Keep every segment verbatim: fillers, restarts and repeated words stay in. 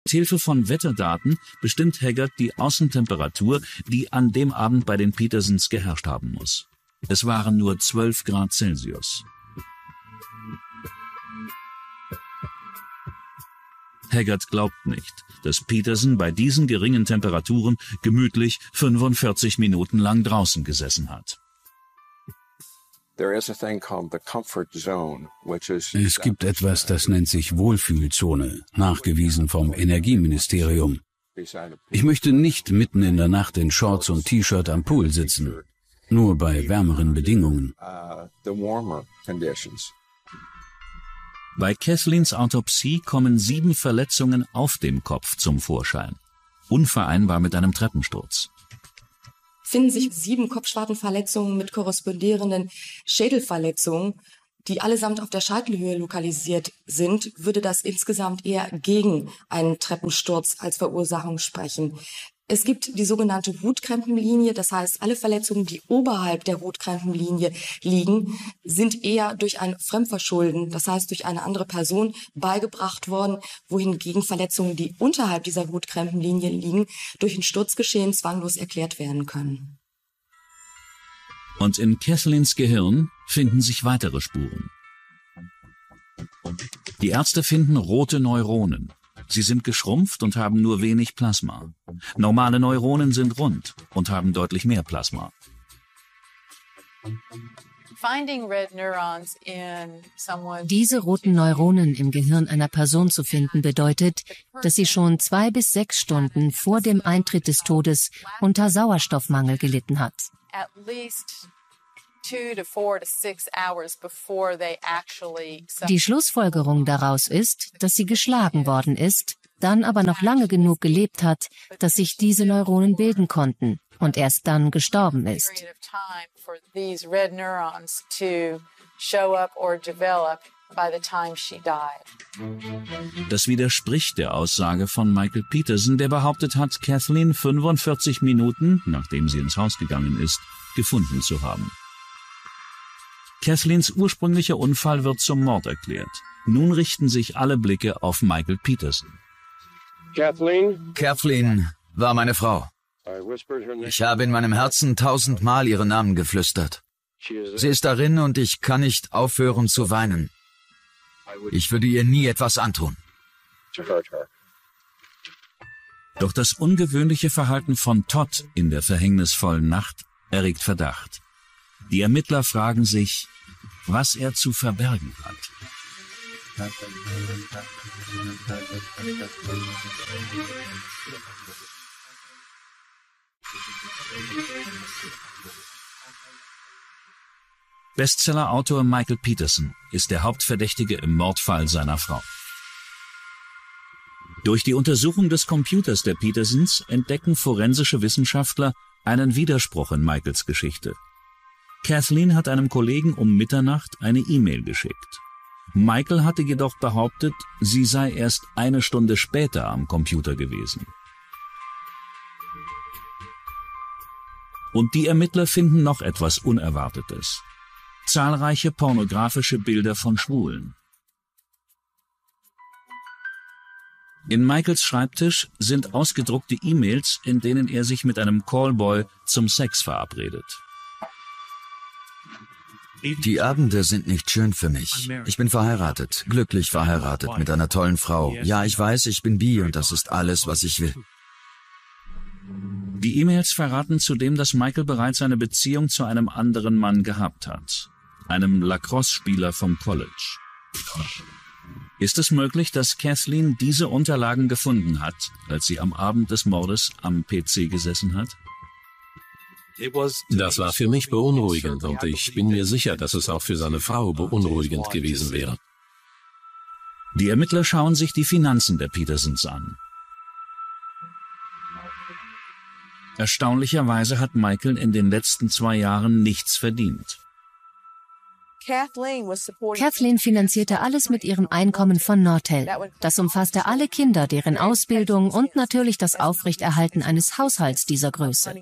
Mit Hilfe von Wetterdaten bestimmt Haggard die Außentemperatur, die an dem Abend bei den Petersens geherrscht haben muss. Es waren nur zwölf Grad Celsius. Haggard glaubt nicht, dass Peterson bei diesen geringen Temperaturen gemütlich fünfundvierzig Minuten lang draußen gesessen hat. Es gibt etwas, das nennt sich Wohlfühlzone, nachgewiesen vom Energieministerium. Ich möchte nicht mitten in der Nacht in Shorts und T-Shirt am Pool sitzen, nur bei wärmeren Bedingungen. Bei Kathleens Autopsie kommen sieben Verletzungen auf dem Kopf zum Vorschein, unvereinbar mit einem Treppensturz. Finden sich sieben Kopfschwartenverletzungen mit korrespondierenden Schädelverletzungen, die allesamt auf der Scheitelhöhe lokalisiert sind, würde das insgesamt eher gegen einen Treppensturz als Verursachung sprechen. Es gibt die sogenannte Rutkrempenlinie, das heißt, alle Verletzungen, die oberhalb der Rutkrempenlinie liegen, sind eher durch ein Fremdverschulden, das heißt durch eine andere Person, beigebracht worden, wohingegen Verletzungen, die unterhalb dieser Rutkrempenlinie liegen, durch ein Sturzgeschehen zwanglos erklärt werden können. Und in Kathleens Gehirn finden sich weitere Spuren. Die Ärzte finden rote Neuronen. Sie sind geschrumpft und haben nur wenig Plasma. Normale Neuronen sind rund und haben deutlich mehr Plasma. Diese roten Neuronen im Gehirn einer Person zu finden, bedeutet, dass sie schon zwei bis sechs Stunden vor dem Eintritt des Todes unter Sauerstoffmangel gelitten hat. Die Schlussfolgerung daraus ist, dass sie geschlagen worden ist, dann aber noch lange genug gelebt hat, dass sich diese Neuronen bilden konnten und erst dann gestorben ist. Das widerspricht der Aussage von Michael Peterson, der behauptet hat, Kathleen fünfundvierzig Minuten, nachdem sie ins Haus gegangen ist, gefunden zu haben. Kathleens ursprünglicher Unfall wird zum Mord erklärt. Nun richten sich alle Blicke auf Michael Peterson. Kathleen? Kathleen war meine Frau. Ich habe in meinem Herzen tausendmal ihren Namen geflüstert. Sie ist darin und ich kann nicht aufhören zu weinen. Ich würde ihr nie etwas antun. Doch das ungewöhnliche Verhalten von Todd in der verhängnisvollen Nacht erregt Verdacht. Die Ermittler fragen sich, was er zu verbergen hat. Bestsellerautor Michael Peterson ist der Hauptverdächtige im Mordfall seiner Frau. Durch die Untersuchung des Computers der Petersens entdecken forensische Wissenschaftler einen Widerspruch in Michaels Geschichte. Kathleen hat einem Kollegen um Mitternacht eine E-Mail geschickt. Michael hatte jedoch behauptet, sie sei erst eine Stunde später am Computer gewesen. Und die Ermittler finden noch etwas Unerwartetes. Zahlreiche pornografische Bilder von Schwulen. In Michaels Schreibtisch sind ausgedruckte E-Mails, in denen er sich mit einem Callboy zum Sex verabredet. Die Abende sind nicht schön für mich. Ich bin verheiratet, glücklich verheiratet mit einer tollen Frau. Ja, ich weiß, ich bin bi und das ist alles, was ich will. Die E-Mails verraten zudem, dass Michael bereits eine Beziehung zu einem anderen Mann gehabt hat, einem Lacrosse-Spieler vom College. Ist es möglich, dass Kathleen diese Unterlagen gefunden hat, als sie am Abend des Mordes am P C gesessen hat? Das war für mich beunruhigend und ich bin mir sicher, dass es auch für seine Frau beunruhigend gewesen wäre. Die Ermittler schauen sich die Finanzen der Petersens an. Erstaunlicherweise hat Michael in den letzten zwei Jahren nichts verdient. Kathleen finanzierte alles mit ihrem Einkommen von Nortel. Das umfasste alle Kinder, deren Ausbildung und natürlich das Aufrechterhalten eines Haushalts dieser Größe.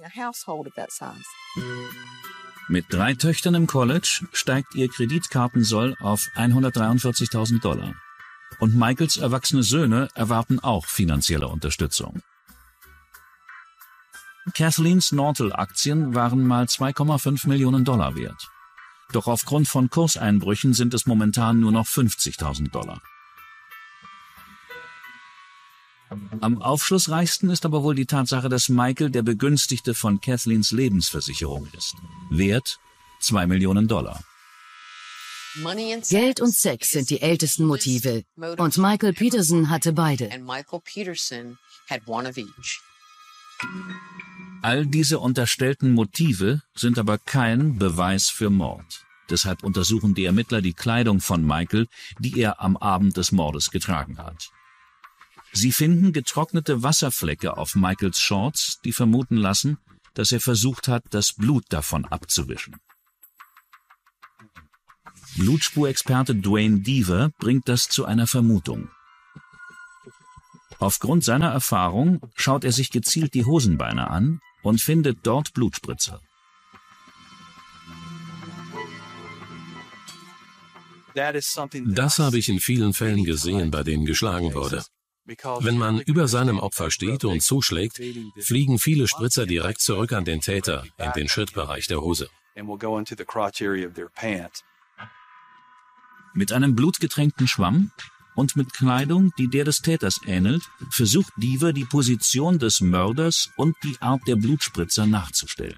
Mit drei Töchtern im College steigt ihr Kreditkartensoll auf hundertdreiundvierzigtausend Dollar. Und Michaels erwachsene Söhne erwarten auch finanzielle Unterstützung. Kathleens Nortel-Aktien waren mal zwei Komma fünf Millionen Dollar wert. Doch aufgrund von Kurseinbrüchen sind es momentan nur noch fünfzigtausend Dollar. Am aufschlussreichsten ist aber wohl die Tatsache, dass Michael der Begünstigte von Kathleens Lebensversicherung ist. Wert zwei Millionen Dollar. Geld und Sex sind die ältesten Motive. Und Michael Peterson hatte beide. All diese unterstellten Motive sind aber kein Beweis für Mord. Deshalb untersuchen die Ermittler die Kleidung von Michael, die er am Abend des Mordes getragen hat. Sie finden getrocknete Wasserflecke auf Michaels Shorts, die vermuten lassen, dass er versucht hat, das Blut davon abzuwischen. Blutspurexperte Duane Deaver bringt das zu einer Vermutung. Aufgrund seiner Erfahrung schaut er sich gezielt die Hosenbeine an und findet dort Blutspritzer. Das habe ich in vielen Fällen gesehen, bei denen geschlagen wurde. Wenn man über seinem Opfer steht und zuschlägt, fliegen viele Spritzer direkt zurück an den Täter, in den Schrittbereich der Hose. Mit einem blutgetränkten Schwamm und mit Kleidung, die der des Täters ähnelt, versucht Deaver die Position des Mörders und die Art der Blutspritzer nachzustellen.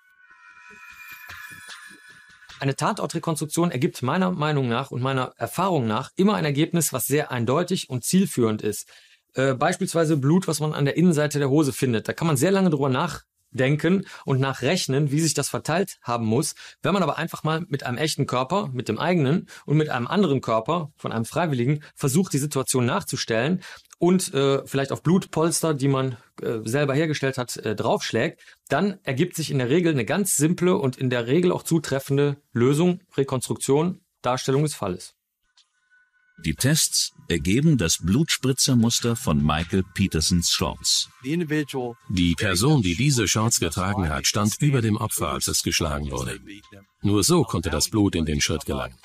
Eine Tatortrekonstruktion ergibt meiner Meinung nach und meiner Erfahrung nach immer ein Ergebnis, was sehr eindeutig und zielführend ist. Äh, beispielsweise Blut, was man an der Innenseite der Hose findet. Da kann man sehr lange drüber nachdenken und nachrechnen, wie sich das verteilt haben muss. Wenn man aber einfach mal mit einem echten Körper, mit dem eigenen und mit einem anderen Körper von einem Freiwilligen versucht, die Situation nachzustellen und äh, vielleicht auf Blutpolster, die man äh, selber hergestellt hat, äh, draufschlägt, dann ergibt sich in der Regel eine ganz simple und in der Regel auch zutreffende Lösung, Rekonstruktion, Darstellung des Falles. Die Tests ergeben das Blutspritzermuster von Michael Petersons Shorts. Die Person, die diese Shorts getragen hat, stand über dem Opfer, als es geschlagen wurde. Nur so konnte das Blut in den Schritt gelangen.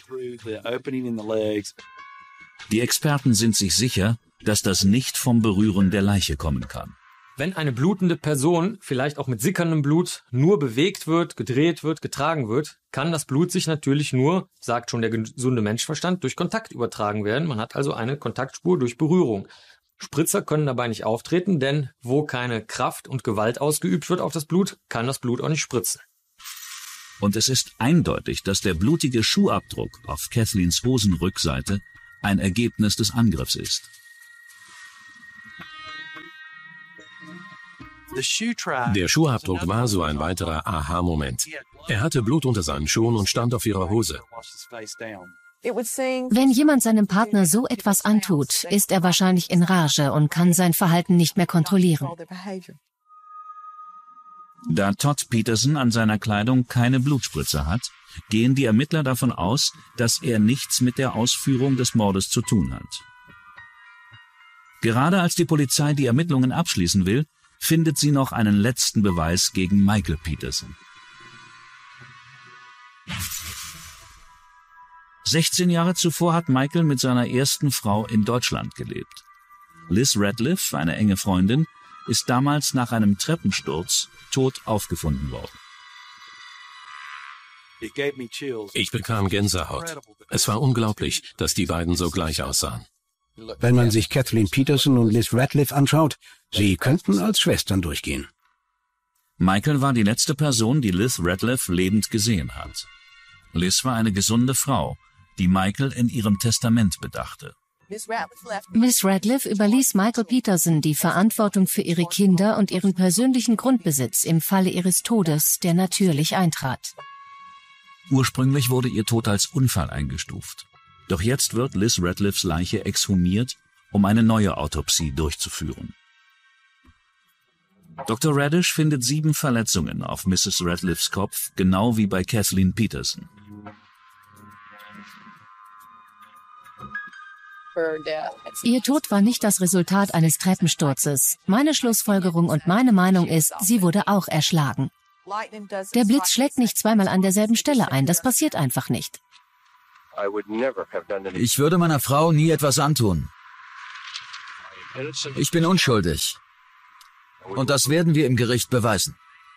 Die Experten sind sich sicher, dass das nicht vom Berühren der Leiche kommen kann. Wenn eine blutende Person, vielleicht auch mit sickerndem Blut, nur bewegt wird, gedreht wird, getragen wird, kann das Blut sich natürlich nur, sagt schon der gesunde Menschenverstand, durch Kontakt übertragen werden. Man hat also eine Kontaktspur durch Berührung. Spritzer können dabei nicht auftreten, denn wo keine Kraft und Gewalt ausgeübt wird auf das Blut, kann das Blut auch nicht spritzen. Und es ist eindeutig, dass der blutige Schuhabdruck auf Kathleens Hosenrückseite ein Ergebnis des Angriffs ist. Der Schuhabdruck war so ein weiterer Aha-Moment. Er hatte Blut unter seinen Schuhen und stand auf ihrer Hose. Wenn jemand seinem Partner so etwas antut, ist er wahrscheinlich in Rage und kann sein Verhalten nicht mehr kontrollieren. Da Todd Peterson an seiner Kleidung keine Blutspritzer hat, gehen die Ermittler davon aus, dass er nichts mit der Ausführung des Mordes zu tun hat. Gerade als die Polizei die Ermittlungen abschließen will, findet sie noch einen letzten Beweis gegen Michael Peterson. sechzehn Jahre zuvor hat Michael mit seiner ersten Frau in Deutschland gelebt. Liz Ratliff, eine enge Freundin, ist damals nach einem Treppensturz tot aufgefunden worden. Ich bekam Gänsehaut. Es war unglaublich, dass die beiden so gleich aussahen. Wenn man sich Kathleen Peterson und Liz Ratliff anschaut, sie könnten als Schwestern durchgehen. Michael war die letzte Person, die Liz Ratliff lebend gesehen hat. Liz war eine gesunde Frau, die Michael in ihrem Testament bedachte. Miss Ratliff überließ Michael Peterson die Verantwortung für ihre Kinder und ihren persönlichen Grundbesitz im Falle ihres Todes, der natürlich eintrat. Ursprünglich wurde ihr Tod als Unfall eingestuft. Doch jetzt wird Liz Ratliffs Leiche exhumiert, um eine neue Autopsie durchzuführen. Doktor Radish findet sieben Verletzungen auf Misses Ratliffs Kopf, genau wie bei Kathleen Peterson. Ihr Tod war nicht das Resultat eines Treppensturzes. Meine Schlussfolgerung und meine Meinung ist, sie wurde auch erschlagen. Der Blitz schlägt nicht zweimal an derselben Stelle ein, das passiert einfach nicht. Ich würde meiner Frau nie etwas antun. Ich bin unschuldig. Und das werden wir im Gericht beweisen.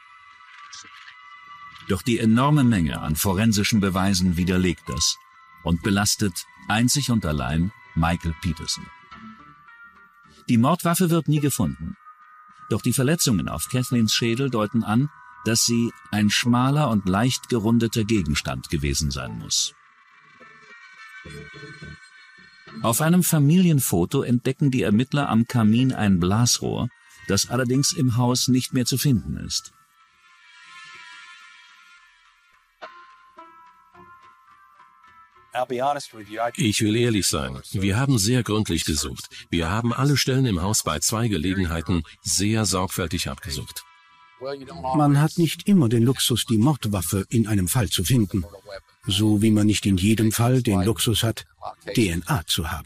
Doch die enorme Menge an forensischen Beweisen widerlegt das und belastet einzig und allein Michael Peterson. Die Mordwaffe wird nie gefunden. Doch die Verletzungen auf Kathleens Schädel deuten an, dass sie ein schmaler und leicht gerundeter Gegenstand gewesen sein muss. Auf einem Familienfoto entdecken die Ermittler am Kamin ein Blasrohr, das allerdings im Haus nicht mehr zu finden ist. Ich will ehrlich sein, wir haben sehr gründlich gesucht. Wir haben alle Stellen im Haus bei zwei Gelegenheiten sehr sorgfältig abgesucht. Man hat nicht immer den Luxus, die Mordwaffe in einem Fall zu finden. So wie man nicht in jedem Fall den Luxus hat, D N A zu haben.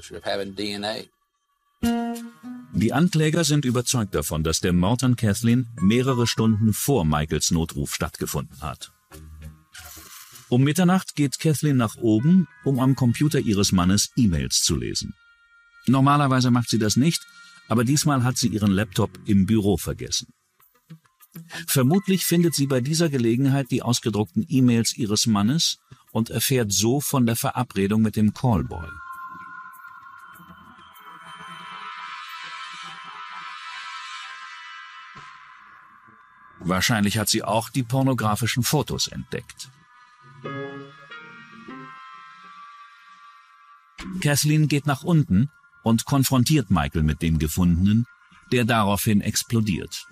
Die Ankläger sind überzeugt davon, dass der Mord an Kathleen mehrere Stunden vor Michaels Notruf stattgefunden hat. Um Mitternacht geht Kathleen nach oben, um am Computer ihres Mannes E-Mails zu lesen. Normalerweise macht sie das nicht, aber diesmal hat sie ihren Laptop im Büro vergessen. Vermutlich findet sie bei dieser Gelegenheit die ausgedruckten E-Mails ihres Mannes und erfährt so von der Verabredung mit dem Callboy. Wahrscheinlich hat sie auch die pornografischen Fotos entdeckt. Kathleen geht nach unten und konfrontiert Michael mit dem Gefundenen, der daraufhin explodiert.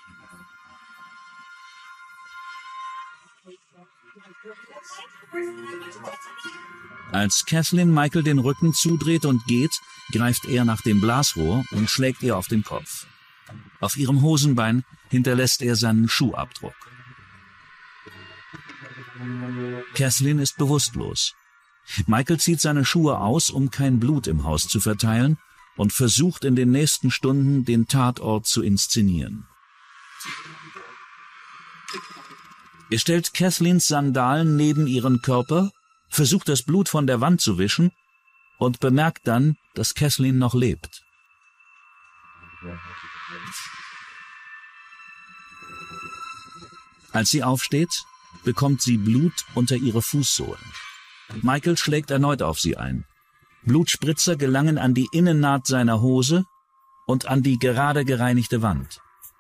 Als Kathleen Michael den Rücken zudreht und geht, greift er nach dem Blasrohr und schlägt ihr auf den Kopf. Auf ihrem Hosenbein hinterlässt er seinen Schuhabdruck. Kathleen ist bewusstlos. Michael zieht seine Schuhe aus, um kein Blut im Haus zu verteilen, und versucht in den nächsten Stunden, den Tatort zu inszenieren. Er stellt Kathleens Sandalen neben ihren Körper, versucht das Blut von der Wand zu wischen und bemerkt dann, dass Kathleen noch lebt. Als sie aufsteht, bekommt sie Blut unter ihre Fußsohlen. Michael schlägt erneut auf sie ein. Blutspritzer gelangen an die Innennaht seiner Hose und an die gerade gereinigte Wand.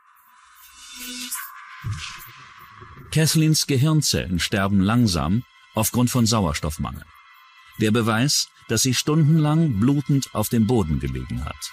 Kathleens Gehirnzellen sterben langsam aufgrund von Sauerstoffmangel. Der Beweis, dass sie stundenlang blutend auf dem Boden gelegen hat.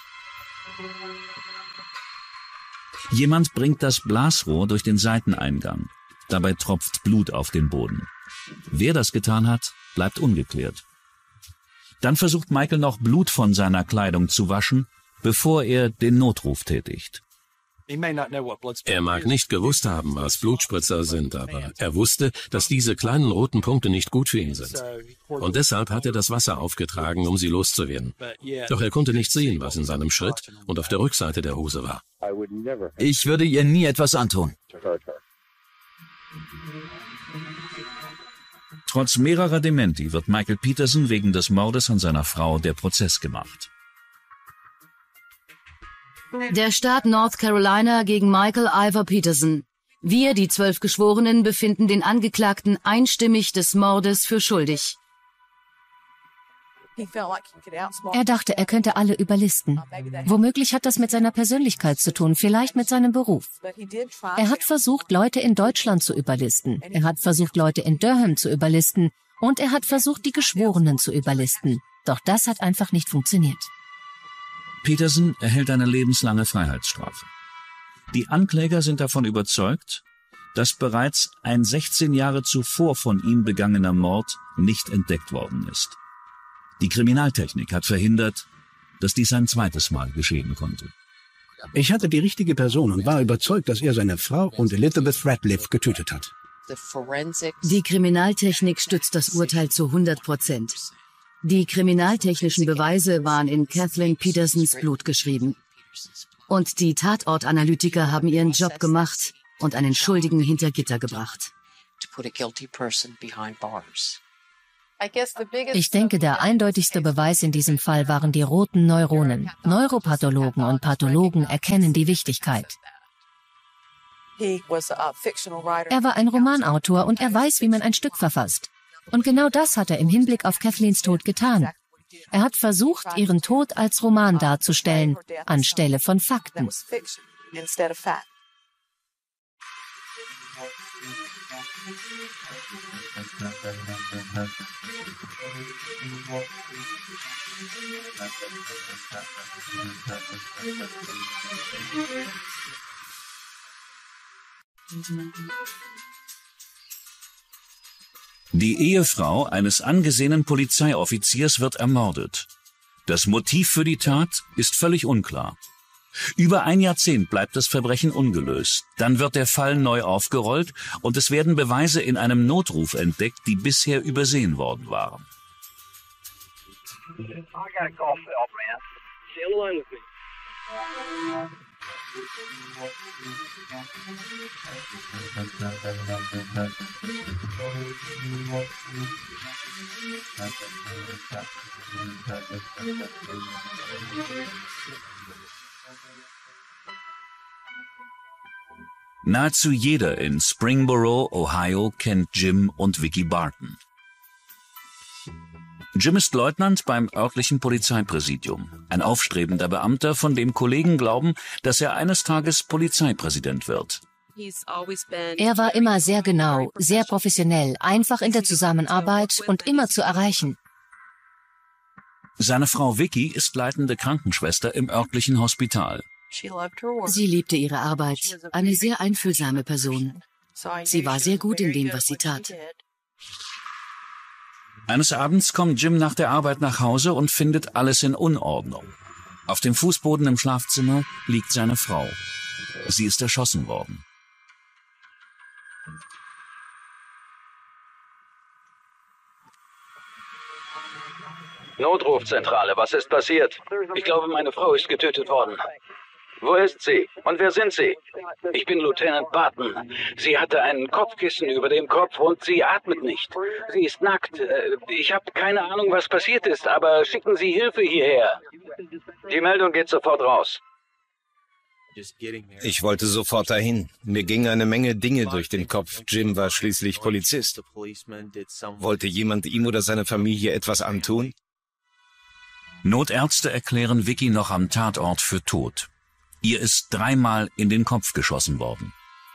Jemand bringt das Blasrohr durch den Seiteneingang. Dabei tropft Blut auf den Boden. Wer das getan hat, bleibt ungeklärt. Dann versucht Michael noch Blut von seiner Kleidung zu waschen, bevor er den Notruf tätigt. Er mag nicht gewusst haben, was Blutspritzer sind, aber er wusste, dass diese kleinen roten Punkte nicht gut für ihn sind. Und deshalb hat er das Wasser aufgetragen, um sie loszuwerden. Doch er konnte nicht sehen, was in seinem Schritt und auf der Rückseite der Hose war. Ich würde ihr nie etwas antun. Trotz mehrerer Dementi wird Michael Peterson wegen des Mordes an seiner Frau der Prozess gemacht. Der Staat North Carolina gegen Michael Ivor Peterson. Wir, die zwölf Geschworenen, befinden den Angeklagten einstimmig des Mordes für schuldig. Er dachte, er könnte alle überlisten. Womöglich hat das mit seiner Persönlichkeit zu tun, vielleicht mit seinem Beruf. Er hat versucht, Leute in Deutschland zu überlisten. Er hat versucht, Leute in Durham zu überlisten. Und er hat versucht, die Geschworenen zu überlisten. Doch das hat einfach nicht funktioniert. Peterson erhält eine lebenslange Freiheitsstrafe. Die Ankläger sind davon überzeugt, dass bereits ein sechzehn Jahre zuvor von ihm begangener Mord nicht entdeckt worden ist. Die Kriminaltechnik hat verhindert, dass dies ein zweites Mal geschehen konnte. Ich hatte die richtige Person und war überzeugt, dass er seine Frau und Elizabeth Ratliff getötet hat. Die Kriminaltechnik stützt das Urteil zu hundert Prozent. Die kriminaltechnischen Beweise waren in Kathleen Petersons Blut geschrieben. Und die Tatortanalytiker haben ihren Job gemacht und einen Schuldigen hinter Gitter gebracht. Ich denke, der eindeutigste Beweis in diesem Fall waren die roten Neuronen. Neuropathologen und Pathologen erkennen die Wichtigkeit. Er war ein Romanautor und er weiß, wie man ein Stück verfasst. Und genau das hat er im Hinblick auf Kathleens Tod getan. Er hat versucht, ihren Tod als Roman darzustellen, anstelle von Fakten. Die Ehefrau eines angesehenen Polizeioffiziers wird ermordet. Das Motiv für die Tat ist völlig unklar. Über ein Jahrzehnt bleibt das Verbrechen ungelöst. Dann wird der Fall neu aufgerollt und es werden Beweise in einem Notruf entdeckt, die bisher übersehen worden waren. Nahezu jeder in Springboro, Ohio, kennt Jim und Vicky Barton. Jim ist Leutnant beim örtlichen Polizeipräsidium, ein aufstrebender Beamter, von dem Kollegen glauben, dass er eines Tages Polizeipräsident wird. Er war immer sehr genau, sehr professionell, einfach in der Zusammenarbeit und immer zu erreichen. Seine Frau Vicky ist leitende Krankenschwester im örtlichen Hospital. Sie liebte ihre Arbeit, eine sehr einfühlsame Person. Sie war sehr gut in dem, was sie tat. Eines Abends kommt Jim nach der Arbeit nach Hause und findet alles in Unordnung. Auf dem Fußboden im Schlafzimmer liegt seine Frau. Sie ist erschossen worden. Notrufzentrale, was ist passiert? Ich glaube, meine Frau ist getötet worden. Wo ist sie? Und wer sind Sie? Ich bin Lieutenant Barton. Sie hatte ein Kopfkissen über dem Kopf und sie atmet nicht. Sie ist nackt. Ich habe keine Ahnung, was passiert ist, aber schicken Sie Hilfe hierher. Die Meldung geht sofort raus. Ich wollte sofort dahin. Mir ging eine Menge Dinge durch den Kopf. Jim war schließlich Polizist. Wollte jemand ihm oder seiner Familie etwas antun? Notärzte erklären Vicky noch am Tatort für tot. Ihr ist dreimal in den Kopf geschossen worden.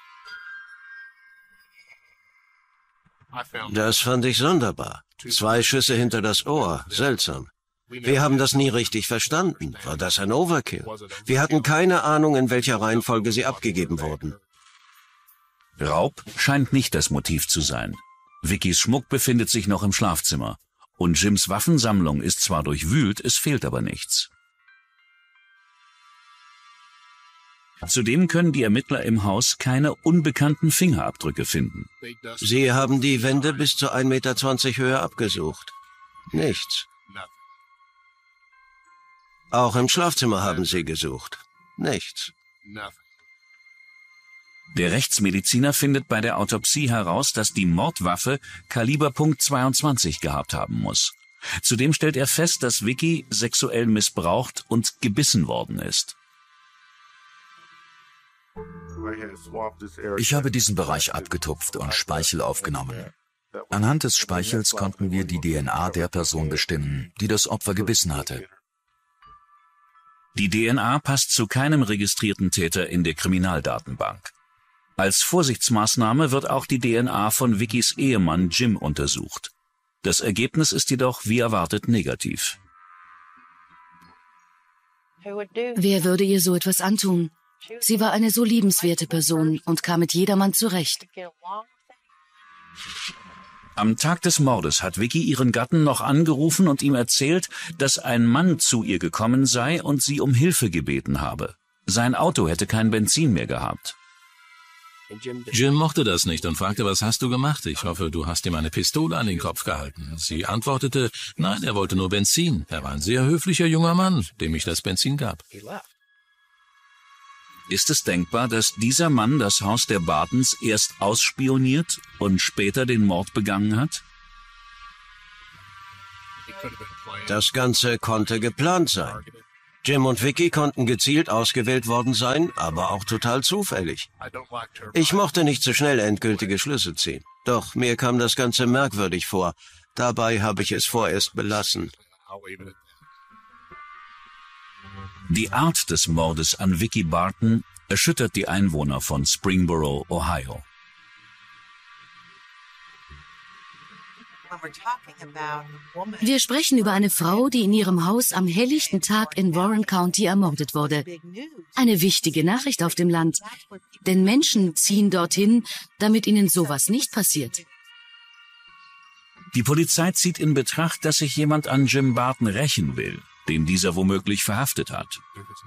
Das fand ich sonderbar. Zwei Schüsse hinter das Ohr. Seltsam. Wir haben das nie richtig verstanden. War das ein Overkill? Wir hatten keine Ahnung, in welcher Reihenfolge sie abgegeben wurden. Raub scheint nicht das Motiv zu sein. Vickys Schmuck befindet sich noch im Schlafzimmer. Und Jims Waffensammlung ist zwar durchwühlt, es fehlt aber nichts. Zudem können die Ermittler im Haus keine unbekannten Fingerabdrücke finden. Sie haben die Wände bis zu ein Meter zwanzig Höhe abgesucht. Nichts. Auch im Schlafzimmer haben sie gesucht. Nichts. Der Rechtsmediziner findet bei der Autopsie heraus, dass die Mordwaffe Kaliber Punkt zweiundzwanzig gehabt haben muss. Zudem stellt er fest, dass Vicky sexuell missbraucht und gebissen worden ist. Ich habe diesen Bereich abgetupft und Speichel aufgenommen. Anhand des Speichels konnten wir die D N A der Person bestimmen, die das Opfer gebissen hatte. Die D N A passt zu keinem registrierten Täter in der Kriminaldatenbank. Als Vorsichtsmaßnahme wird auch die D N A von Vickys Ehemann Jim untersucht. Das Ergebnis ist jedoch wie erwartet negativ. Wer würde ihr so etwas antun? Sie war eine so liebenswerte Person und kam mit jedermann zurecht. Am Tag des Mordes hat Vicky ihren Gatten noch angerufen und ihm erzählt, dass ein Mann zu ihr gekommen sei und sie um Hilfe gebeten habe. Sein Auto hätte kein Benzin mehr gehabt. Jim mochte das nicht und fragte, was hast du gemacht? Ich hoffe, du hast ihm eine Pistole an den Kopf gehalten. Sie antwortete, nein, er wollte nur Benzin. Er war ein sehr höflicher junger Mann, dem ich das Benzin gab. Ist es denkbar, dass dieser Mann das Haus der Bartons erst ausspioniert und später den Mord begangen hat? Das Ganze konnte geplant sein. Jim und Vicky konnten gezielt ausgewählt worden sein, aber auch total zufällig. Ich mochte nicht so schnell endgültige Schlüsse ziehen. Doch mir kam das Ganze merkwürdig vor. Dabei habe ich es vorerst belassen. Die Art des Mordes an Vicky Barton erschüttert die Einwohner von Springboro, Ohio. Wir sprechen über eine Frau, die in ihrem Haus am helllichten Tag in Warren County ermordet wurde. Eine wichtige Nachricht auf dem Land, denn Menschen ziehen dorthin, damit ihnen sowas nicht passiert. Die Polizei zieht in Betracht, dass sich jemand an Jim Barton rächen will, den dieser womöglich verhaftet hat.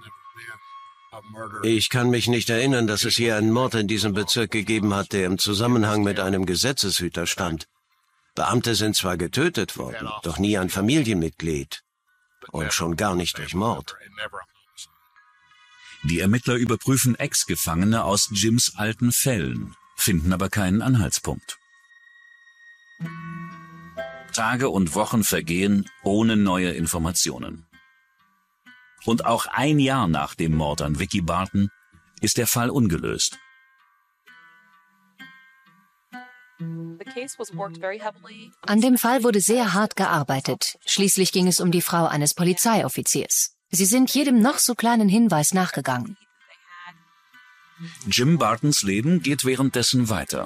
Ich kann mich nicht erinnern, dass es hier einen Mord in diesem Bezirk gegeben hat, der im Zusammenhang mit einem Gesetzeshüter stand. Beamte sind zwar getötet worden, doch nie ein Familienmitglied. Und schon gar nicht durch Mord. Die Ermittler überprüfen Ex-Gefangene aus Jims alten Fällen, finden aber keinen Anhaltspunkt. Tage und Wochen vergehen ohne neue Informationen. Und auch ein Jahr nach dem Mord an Vicky Barton ist der Fall ungelöst. An dem Fall wurde sehr hart gearbeitet. Schließlich ging es um die Frau eines Polizeioffiziers. Sie sind jedem noch so kleinen Hinweis nachgegangen. Jim Bartons Leben geht währenddessen weiter.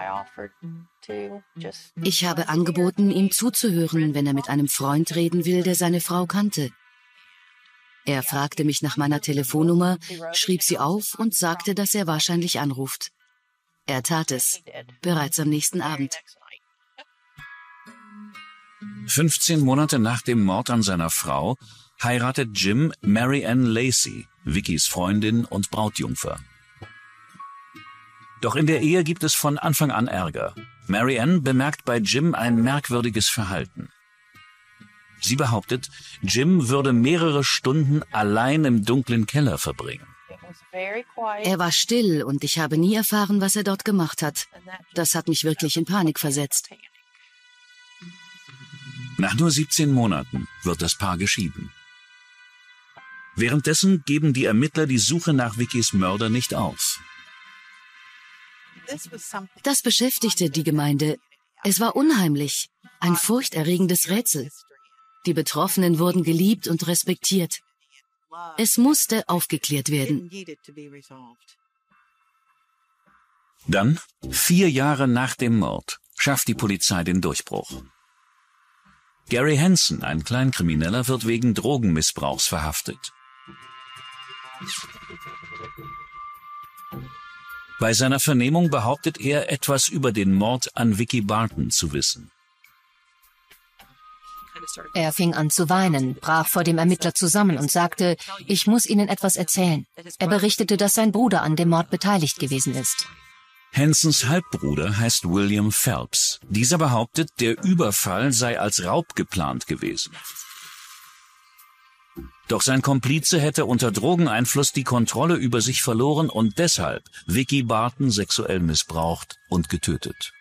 Ich habe angeboten, ihm zuzuhören, wenn er mit einem Freund reden will, der seine Frau kannte. Er fragte mich nach meiner Telefonnummer, schrieb sie auf und sagte, dass er wahrscheinlich anruft. Er tat es, bereits am nächsten Abend. fünfzehn Monate nach dem Mord an seiner Frau heiratet Jim Mary Ann Lacey, Vickys Freundin und Brautjungfer. Doch in der Ehe gibt es von Anfang an Ärger. Mary Ann bemerkt bei Jim ein merkwürdiges Verhalten. Sie behauptet, Jim würde mehrere Stunden allein im dunklen Keller verbringen. Er war still und ich habe nie erfahren, was er dort gemacht hat. Das hat mich wirklich in Panik versetzt. Nach nur siebzehn Monaten wird das Paar geschieden. Währenddessen geben die Ermittler die Suche nach Vickys Mörder nicht auf. Das beschäftigte die Gemeinde. Es war unheimlich, ein furchterregendes Rätsel. Die Betroffenen wurden geliebt und respektiert. Es musste aufgeklärt werden. Dann, vier Jahre nach dem Mord, schafft die Polizei den Durchbruch. Gary Hansen, ein Kleinkrimineller, wird wegen Drogenmissbrauchs verhaftet. Bei seiner Vernehmung behauptet er, etwas über den Mord an Vicky Barton zu wissen. Er fing an zu weinen, brach vor dem Ermittler zusammen und sagte, ich muss Ihnen etwas erzählen. Er berichtete, dass sein Bruder an dem Mord beteiligt gewesen ist. Hansens Halbbruder heißt William Phelps. Dieser behauptet, der Überfall sei als Raub geplant gewesen. Doch sein Komplize hätte unter Drogeneinfluss die Kontrolle über sich verloren und deshalb Vicky Barton sexuell missbraucht und getötet.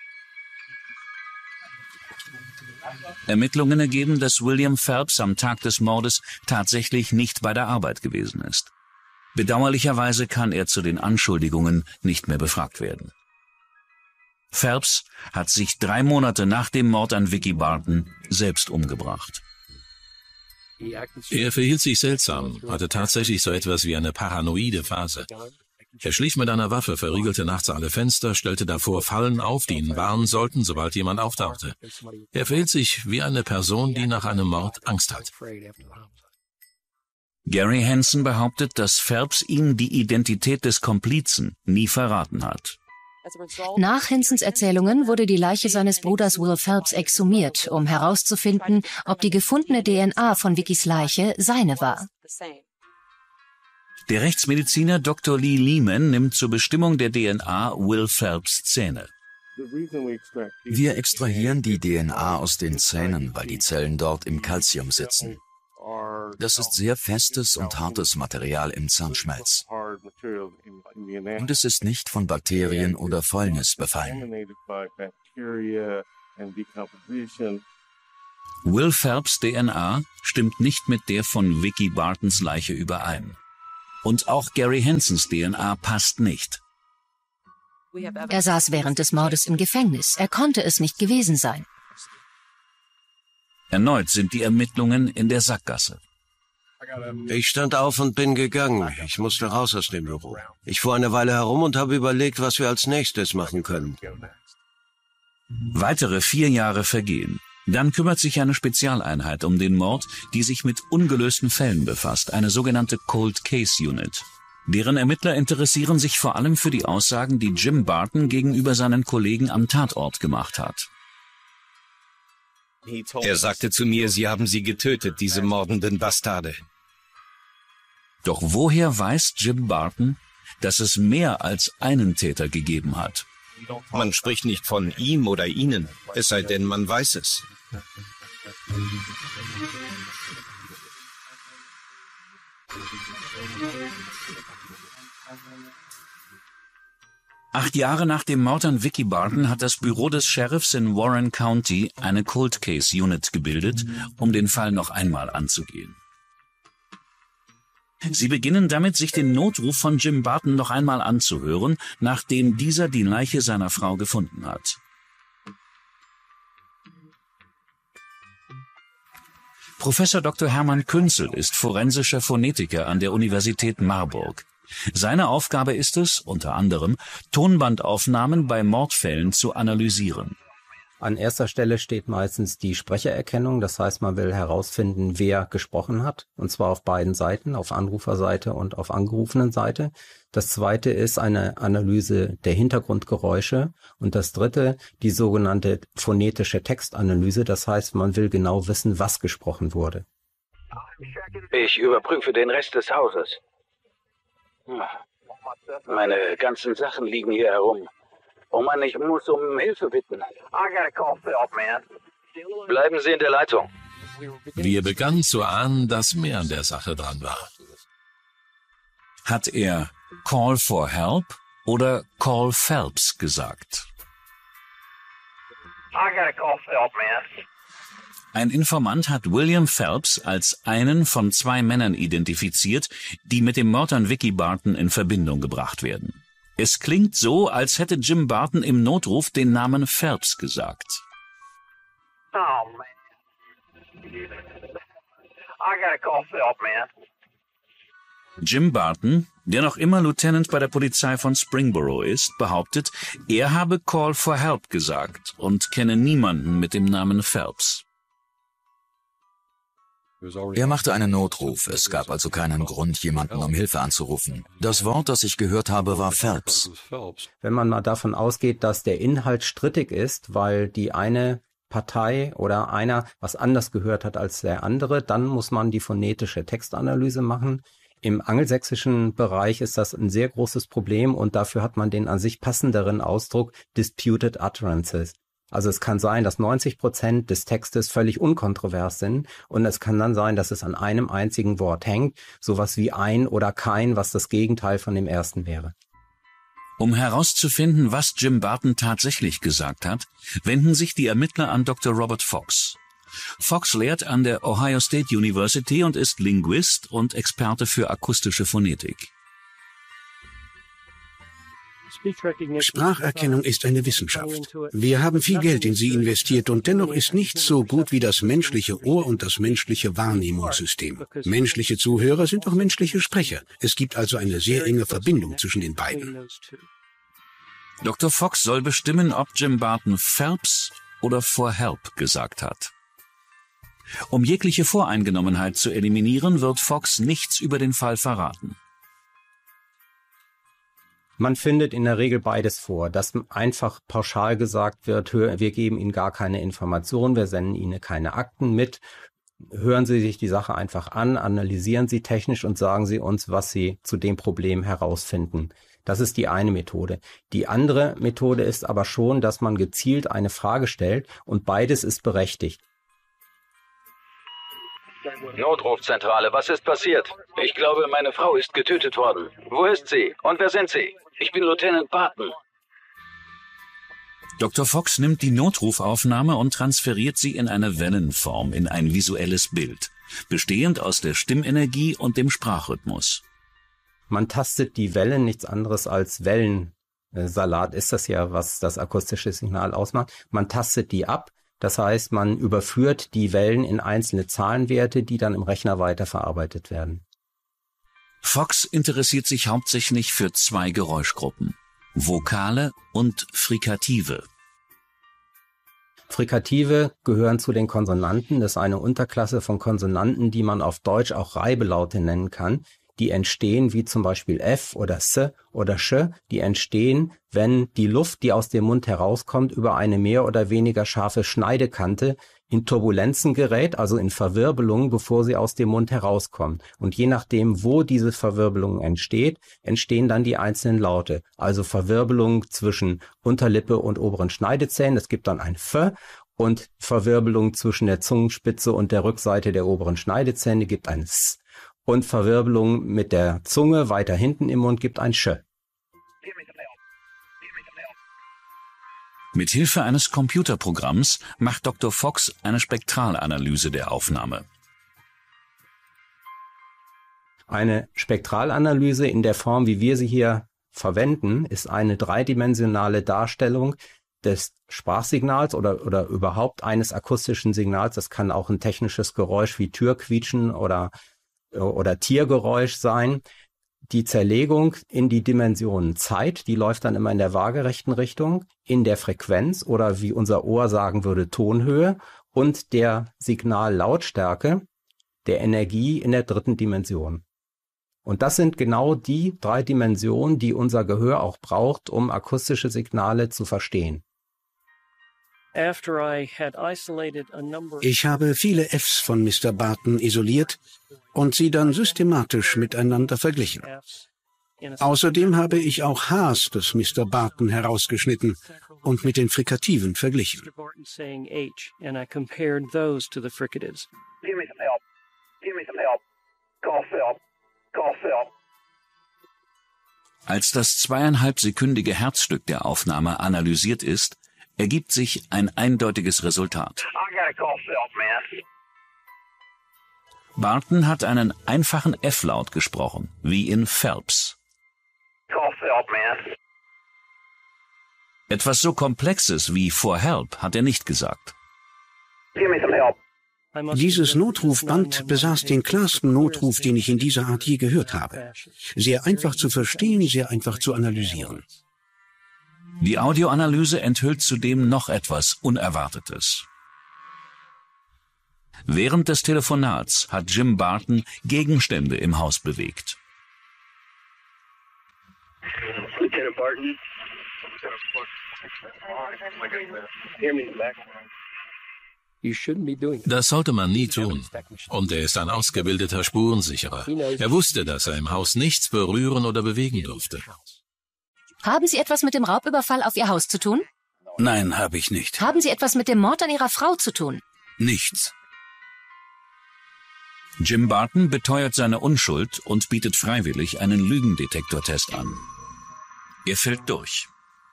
Ermittlungen ergeben, dass William Phelps am Tag des Mordes tatsächlich nicht bei der Arbeit gewesen ist. Bedauerlicherweise kann er zu den Anschuldigungen nicht mehr befragt werden. Phelps hat sich drei Monate nach dem Mord an Vicky Barton selbst umgebracht. Er verhielt sich seltsam, hatte tatsächlich so etwas wie eine paranoide Phase. Er schlief mit einer Waffe, verriegelte nachts alle Fenster, stellte davor Fallen auf, die ihn warnen sollten, sobald jemand auftauchte. Er verhielt sich wie eine Person, die nach einem Mord Angst hat. Gary Hansen behauptet, dass Phelps ihm die Identität des Komplizen nie verraten hat. Nach Hansens Erzählungen wurde die Leiche seines Bruders Will Phelps exhumiert, um herauszufinden, ob die gefundene D N A von Vickys Leiche seine war. Der Rechtsmediziner Doktor Lee Lehman nimmt zur Bestimmung der D N A Will Phelps Zähne. Wir extrahieren die D N A aus den Zähnen, weil die Zellen dort im Calcium sitzen. Das ist sehr festes und hartes Material im Zahnschmelz. Und es ist nicht von Bakterien oder Fäulnis befallen. Will Phelps' D N A stimmt nicht mit der von Vicky Bartons Leiche überein. Und auch Gary Hansons D N A passt nicht. Er saß während des Mordes im Gefängnis. Er konnte es nicht gewesen sein. Erneut sind die Ermittlungen in der Sackgasse. Ich stand auf und bin gegangen. Ich musste raus aus dem Büro. Ich fuhr eine Weile herum und habe überlegt, was wir als nächstes machen können. Weitere vier Jahre vergehen. Dann kümmert sich eine Spezialeinheit um den Mord, die sich mit ungelösten Fällen befasst, eine sogenannte Cold Case Unit. Deren Ermittler interessieren sich vor allem für die Aussagen, die Jim Barton gegenüber seinen Kollegen am Tatort gemacht hat. Er sagte zu mir, Sie haben sie getötet, diese mordenden Bastarde. Doch woher weiß Jim Barton, dass es mehr als einen Täter gegeben hat? Man spricht nicht von ihm oder ihnen, es sei denn, man weiß es. Acht Jahre nach dem Mord an Vicky Barton hat das Büro des Sheriffs in Warren County eine Cold Case Unit gebildet, um den Fall noch einmal anzugehen. Sie beginnen damit, sich den Notruf von Jim Barton noch einmal anzuhören, nachdem dieser die Leiche seiner Frau gefunden hat. Professor Doktor Hermann Künzel ist forensischer Phonetiker an der Universität Marburg. Seine Aufgabe ist es, unter anderem, Tonbandaufnahmen bei Mordfällen zu analysieren. An erster Stelle steht meistens die Sprechererkennung, das heißt, man will herausfinden, wer gesprochen hat, und zwar auf beiden Seiten, auf Anruferseite und auf angerufenen Seite. Das zweite ist eine Analyse der Hintergrundgeräusche und das dritte die sogenannte phonetische Textanalyse, das heißt, man will genau wissen, was gesprochen wurde. Ich überprüfe den Rest des Hauses. Meine ganzen Sachen liegen hier herum. Oh Mann, ich muss um Hilfe bitten. Bleiben Sie in der Leitung. Wir begannen zu ahnen, dass mehr an der Sache dran war. Hat er Call for Help oder Call Phelps gesagt? Ein Informant hat William Phelps als einen von zwei Männern identifiziert, die mit dem Mord an Vicky Barton in Verbindung gebracht werden. Es klingt so, als hätte Jim Barton im Notruf den Namen Phelps gesagt. Oh, man. I gotta call Phelps, man. Jim Barton, der noch immer Lieutenant bei der Polizei von Springboro ist, behauptet, er habe Call for Help gesagt und kenne niemanden mit dem Namen Phelps. Er machte einen Notruf, es gab also keinen Grund, jemanden um Hilfe anzurufen. Das Wort, das ich gehört habe, war Phelps. Wenn man mal davon ausgeht, dass der Inhalt strittig ist, weil die eine Partei oder einer was anders gehört hat als der andere, dann muss man die phonetische Textanalyse machen. Im angelsächsischen Bereich ist das ein sehr großes Problem und dafür hat man den an sich passenderen Ausdruck Disputed Utterances. Also es kann sein, dass neunzig Prozent des Textes völlig unkontrovers sind und es kann dann sein, dass es an einem einzigen Wort hängt, sowas wie ein oder kein, was das Gegenteil von dem ersten wäre. Um herauszufinden, was Jim Barton tatsächlich gesagt hat, wenden sich die Ermittler an Doktor Robert Fox. Fox lehrt an der Ohio State University und ist Linguist und Experte für akustische Phonetik. Spracherkennung ist eine Wissenschaft. Wir haben viel Geld in sie investiert und dennoch ist nichts so gut wie das menschliche Ohr und das menschliche Wahrnehmungssystem. Menschliche Zuhörer sind auch menschliche Sprecher. Es gibt also eine sehr enge Verbindung zwischen den beiden. Doktor Fox soll bestimmen, ob Jim Barton Phelps oder for help gesagt hat. Um jegliche Voreingenommenheit zu eliminieren, wird Fox nichts über den Fall verraten. Man findet in der Regel beides vor, dass einfach pauschal gesagt wird, wir geben Ihnen gar keine Informationen, wir senden Ihnen keine Akten mit. Hören Sie sich die Sache einfach an, analysieren Sie technisch und sagen Sie uns, was Sie zu dem Problem herausfinden. Das ist die eine Methode. Die andere Methode ist aber schon, dass man gezielt eine Frage stellt und beides ist berechtigt. Notrufzentrale, was ist passiert? Ich glaube, meine Frau ist getötet worden. Wo ist sie? Und wer sind Sie? Ich bin Lieutenant Barton. Doktor Fox nimmt die Notrufaufnahme und transferiert sie in eine Wellenform, in ein visuelles Bild, bestehend aus der Stimmenergie und dem Sprachrhythmus. Man tastet die Wellen, nichts anderes als Wellensalat ist das ja, was das akustische Signal ausmacht. Man tastet die ab, das heißt, man überführt die Wellen in einzelne Zahlenwerte, die dann im Rechner weiterverarbeitet werden. Fox interessiert sich hauptsächlich für zwei Geräuschgruppen: Vokale und Frikative. Frikative gehören zu den Konsonanten. Das ist eine Unterklasse von Konsonanten, die man auf Deutsch auch Reibelaute nennen kann. Die entstehen, wie zum Beispiel F oder S oder Sch, die entstehen, wenn die Luft, die aus dem Mund herauskommt, über eine mehr oder weniger scharfe Schneidekante in Turbulenzen gerät, also in Verwirbelungen, bevor sie aus dem Mund herauskommt. Und je nachdem, wo diese Verwirbelung entsteht, entstehen dann die einzelnen Laute. Also Verwirbelung zwischen Unterlippe und oberen Schneidezähnen, es gibt dann ein F, und Verwirbelung zwischen der Zungenspitze und der Rückseite der oberen Schneidezähne gibt ein S. Und Verwirbelung mit der Zunge weiter hinten im Mund gibt ein Sch. Mit Hilfe eines Computerprogramms macht Doktor Fox eine Spektralanalyse der Aufnahme. Eine Spektralanalyse in der Form, wie wir sie hier verwenden, ist eine dreidimensionale Darstellung des Sprachsignals oder, oder überhaupt eines akustischen Signals. Das kann auch ein technisches Geräusch wie Türquietschen oder oder Tiergeräusch sein. Die Zerlegung in die Dimensionen Zeit, die läuft dann immer in der waagerechten Richtung, in der Frequenz oder wie unser Ohr sagen würde, Tonhöhe und der Signallautstärke, der Energie in der dritten Dimension. Und das sind genau die drei Dimensionen, die unser Gehör auch braucht, um akustische Signale zu verstehen. Ich habe viele Fs von Mister Barton isoliert und sie dann systematisch miteinander verglichen. Außerdem habe ich auch Hs des Mister Barton herausgeschnitten und mit den Frikativen verglichen. Als das zweieinhalbsekündige Herzstück der Aufnahme analysiert ist, ergibt sich ein eindeutiges Resultat. Barton hat einen einfachen F-Laut gesprochen, wie in Phelps. Etwas so Komplexes wie For Help hat er nicht gesagt. Dieses Notrufband besaß den klarsten Notruf, den ich in dieser Art je gehört habe. Sehr einfach zu verstehen, sehr einfach zu analysieren. Die Audioanalyse enthüllt zudem noch etwas Unerwartetes. Während des Telefonats hat Jim Barton Gegenstände im Haus bewegt. Lieutenant Barton. Das sollte man nie tun. Und er ist ein ausgebildeter Spurensicherer. Er wusste, dass er im Haus nichts berühren oder bewegen durfte. Haben Sie etwas mit dem Raubüberfall auf Ihr Haus zu tun? Nein, habe ich nicht. Haben Sie etwas mit dem Mord an Ihrer Frau zu tun? Nichts. Jim Barton beteuert seine Unschuld und bietet freiwillig einen Lügendetektortest an. Er fällt durch.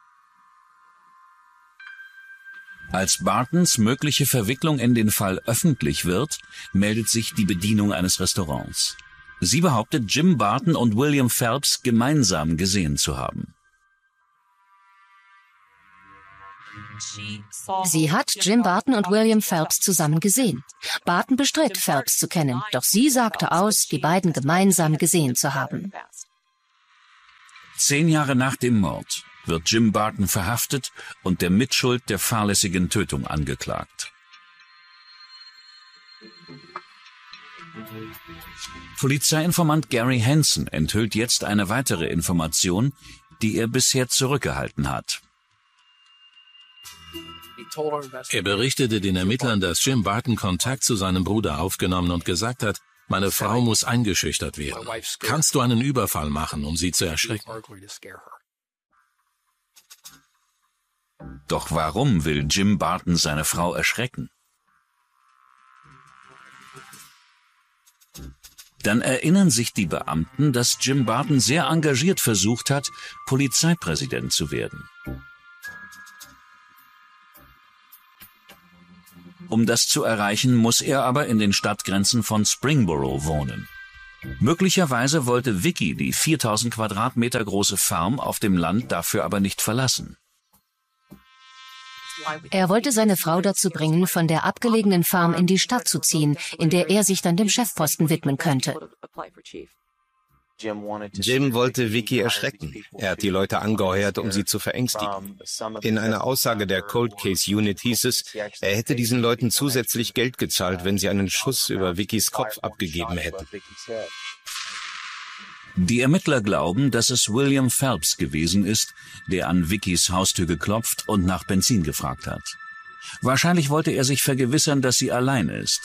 Als Bartons mögliche Verwicklung in den Fall öffentlich wird, meldet sich die Bedienung eines Restaurants. Sie behauptet, Jim Barton und William Phelps gemeinsam gesehen zu haben. Sie hat Jim Barton und William Phelps zusammen gesehen. Barton bestritt, Phelps zu kennen, doch sie sagte aus, die beiden gemeinsam gesehen zu haben. Zehn Jahre nach dem Mord wird Jim Barton verhaftet und der Mitschuld der fahrlässigen Tötung angeklagt. Polizeiinformant Gary Hansen enthüllt jetzt eine weitere Information, die er bisher zurückgehalten hat. Er berichtete den Ermittlern, dass Jim Barton Kontakt zu seinem Bruder aufgenommen und gesagt hat, meine Frau muss eingeschüchtert werden. Kannst du einen Überfall machen, um sie zu erschrecken? Doch warum will Jim Barton seine Frau erschrecken? Dann erinnern sich die Beamten, dass Jim Barton sehr engagiert versucht hat, Polizeipräsident zu werden. Um das zu erreichen, muss er aber in den Stadtgrenzen von Springboro wohnen. Möglicherweise wollte Vicky die viertausend Quadratmeter große Farm auf dem Land dafür aber nicht verlassen. Er wollte seine Frau dazu bringen, von der abgelegenen Farm in die Stadt zu ziehen, in der er sich dann dem Chefposten widmen könnte. Jim wollte Vicky erschrecken. Er hat die Leute angeheuert, um sie zu verängstigen. In einer Aussage der Cold Case Unit hieß es, er hätte diesen Leuten zusätzlich Geld gezahlt, wenn sie einen Schuss über Vickys Kopf abgegeben hätten. Die Ermittler glauben, dass es William Phelps gewesen ist, der an Vickys Haustür geklopft und nach Benzin gefragt hat. Wahrscheinlich wollte er sich vergewissern, dass sie allein ist.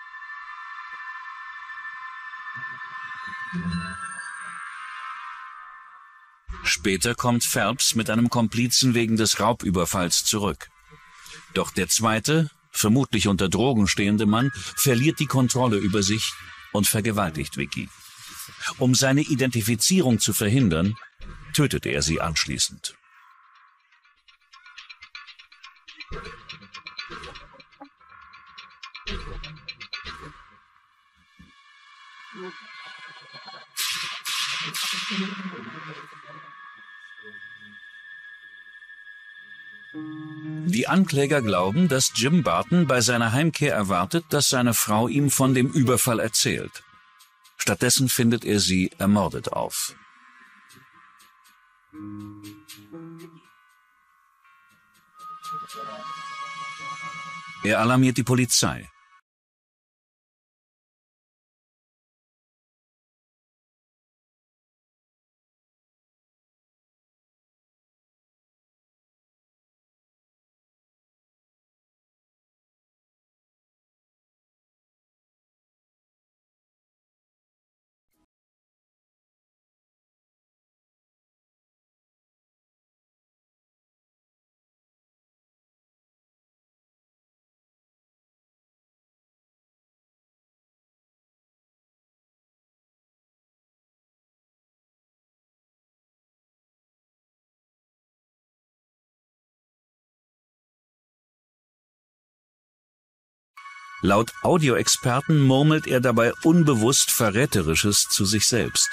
Später kommt Phelps mit einem Komplizen wegen des Raubüberfalls zurück. Doch der zweite, vermutlich unter Drogen stehende Mann, verliert die Kontrolle über sich und vergewaltigt Vicky. Um seine Identifizierung zu verhindern, tötet er sie anschließend. Die Ankläger glauben, dass Jim Barton bei seiner Heimkehr erwartet, dass seine Frau ihm von dem Überfall erzählt. Stattdessen findet er sie ermordet auf. Er alarmiert die Polizei. Laut Audioexperten murmelt er dabei unbewusst Verräterisches zu sich selbst.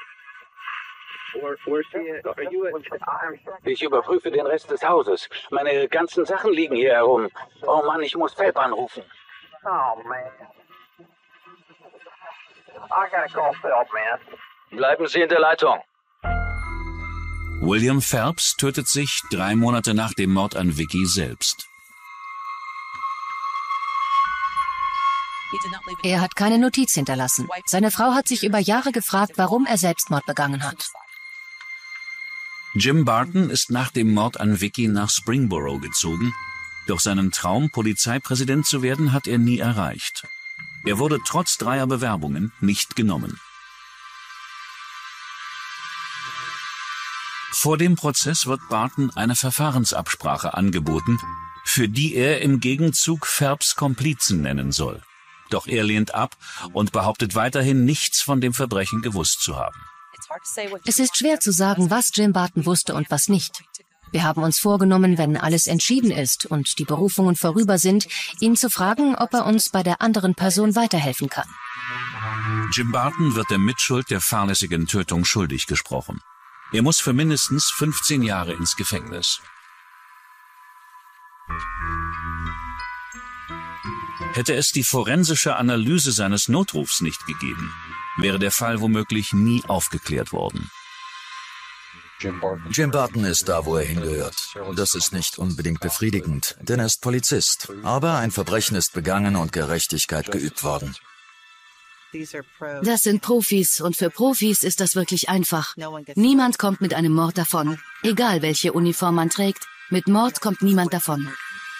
Ich überprüfe den Rest des Hauses. Meine ganzen Sachen liegen hier herum. Oh Mann, ich muss Phelps anrufen. Bleiben Sie in der Leitung. William Phelps tötet sich drei Monate nach dem Mord an Vicky selbst. Er hat keine Notiz hinterlassen. Seine Frau hat sich über Jahre gefragt, warum er Selbstmord begangen hat. Jim Barton ist nach dem Mord an Vicky nach Springboro gezogen, doch seinen Traum, Polizeipräsident zu werden, hat er nie erreicht. Er wurde trotz dreier Bewerbungen nicht genommen. Vor dem Prozess wird Barton eine Verfahrensabsprache angeboten, für die er im Gegenzug Phelps Komplizen nennen soll. Doch er lehnt ab und behauptet weiterhin, nichts von dem Verbrechen gewusst zu haben. Es ist schwer zu sagen, was Jim Barton wusste und was nicht. Wir haben uns vorgenommen, wenn alles entschieden ist und die Berufungen vorüber sind, ihn zu fragen, ob er uns bei der anderen Person weiterhelfen kann. Jim Barton wird der Mitschuld der fahrlässigen Tötung schuldig gesprochen. Er muss für mindestens fünfzehn Jahre ins Gefängnis. Hätte es die forensische Analyse seines Notrufs nicht gegeben, wäre der Fall womöglich nie aufgeklärt worden. Jim Barton ist da, wo er hingehört. Das ist nicht unbedingt befriedigend, denn er ist Polizist. Aber ein Verbrechen ist begangen und Gerechtigkeit geübt worden. Das sind Profis und für Profis ist das wirklich einfach. Niemand kommt mit einem Mord davon. Egal welche Uniform man trägt, mit Mord kommt niemand davon.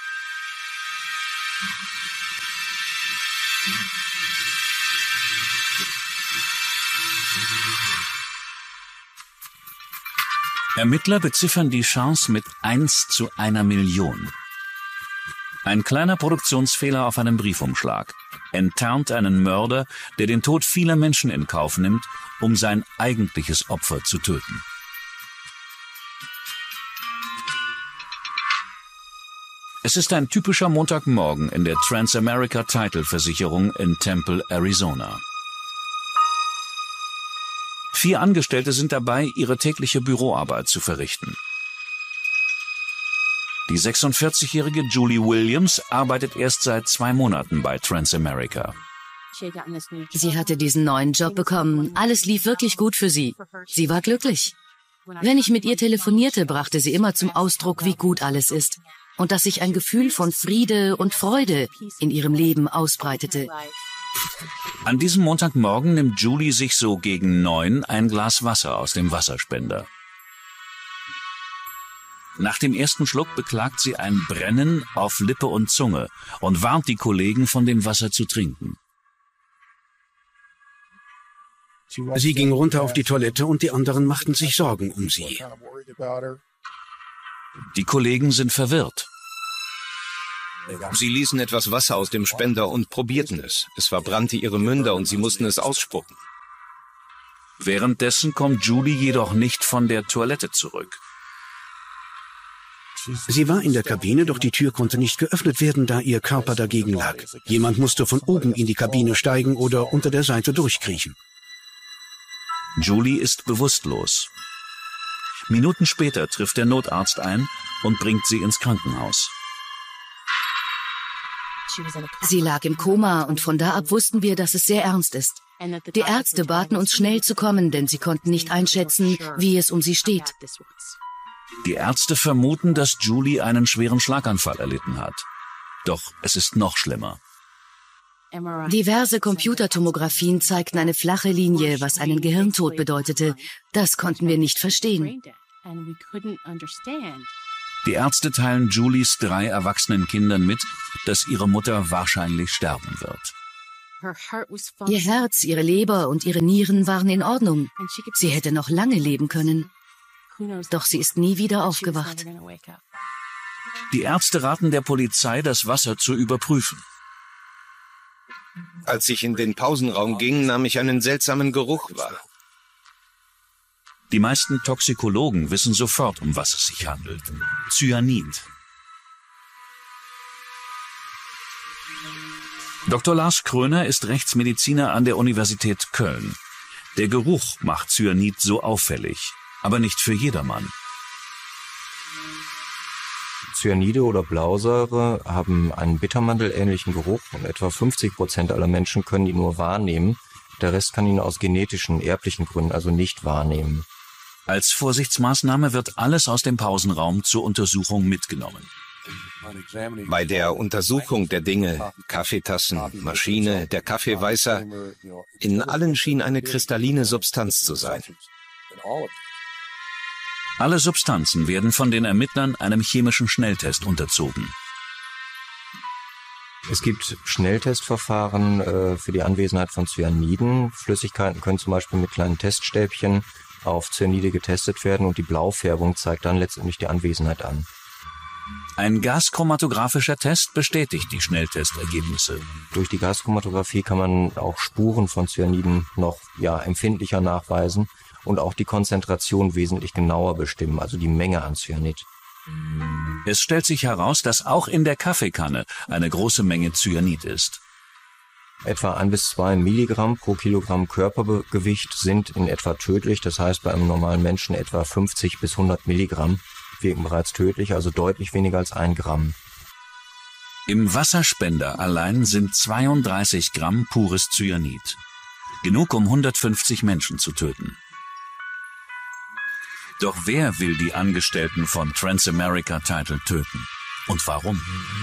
Ermittler beziffern die Chance mit eins zu einer Million. Ein kleiner Produktionsfehler auf einem Briefumschlag enttarnt einen Mörder, der den Tod vieler Menschen in Kauf nimmt, um sein eigentliches Opfer zu töten. Es Es ist ein typischer Montagmorgen in der Transamerica Title Versicherung in Temple, Arizona. Vier Angestellte sind dabei, ihre tägliche Büroarbeit zu verrichten. Die sechsundvierzigjährige Julie Williams arbeitet erst seit zwei Monaten bei Transamerica. Sie hatte diesen neuen Job bekommen. Alles lief wirklich gut für sie. Sie war glücklich. Wenn ich mit ihr telefonierte, brachte sie immer zum Ausdruck, wie gut alles ist und dass sich ein Gefühl von Friede und Freude in ihrem Leben ausbreitete. An diesem Montagmorgen nimmt Julie sich so gegen neun ein Glas Wasser aus dem Wasserspender. Nach dem ersten Schluck beklagt sie ein Brennen auf Lippe und Zunge und warnt die Kollegen, von dem Wasser zu trinken. Sie ging runter auf die Toilette und die anderen machten sich Sorgen um sie. Die Kollegen sind verwirrt. Sie ließen etwas Wasser aus dem Spender und probierten es. Es verbrannte ihre Münder und sie mussten es ausspucken. Währenddessen kommt Julie jedoch nicht von der Toilette zurück. Sie war in der Kabine, doch die Tür konnte nicht geöffnet werden, da ihr Körper dagegen lag. Jemand musste von oben in die Kabine steigen oder unter der Seite durchkriechen. Julie ist bewusstlos. Minuten später trifft der Notarzt ein und bringt sie ins Krankenhaus. Sie lag im Koma und von da ab wussten wir, dass es sehr ernst ist. Die Ärzte baten uns schnell zu kommen, denn sie konnten nicht einschätzen, wie es um sie steht. Die Ärzte vermuten, dass Julie einen schweren Schlaganfall erlitten hat. Doch es ist noch schlimmer. Diverse Computertomographien zeigten eine flache Linie, was einen Gehirntod bedeutete. Das konnten wir nicht verstehen. Die Ärzte teilen Julies drei erwachsenen Kindern mit, dass ihre Mutter wahrscheinlich sterben wird. Ihr Herz, ihre Leber und ihre Nieren waren in Ordnung. Sie hätte noch lange leben können. Doch sie ist nie wieder aufgewacht. Die Ärzte raten der Polizei, das Wasser zu überprüfen. Als ich in den Pausenraum ging, nahm ich einen seltsamen Geruch wahr. Die meisten Toxikologen wissen sofort, um was es sich handelt. Cyanid. Doktor Lars Kröner ist Rechtsmediziner an der Universität Köln. Der Geruch macht Cyanid so auffällig, aber nicht für jedermann. Cyanide oder Blausäure haben einen bittermandelähnlichen Geruch und etwa fünfzig Prozent aller Menschen können ihn nur wahrnehmen. Der Rest kann ihn aus genetischen, erblichen Gründen also nicht wahrnehmen. Als Vorsichtsmaßnahme wird alles aus dem Pausenraum zur Untersuchung mitgenommen. Bei der Untersuchung der Dinge, Kaffeetassen, Maschine, der Kaffeeweißer, in allen schien eine kristalline Substanz zu sein. Alle Substanzen werden von den Ermittlern einem chemischen Schnelltest unterzogen. Es gibt Schnelltestverfahren äh, für die Anwesenheit von Cyaniden. Flüssigkeiten können zum Beispiel mit kleinen Teststäbchen auf Cyanide getestet werden und die Blaufärbung zeigt dann letztendlich die Anwesenheit an. Ein gaschromatographischer Test bestätigt die Schnelltestergebnisse. Durch die Gaschromatographie kann man auch Spuren von Cyaniden noch ja, empfindlicher nachweisen und auch die Konzentration wesentlich genauer bestimmen, also die Menge an Cyanid. Es stellt sich heraus, dass auch in der Kaffeekanne eine große Menge Cyanid ist. Etwa ein bis zwei Milligramm pro Kilogramm Körpergewicht sind in etwa tödlich. Das heißt, bei einem normalen Menschen etwa fünfzig bis hundert Milligramm wirken bereits tödlich, also deutlich weniger als ein Gramm. Im Wasserspender allein sind zweiunddreißig Gramm pures Cyanid. Genug, um hundertfünfzig Menschen zu töten. Doch wer will die Angestellten von Transamerica Title töten? Und warum?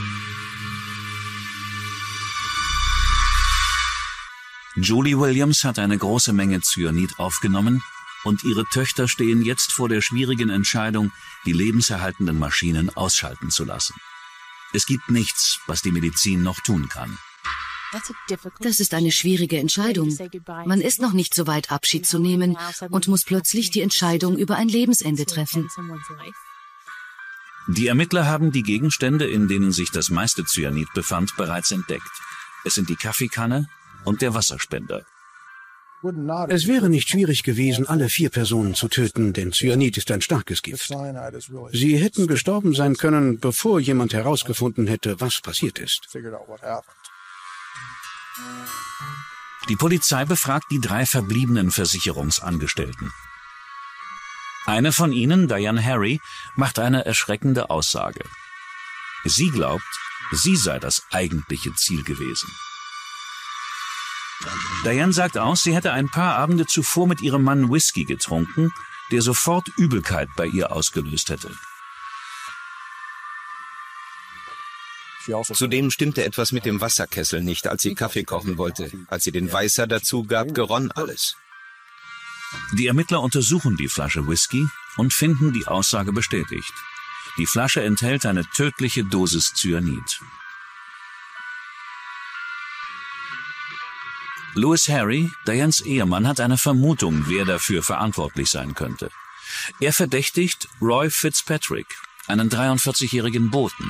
Julie Williams hat eine große Menge Cyanid aufgenommen und ihre Töchter stehen jetzt vor der schwierigen Entscheidung, die lebenserhaltenden Maschinen ausschalten zu lassen. Es gibt nichts, was die Medizin noch tun kann. Das ist eine schwierige Entscheidung. Man ist noch nicht so weit, Abschied zu nehmen und muss plötzlich die Entscheidung über ein Lebensende treffen. Die Ermittler haben die Gegenstände, in denen sich das meiste Cyanid befand, bereits entdeckt. Es sind die Kaffeekanne und der Wasserspender. Es wäre nicht schwierig gewesen, alle vier Personen zu töten, denn Cyanid ist ein starkes Gift. Sie hätten gestorben sein können, bevor jemand herausgefunden hätte, was passiert ist. Die Polizei befragt die drei verbliebenen Versicherungsangestellten. Eine von ihnen, Diane Harry, macht eine erschreckende Aussage. Sie glaubt, sie sei das eigentliche Ziel gewesen. Diane sagt aus, sie hätte ein paar Abende zuvor mit ihrem Mann Whisky getrunken, der sofort Übelkeit bei ihr ausgelöst hätte. Zudem stimmte etwas mit dem Wasserkessel nicht, als sie Kaffee kochen wollte. Als sie den Weißer dazu gab, geronn alles. Die Ermittler untersuchen die Flasche Whisky und finden die Aussage bestätigt. Die Flasche enthält eine tödliche Dosis Cyanid. Louis Harry, Dianes Ehemann, hat eine Vermutung, wer dafür verantwortlich sein könnte. Er verdächtigt Roy Fitzpatrick, einen dreiundvierzigjährigen Boten.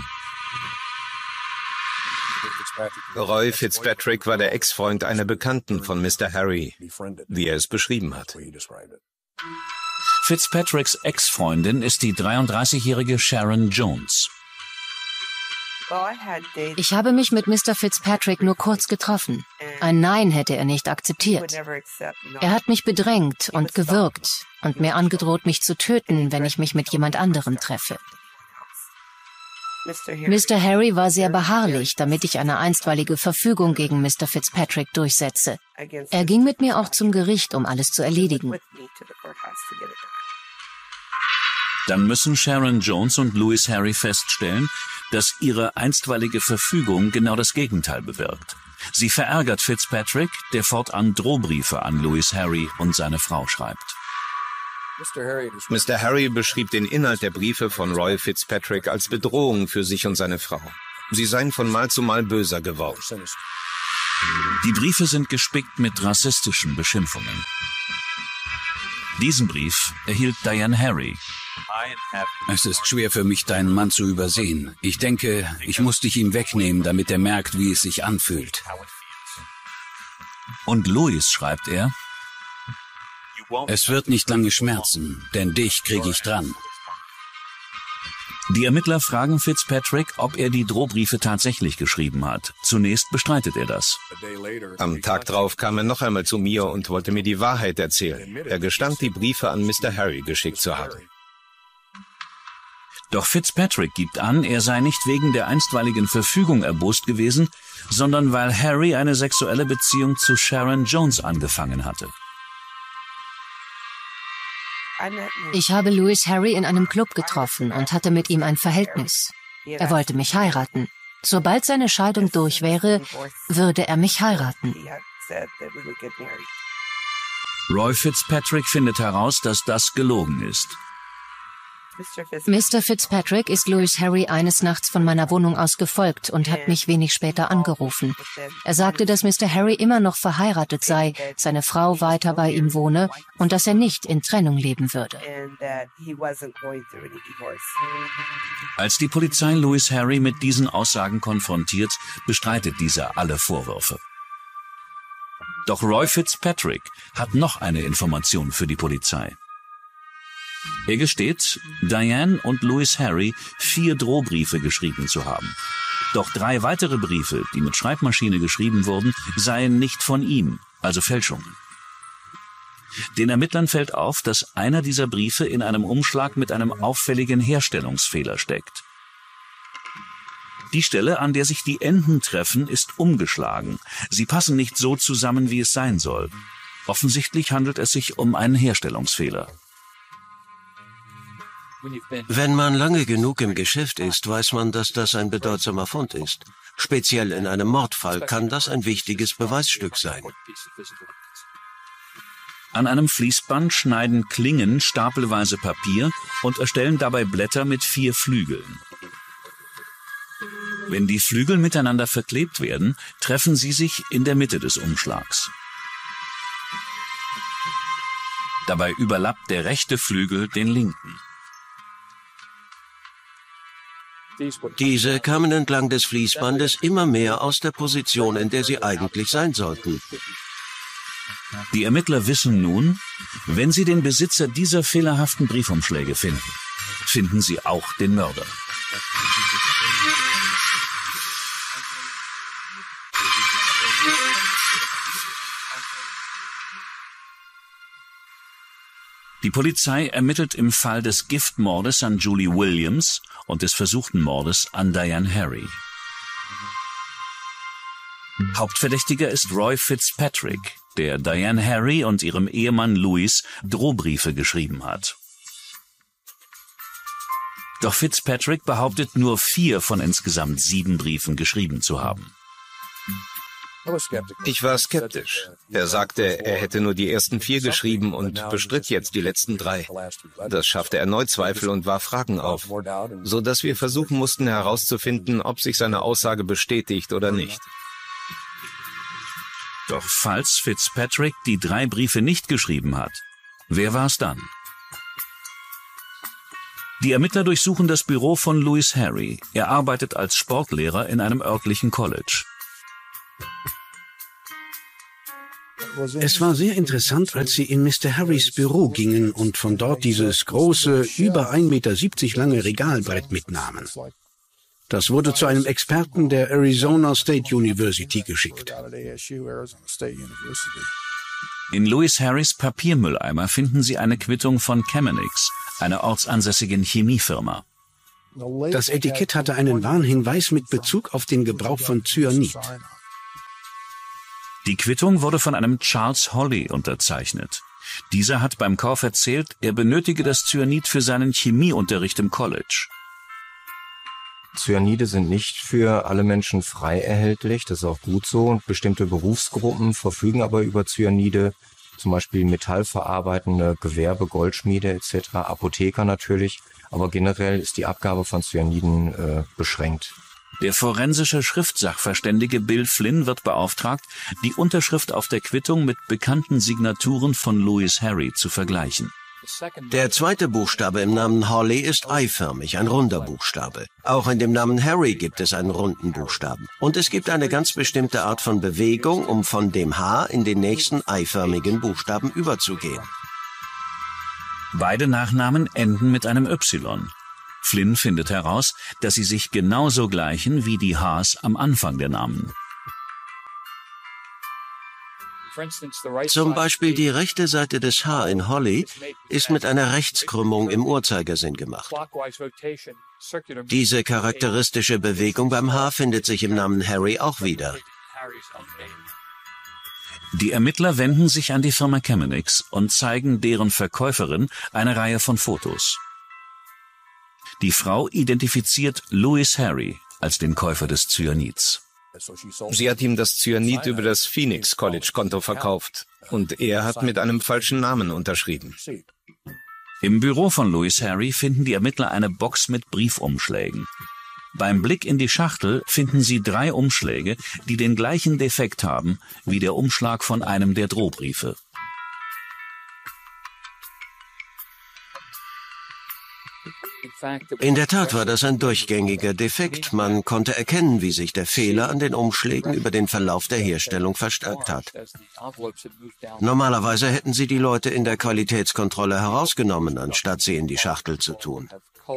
Roy Fitzpatrick war der Ex-Freund einer Bekannten von Mister Harry, wie er es beschrieben hat. Fitzpatricks Ex-Freundin ist die dreiunddreißigjährige Sharon Jones. Ich habe mich mit Mister Fitzpatrick nur kurz getroffen. Ein Nein hätte er nicht akzeptiert. Er hat mich bedrängt und gewürgt und mir angedroht, mich zu töten, wenn ich mich mit jemand anderem treffe. Mister Harry war sehr beharrlich, damit ich eine einstweilige Verfügung gegen Mister Fitzpatrick durchsetze. Er ging mit mir auch zum Gericht, um alles zu erledigen. Dann müssen Sharon Jones und Louis Harry feststellen, dass ihre einstweilige Verfügung genau das Gegenteil bewirkt. Sie verärgert Fitzpatrick, der fortan Drohbriefe an Louis Harry und seine Frau schreibt. Mister Harry beschrieb den Inhalt der Briefe von Roy Fitzpatrick als Bedrohung für sich und seine Frau. Sie seien von Mal zu Mal böser geworden. Die Briefe sind gespickt mit rassistischen Beschimpfungen. Diesen Brief erhielt Diane Harry. Es ist schwer für mich, deinen Mann zu übersehen. Ich denke, ich muss dich ihm wegnehmen, damit er merkt, wie es sich anfühlt. Und Louis schreibt er: Es wird nicht lange schmerzen, denn dich kriege ich dran. Die Ermittler fragen Fitzpatrick, ob er die Drohbriefe tatsächlich geschrieben hat. Zunächst bestreitet er das. Am Tag drauf kam er noch einmal zu mir und wollte mir die Wahrheit erzählen. Er gestand, die Briefe an Mister Harry geschickt zu haben. Doch Fitzpatrick gibt an, er sei nicht wegen der einstweiligen Verfügung erbost gewesen, sondern weil Harry eine sexuelle Beziehung zu Sharon Jones angefangen hatte. Ich habe Louis Harry in einem Club getroffen und hatte mit ihm ein Verhältnis. Er wollte mich heiraten. Sobald seine Scheidung durch wäre, würde er mich heiraten. Roy Fitzpatrick findet heraus, dass das gelogen ist. Mister Fitzpatrick ist Louis Harry eines Nachts von meiner Wohnung aus gefolgt und hat mich wenig später angerufen. Er sagte, dass Mister Harry immer noch verheiratet sei, seine Frau weiter bei ihm wohne und dass er nicht in Trennung leben würde. Als die Polizei Louis Harry mit diesen Aussagen konfrontiert, bestreitet dieser alle Vorwürfe. Doch Roy Fitzpatrick hat noch eine Information für die Polizei. Er gesteht, Diane und Louis Harry vier Drohbriefe geschrieben zu haben. Doch drei weitere Briefe, die mit Schreibmaschine geschrieben wurden, seien nicht von ihm, also Fälschungen. Den Ermittlern fällt auf, dass einer dieser Briefe in einem Umschlag mit einem auffälligen Herstellungsfehler steckt. Die Stelle, an der sich die Enden treffen, ist umgeschlagen. Sie passen nicht so zusammen, wie es sein soll. Offensichtlich handelt es sich um einen Herstellungsfehler. Wenn man lange genug im Geschäft ist, weiß man, dass das ein bedeutsamer Fund ist. Speziell in einem Mordfall kann das ein wichtiges Beweisstück sein. An einem Fließband schneiden Klingen stapelweise Papier und erstellen dabei Blätter mit vier Flügeln. Wenn die Flügel miteinander verklebt werden, treffen sie sich in der Mitte des Umschlags. Dabei überlappt der rechte Flügel den linken. Diese kamen entlang des Fließbandes immer mehr aus der Position, in der sie eigentlich sein sollten. Die Ermittler wissen nun, wenn sie den Besitzer dieser fehlerhaften Briefumschläge finden, finden sie auch den Mörder. Die Polizei ermittelt im Fall des Giftmordes an Julie Williams und des versuchten Mordes an Diane Harry. Hauptverdächtiger ist Roy Fitzpatrick, der Diane Harry und ihrem Ehemann Louis Drohbriefe geschrieben hat. Doch Fitzpatrick behauptet, nur vier von insgesamt sieben Briefen geschrieben zu haben. Ich war skeptisch. Er sagte, er hätte nur die ersten vier geschrieben und bestritt jetzt die letzten drei. Das schaffte erneut Zweifel und warf Fragen auf, so dass wir versuchen mussten herauszufinden, ob sich seine Aussage bestätigt oder nicht. Doch falls Fitzpatrick die drei Briefe nicht geschrieben hat, wer war es dann? Die Ermittler durchsuchen das Büro von Louis Harry. Er arbeitet als Sportlehrer in einem örtlichen College. Es war sehr interessant, als sie in Mister Harrys Büro gingen und von dort dieses große, über ein Meter siebzig lange Regalbrett mitnahmen. Das wurde zu einem Experten der Arizona State University geschickt. In Louis Harrys Papiermülleimer finden sie eine Quittung von Chemenix, einer ortsansässigen Chemiefirma. Das Etikett hatte einen Warnhinweis mit Bezug auf den Gebrauch von Cyanid. Die Quittung wurde von einem Charles Holly unterzeichnet. Dieser hat beim Kauf erzählt, er benötige das Cyanid für seinen Chemieunterricht im College. Cyanide sind nicht für alle Menschen frei erhältlich, das ist auch gut so. Und bestimmte Berufsgruppen verfügen aber über Cyanide, zum Beispiel metallverarbeitende Gewerbe, Goldschmiede et cetera, Apotheker natürlich. Aber generell ist die Abgabe von Cyaniden äh, beschränkt. Der forensische Schriftsachverständige Bill Flynn wird beauftragt, die Unterschrift auf der Quittung mit bekannten Signaturen von Louis Harry zu vergleichen. Der zweite Buchstabe im Namen Holly ist eiförmig, ein runder Buchstabe. Auch in dem Namen Harry gibt es einen runden Buchstaben. Und es gibt eine ganz bestimmte Art von Bewegung, um von dem H in den nächsten eiförmigen Buchstaben überzugehen. Beide Nachnamen enden mit einem Y. Flynn findet heraus, dass sie sich genauso gleichen wie die Hs am Anfang der Namen. Zum Beispiel die rechte Seite des H in Holly ist mit einer Rechtskrümmung im Uhrzeigersinn gemacht. Diese charakteristische Bewegung beim H findet sich im Namen Harry auch wieder. Die Ermittler wenden sich an die Firma Chemenix und zeigen deren Verkäuferin eine Reihe von Fotos. Die Frau identifiziert Louis Harry als den Käufer des Cyanids. Sie hat ihm das Cyanid über das Phoenix College Konto verkauft und er hat mit einem falschen Namen unterschrieben. Im Büro von Louis Harry finden die Ermittler eine Box mit Briefumschlägen. Beim Blick in die Schachtel finden sie drei Umschläge, die den gleichen Defekt haben wie der Umschlag von einem der Drohbriefe. In der Tat war das ein durchgängiger Defekt. Man konnte erkennen, wie sich der Fehler an den Umschlägen über den Verlauf der Herstellung verstärkt hat. Normalerweise hätten sie die Leute in der Qualitätskontrolle herausgenommen, anstatt sie in die Schachtel zu tun.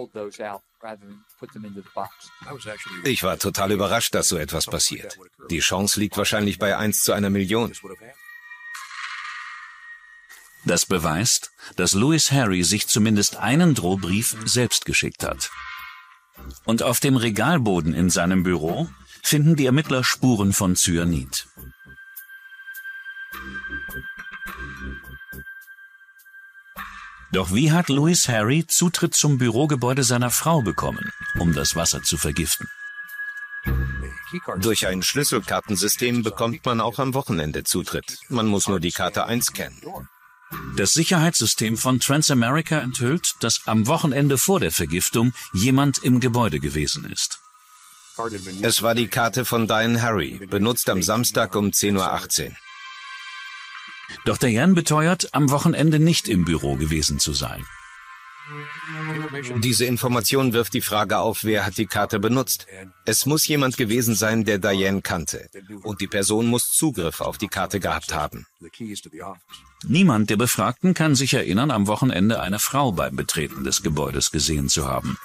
Ich war total überrascht, dass so etwas passiert. Die Chance liegt wahrscheinlich bei eins zu einer Million. Das beweist, dass Louis Harry sich zumindest einen Drohbrief selbst geschickt hat. Und auf dem Regalboden in seinem Büro finden die Ermittler Spuren von Cyanid. Doch wie hat Louis Harry Zutritt zum Bürogebäude seiner Frau bekommen, um das Wasser zu vergiften? Durch ein Schlüsselkartensystem bekommt man auch am Wochenende Zutritt. Man muss nur die Karte einscannen. Das Sicherheitssystem von Transamerica enthüllt, dass am Wochenende vor der Vergiftung jemand im Gebäude gewesen ist. Es war die Karte von Diane Harry, benutzt am Samstag um zehn Uhr achtzehn. Doch Diane beteuert, am Wochenende nicht im Büro gewesen zu sein. Diese Information wirft die Frage auf, wer hat die Karte benutzt. Es muss jemand gewesen sein, der Diane kannte. Und die Person muss Zugriff auf die Karte gehabt haben. Niemand der Befragten kann sich erinnern, am Wochenende eine Frau beim Betreten des Gebäudes gesehen zu haben.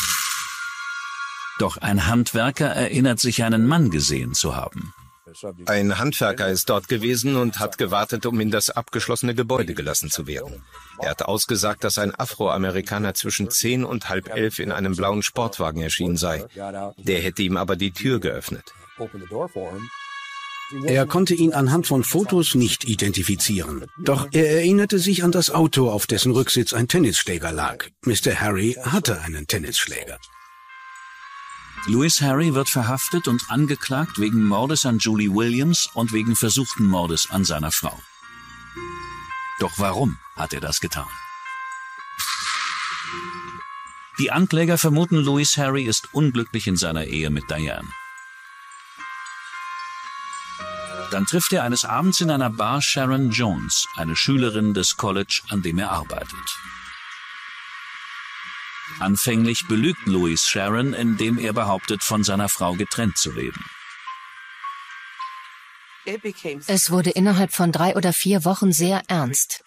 Doch ein Handwerker erinnert sich, einen Mann gesehen zu haben. Ein Handwerker ist dort gewesen und hat gewartet, um in das abgeschlossene Gebäude gelassen zu werden. Er hat ausgesagt, dass ein Afroamerikaner zwischen zehn und halb elf in einem blauen Sportwagen erschienen sei. Der hätte ihm aber die Tür geöffnet. Er konnte ihn anhand von Fotos nicht identifizieren. Doch er erinnerte sich an das Auto, auf dessen Rücksitz ein Tennisschläger lag. Mister Harry hatte einen Tennisschläger. Louis Harry wird verhaftet und angeklagt wegen Mordes an Julie Williams und wegen versuchten Mordes an seiner Frau. Doch warum hat er das getan? Die Ankläger vermuten, Louis Harry ist unglücklich in seiner Ehe mit Diane. Dann trifft er eines Abends in einer Bar Sharon Jones, eine Schülerin des College, an dem er arbeitet. Anfänglich belügt Louis Sharon, indem er behauptet, von seiner Frau getrennt zu leben. Es wurde innerhalb von drei oder vier Wochen sehr ernst.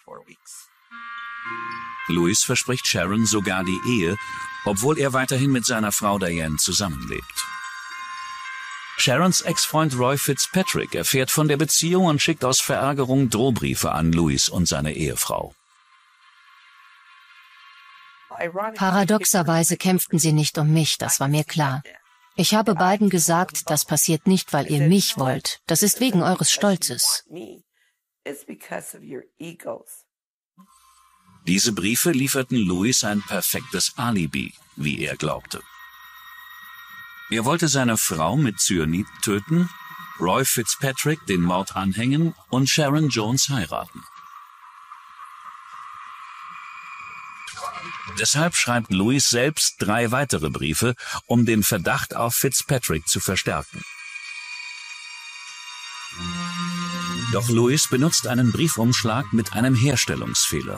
Louis verspricht Sharon sogar die Ehe, obwohl er weiterhin mit seiner Frau Diane zusammenlebt. Sharons Ex-Freund Roy Fitzpatrick erfährt von der Beziehung und schickt aus Verärgerung Drohbriefe an Louis und seine Ehefrau. Paradoxerweise kämpften sie nicht um mich, das war mir klar. Ich habe beiden gesagt, das passiert nicht, weil ihr mich wollt. Das ist wegen eures Stolzes. Diese Briefe lieferten Louis ein perfektes Alibi, wie er glaubte. Er wollte seine Frau mit Cyanid töten, Roy Fitzpatrick den Mord anhängen und Sharon Jones heiraten. Deshalb schreibt Louis selbst drei weitere Briefe, um den Verdacht auf Fitzpatrick zu verstärken. Doch Louis benutzt einen Briefumschlag mit einem Herstellungsfehler.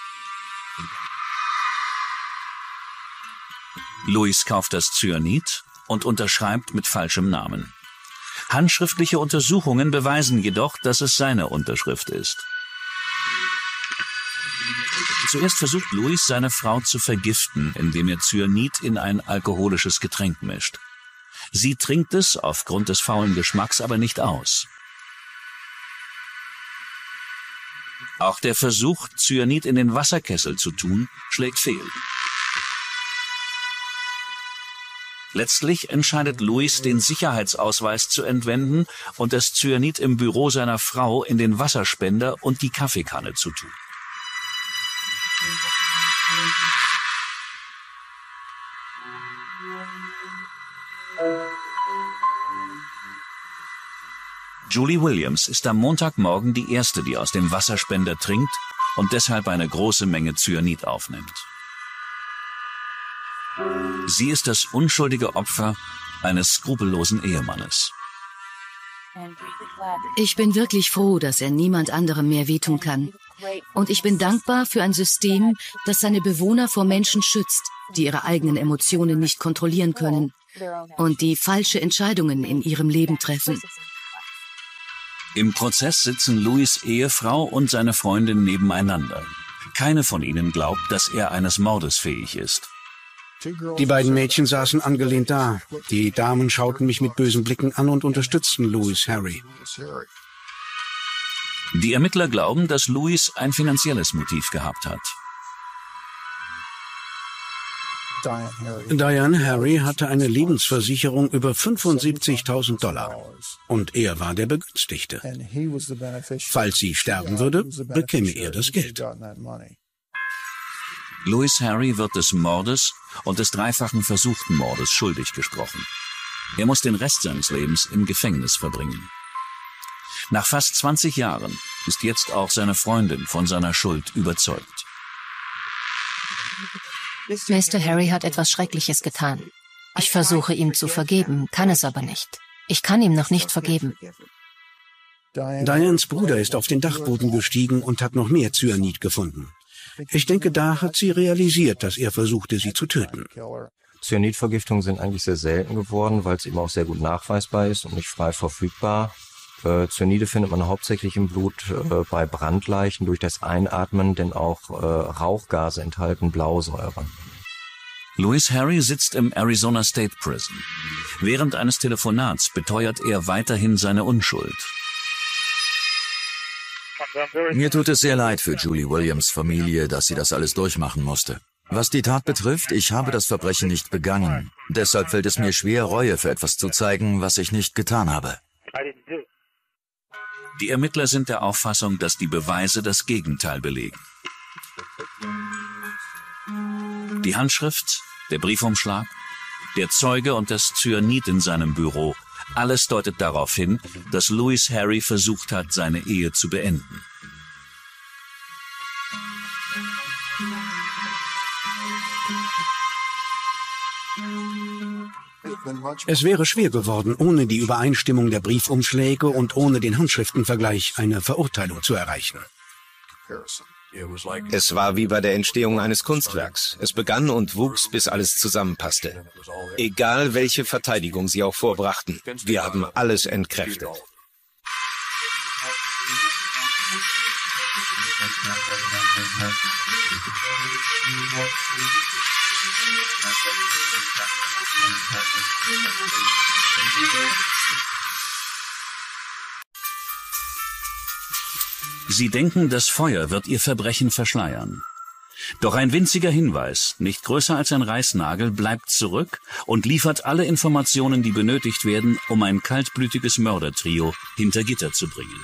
Louis kauft das Cyanid und unterschreibt mit falschem Namen. Handschriftliche Untersuchungen beweisen jedoch, dass es seine Unterschrift ist. Zuerst versucht Louis, seine Frau zu vergiften, indem er Cyanid in ein alkoholisches Getränk mischt. Sie trinkt es aufgrund des faulen Geschmacks aber nicht aus. Auch der Versuch, Cyanid in den Wasserkessel zu tun, schlägt fehl. Letztlich entscheidet Louis, den Sicherheitsausweis zu entwenden und das Cyanid im Büro seiner Frau in den Wasserspender und die Kaffeekanne zu tun. Julie Williams ist am Montagmorgen die erste, die aus dem Wasserspender trinkt und deshalb eine große Menge Cyanid aufnimmt. Sie ist das unschuldige Opfer eines skrupellosen Ehemannes. Ich bin wirklich froh, dass er niemand anderem mehr wehtun kann. Und ich bin dankbar für ein System, das seine Bewohner vor Menschen schützt, die ihre eigenen Emotionen nicht kontrollieren können und die falsche Entscheidungen in ihrem Leben treffen. Im Prozess sitzen Louis' Ehefrau und seine Freundin nebeneinander. Keine von ihnen glaubt, dass er eines Mordes fähig ist. Die beiden Mädchen saßen angelehnt da. Die Damen schauten mich mit bösen Blicken an und unterstützten Louis Harry. Die Ermittler glauben, dass Louis ein finanzielles Motiv gehabt hat. Diane Harry hatte eine Lebensversicherung über fünfundsiebzigtausend Dollar und er war der Begünstigte. Falls sie sterben würde, bekäme er das Geld. Louis Harry wird des Mordes und des dreifachen versuchten Mordes schuldig gesprochen. Er muss den Rest seines Lebens im Gefängnis verbringen. Nach fast zwanzig Jahren ist jetzt auch seine Freundin von seiner Schuld überzeugt. Mister Harry hat etwas Schreckliches getan. Ich versuche ihm zu vergeben, kann es aber nicht. Ich kann ihm noch nicht vergeben. Dianes Bruder ist auf den Dachboden gestiegen und hat noch mehr Cyanid gefunden. Ich denke, da hat sie realisiert, dass er versuchte, sie zu töten. Cyanidvergiftungen sind eigentlich sehr selten geworden, weil es eben auch sehr gut nachweisbar ist und nicht frei verfügbar. Äh, Cyanide findet man hauptsächlich im Blut äh, bei Brandleichen durch das Einatmen, denn auch äh, Rauchgase enthalten Blausäure. Louis Harry sitzt im Arizona State Prison. Während eines Telefonats beteuert er weiterhin seine Unschuld. Mir tut es sehr leid für Julie Williams' Familie, dass sie das alles durchmachen musste. Was die Tat betrifft, ich habe das Verbrechen nicht begangen. Deshalb fällt es mir schwer, Reue für etwas zu zeigen, was ich nicht getan habe. Die Ermittler sind der Auffassung, dass die Beweise das Gegenteil belegen. Die Handschrift, der Briefumschlag, der Zeuge und das Cyanid in seinem Büro, alles deutet darauf hin, dass Louis Harry versucht hat, seine Ehe zu beenden. Es wäre schwer geworden, ohne die Übereinstimmung der Briefumschläge und ohne den Handschriftenvergleich eine Verurteilung zu erreichen. Es war wie bei der Entstehung eines Kunstwerks. Es begann und wuchs, bis alles zusammenpasste. Egal, welche Verteidigung sie auch vorbrachten, wir haben alles entkräftet. Sie denken, das Feuer wird ihr Verbrechen verschleiern. Doch ein winziger Hinweis, nicht größer als ein Reißnagel, bleibt zurück und liefert alle Informationen, die benötigt werden, um ein kaltblütiges Mördertrio hinter Gitter zu bringen.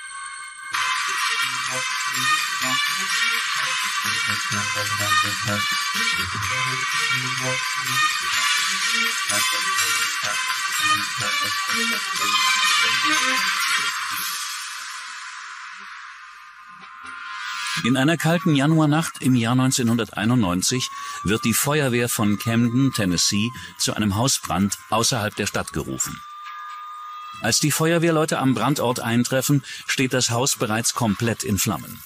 In einer kalten Januarnacht im Jahr neunzehnhunderteinundneunzig wird die Feuerwehr von Camden, Tennessee, zu einem Hausbrand außerhalb der Stadt gerufen. Als die Feuerwehrleute am Brandort eintreffen, steht das Haus bereits komplett in Flammen.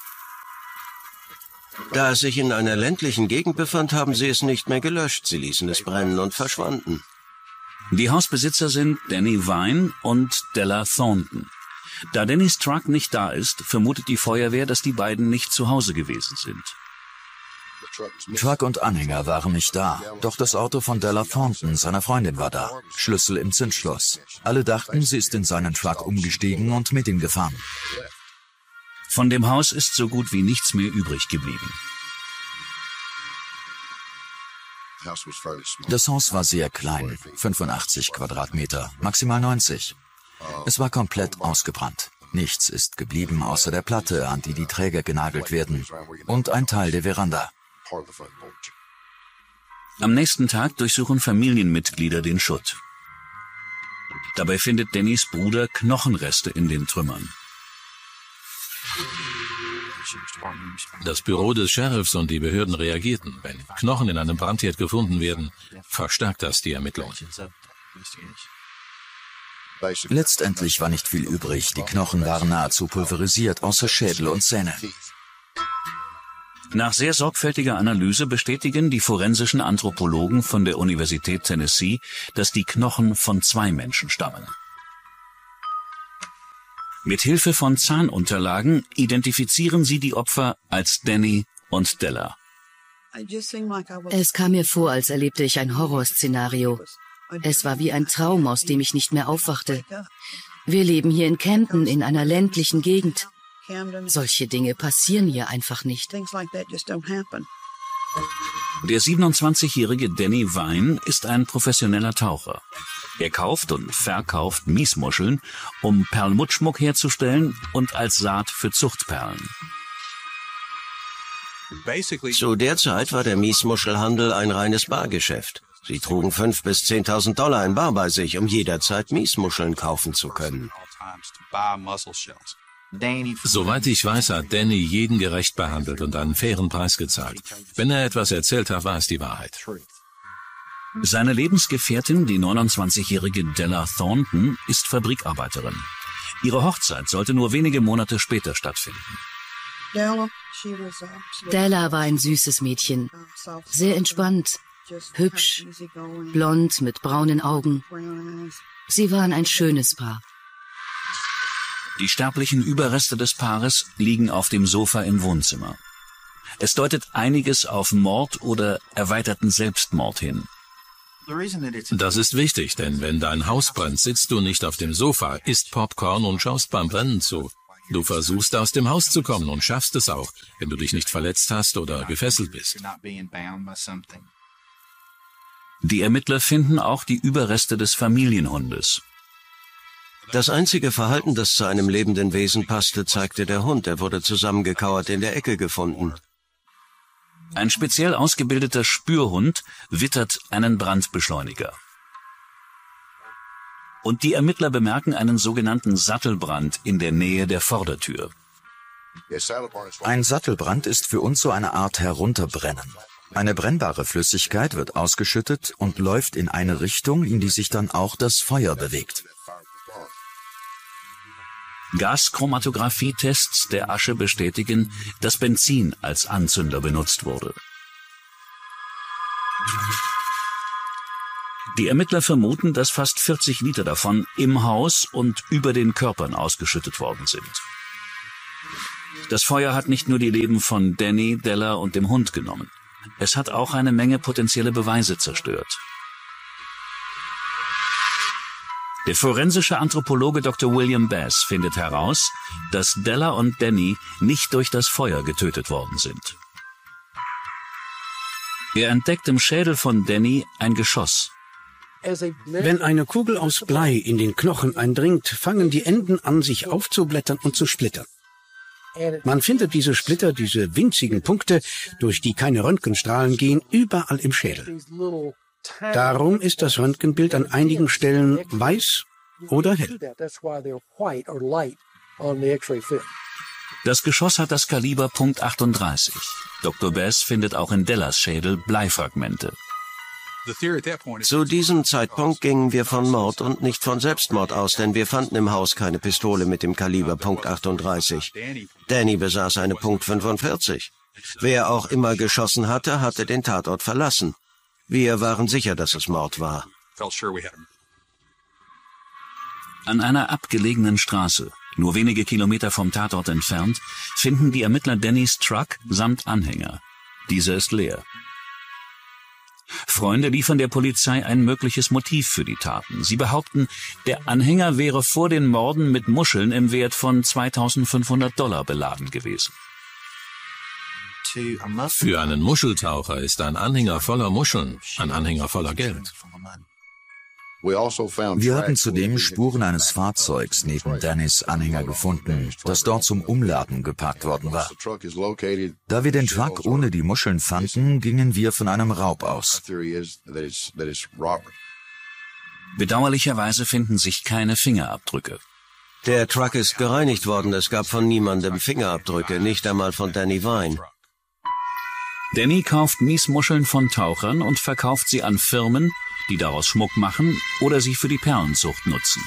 Da es sich in einer ländlichen Gegend befand, haben sie es nicht mehr gelöscht. Sie ließen es brennen und verschwanden. Die Hausbesitzer sind Danny Vine und Della Thornton. Da Dannys Truck nicht da ist, vermutet die Feuerwehr, dass die beiden nicht zu Hause gewesen sind. Truck und Anhänger waren nicht da, doch das Auto von Della Thornton, seiner Freundin, war da. Schlüssel im Zündschloss. Alle dachten, sie ist in seinen Truck umgestiegen und mit ihm gefahren. Von dem Haus ist so gut wie nichts mehr übrig geblieben. Das Haus war sehr klein, fünfundachtzig Quadratmeter, maximal neunzig. Es war komplett ausgebrannt. Nichts ist geblieben außer der Platte, an die die Träger genagelt werden, und ein Teil der Veranda. Am nächsten Tag durchsuchen Familienmitglieder den Schutt. Dabei findet Dannys Bruder Knochenreste in den Trümmern. Das Büro des Sheriffs und die Behörden reagierten. Wenn Knochen in einem Brandherd gefunden werden, verstärkt das die Ermittlungen. Letztendlich war nicht viel übrig. Die Knochen waren nahezu pulverisiert, außer Schädel und Zähne. Nach sehr sorgfältiger Analyse bestätigen die forensischen Anthropologen von der Universität Tennessee, dass die Knochen von zwei Menschen stammen. Mit Hilfe von Zahnunterlagen identifizieren sie die Opfer als Danny und Della. Es kam mir vor, als erlebte ich ein Horrorszenario. Es war wie ein Traum, aus dem ich nicht mehr aufwachte. Wir leben hier in Camden, in einer ländlichen Gegend. Solche Dinge passieren hier einfach nicht. Der siebenundzwanzigjährige Danny Vine ist ein professioneller Taucher. Er kauft und verkauft Miesmuscheln, um Perlmuttschmuck herzustellen und als Saat für Zuchtperlen. Zu der Zeit war der Miesmuschelhandel ein reines Bargeschäft. Sie trugen fünf bis zehntausend Dollar in Bar bei sich, um jederzeit Miesmuscheln kaufen zu können. Soweit ich weiß, hat Danny jeden gerecht behandelt und einen fairen Preis gezahlt. Wenn er etwas erzählt hat, war es die Wahrheit. Seine Lebensgefährtin, die neunundzwanzigjährige Della Thornton, ist Fabrikarbeiterin. Ihre Hochzeit sollte nur wenige Monate später stattfinden. Della war ein süßes Mädchen, sehr entspannt, hübsch, blond mit braunen Augen. Sie waren ein schönes Paar. Die sterblichen Überreste des Paares liegen auf dem Sofa im Wohnzimmer. Es deutet einiges auf Mord oder erweiterten Selbstmord hin. Das ist wichtig, denn wenn dein Haus brennt, sitzt du nicht auf dem Sofa, isst Popcorn und schaust beim Brennen zu. Du versuchst aus dem Haus zu kommen und schaffst es auch, wenn du dich nicht verletzt hast oder gefesselt bist. Die Ermittler finden auch die Überreste des Familienhundes. Das einzige Verhalten, das zu einem lebenden Wesen passte, zeigte der Hund. Er wurde zusammengekauert in der Ecke gefunden. Ein speziell ausgebildeter Spürhund wittert einen Brandbeschleuniger. Und die Ermittler bemerken einen sogenannten Sattelbrand in der Nähe der Vordertür. Ein Sattelbrand ist für uns so eine Art Herunterbrennen. Eine brennbare Flüssigkeit wird ausgeschüttet und läuft in eine Richtung, in die sich dann auch das Feuer bewegt. Gaschromatographie-Tests der Asche bestätigen, dass Benzin als Anzünder benutzt wurde. Die Ermittler vermuten, dass fast vierzig Liter davon im Haus und über den Körpern ausgeschüttet worden sind. Das Feuer hat nicht nur die Leben von Danny, Della und dem Hund genommen. Es hat auch eine Menge potenzielle Beweise zerstört. Der forensische Anthropologe Doktor William Bass findet heraus, dass Della und Danny nicht durch das Feuer getötet worden sind. Er entdeckt im Schädel von Danny ein Geschoss. Wenn eine Kugel aus Blei in den Knochen eindringt, fangen die Enden an, sich aufzublättern und zu splittern. Man findet diese Splitter, diese winzigen Punkte, durch die keine Röntgenstrahlen gehen, überall im Schädel. Darum ist das Röntgenbild an einigen Stellen weiß oder hell. Das Geschoss hat das Kaliber Punkt achtunddreißig. Doktor Bass findet auch in Dellas Schädel Bleifragmente. Zu diesem Zeitpunkt gingen wir von Mord und nicht von Selbstmord aus, denn wir fanden im Haus keine Pistole mit dem Kaliber Punkt achtunddreißig. Danny besaß eine Punkt fünfundvierzig. Wer auch immer geschossen hatte, hatte den Tatort verlassen. Wir waren sicher, dass es Mord war. An einer abgelegenen Straße, nur wenige Kilometer vom Tatort entfernt, finden die Ermittler Dannys Truck samt Anhänger. Dieser ist leer. Freunde liefern der Polizei ein mögliches Motiv für die Taten. Sie behaupten, der Anhänger wäre vor den Morden mit Muscheln im Wert von zweitausendfünfhundert Dollar beladen gewesen. Für einen Muscheltaucher ist ein Anhänger voller Muscheln ein Anhänger voller Geld. Wir hatten zudem Spuren eines Fahrzeugs neben Dannys Anhänger gefunden, das dort zum Umladen geparkt worden war. Da wir den Truck ohne die Muscheln fanden, gingen wir von einem Raub aus. Bedauerlicherweise finden sich keine Fingerabdrücke. Der Truck ist gereinigt worden. Es gab von niemandem Fingerabdrücke, nicht einmal von Danny Vine. Danny kauft Miesmuscheln von Tauchern und verkauft sie an Firmen, die daraus Schmuck machen oder sie für die Perlenzucht nutzen.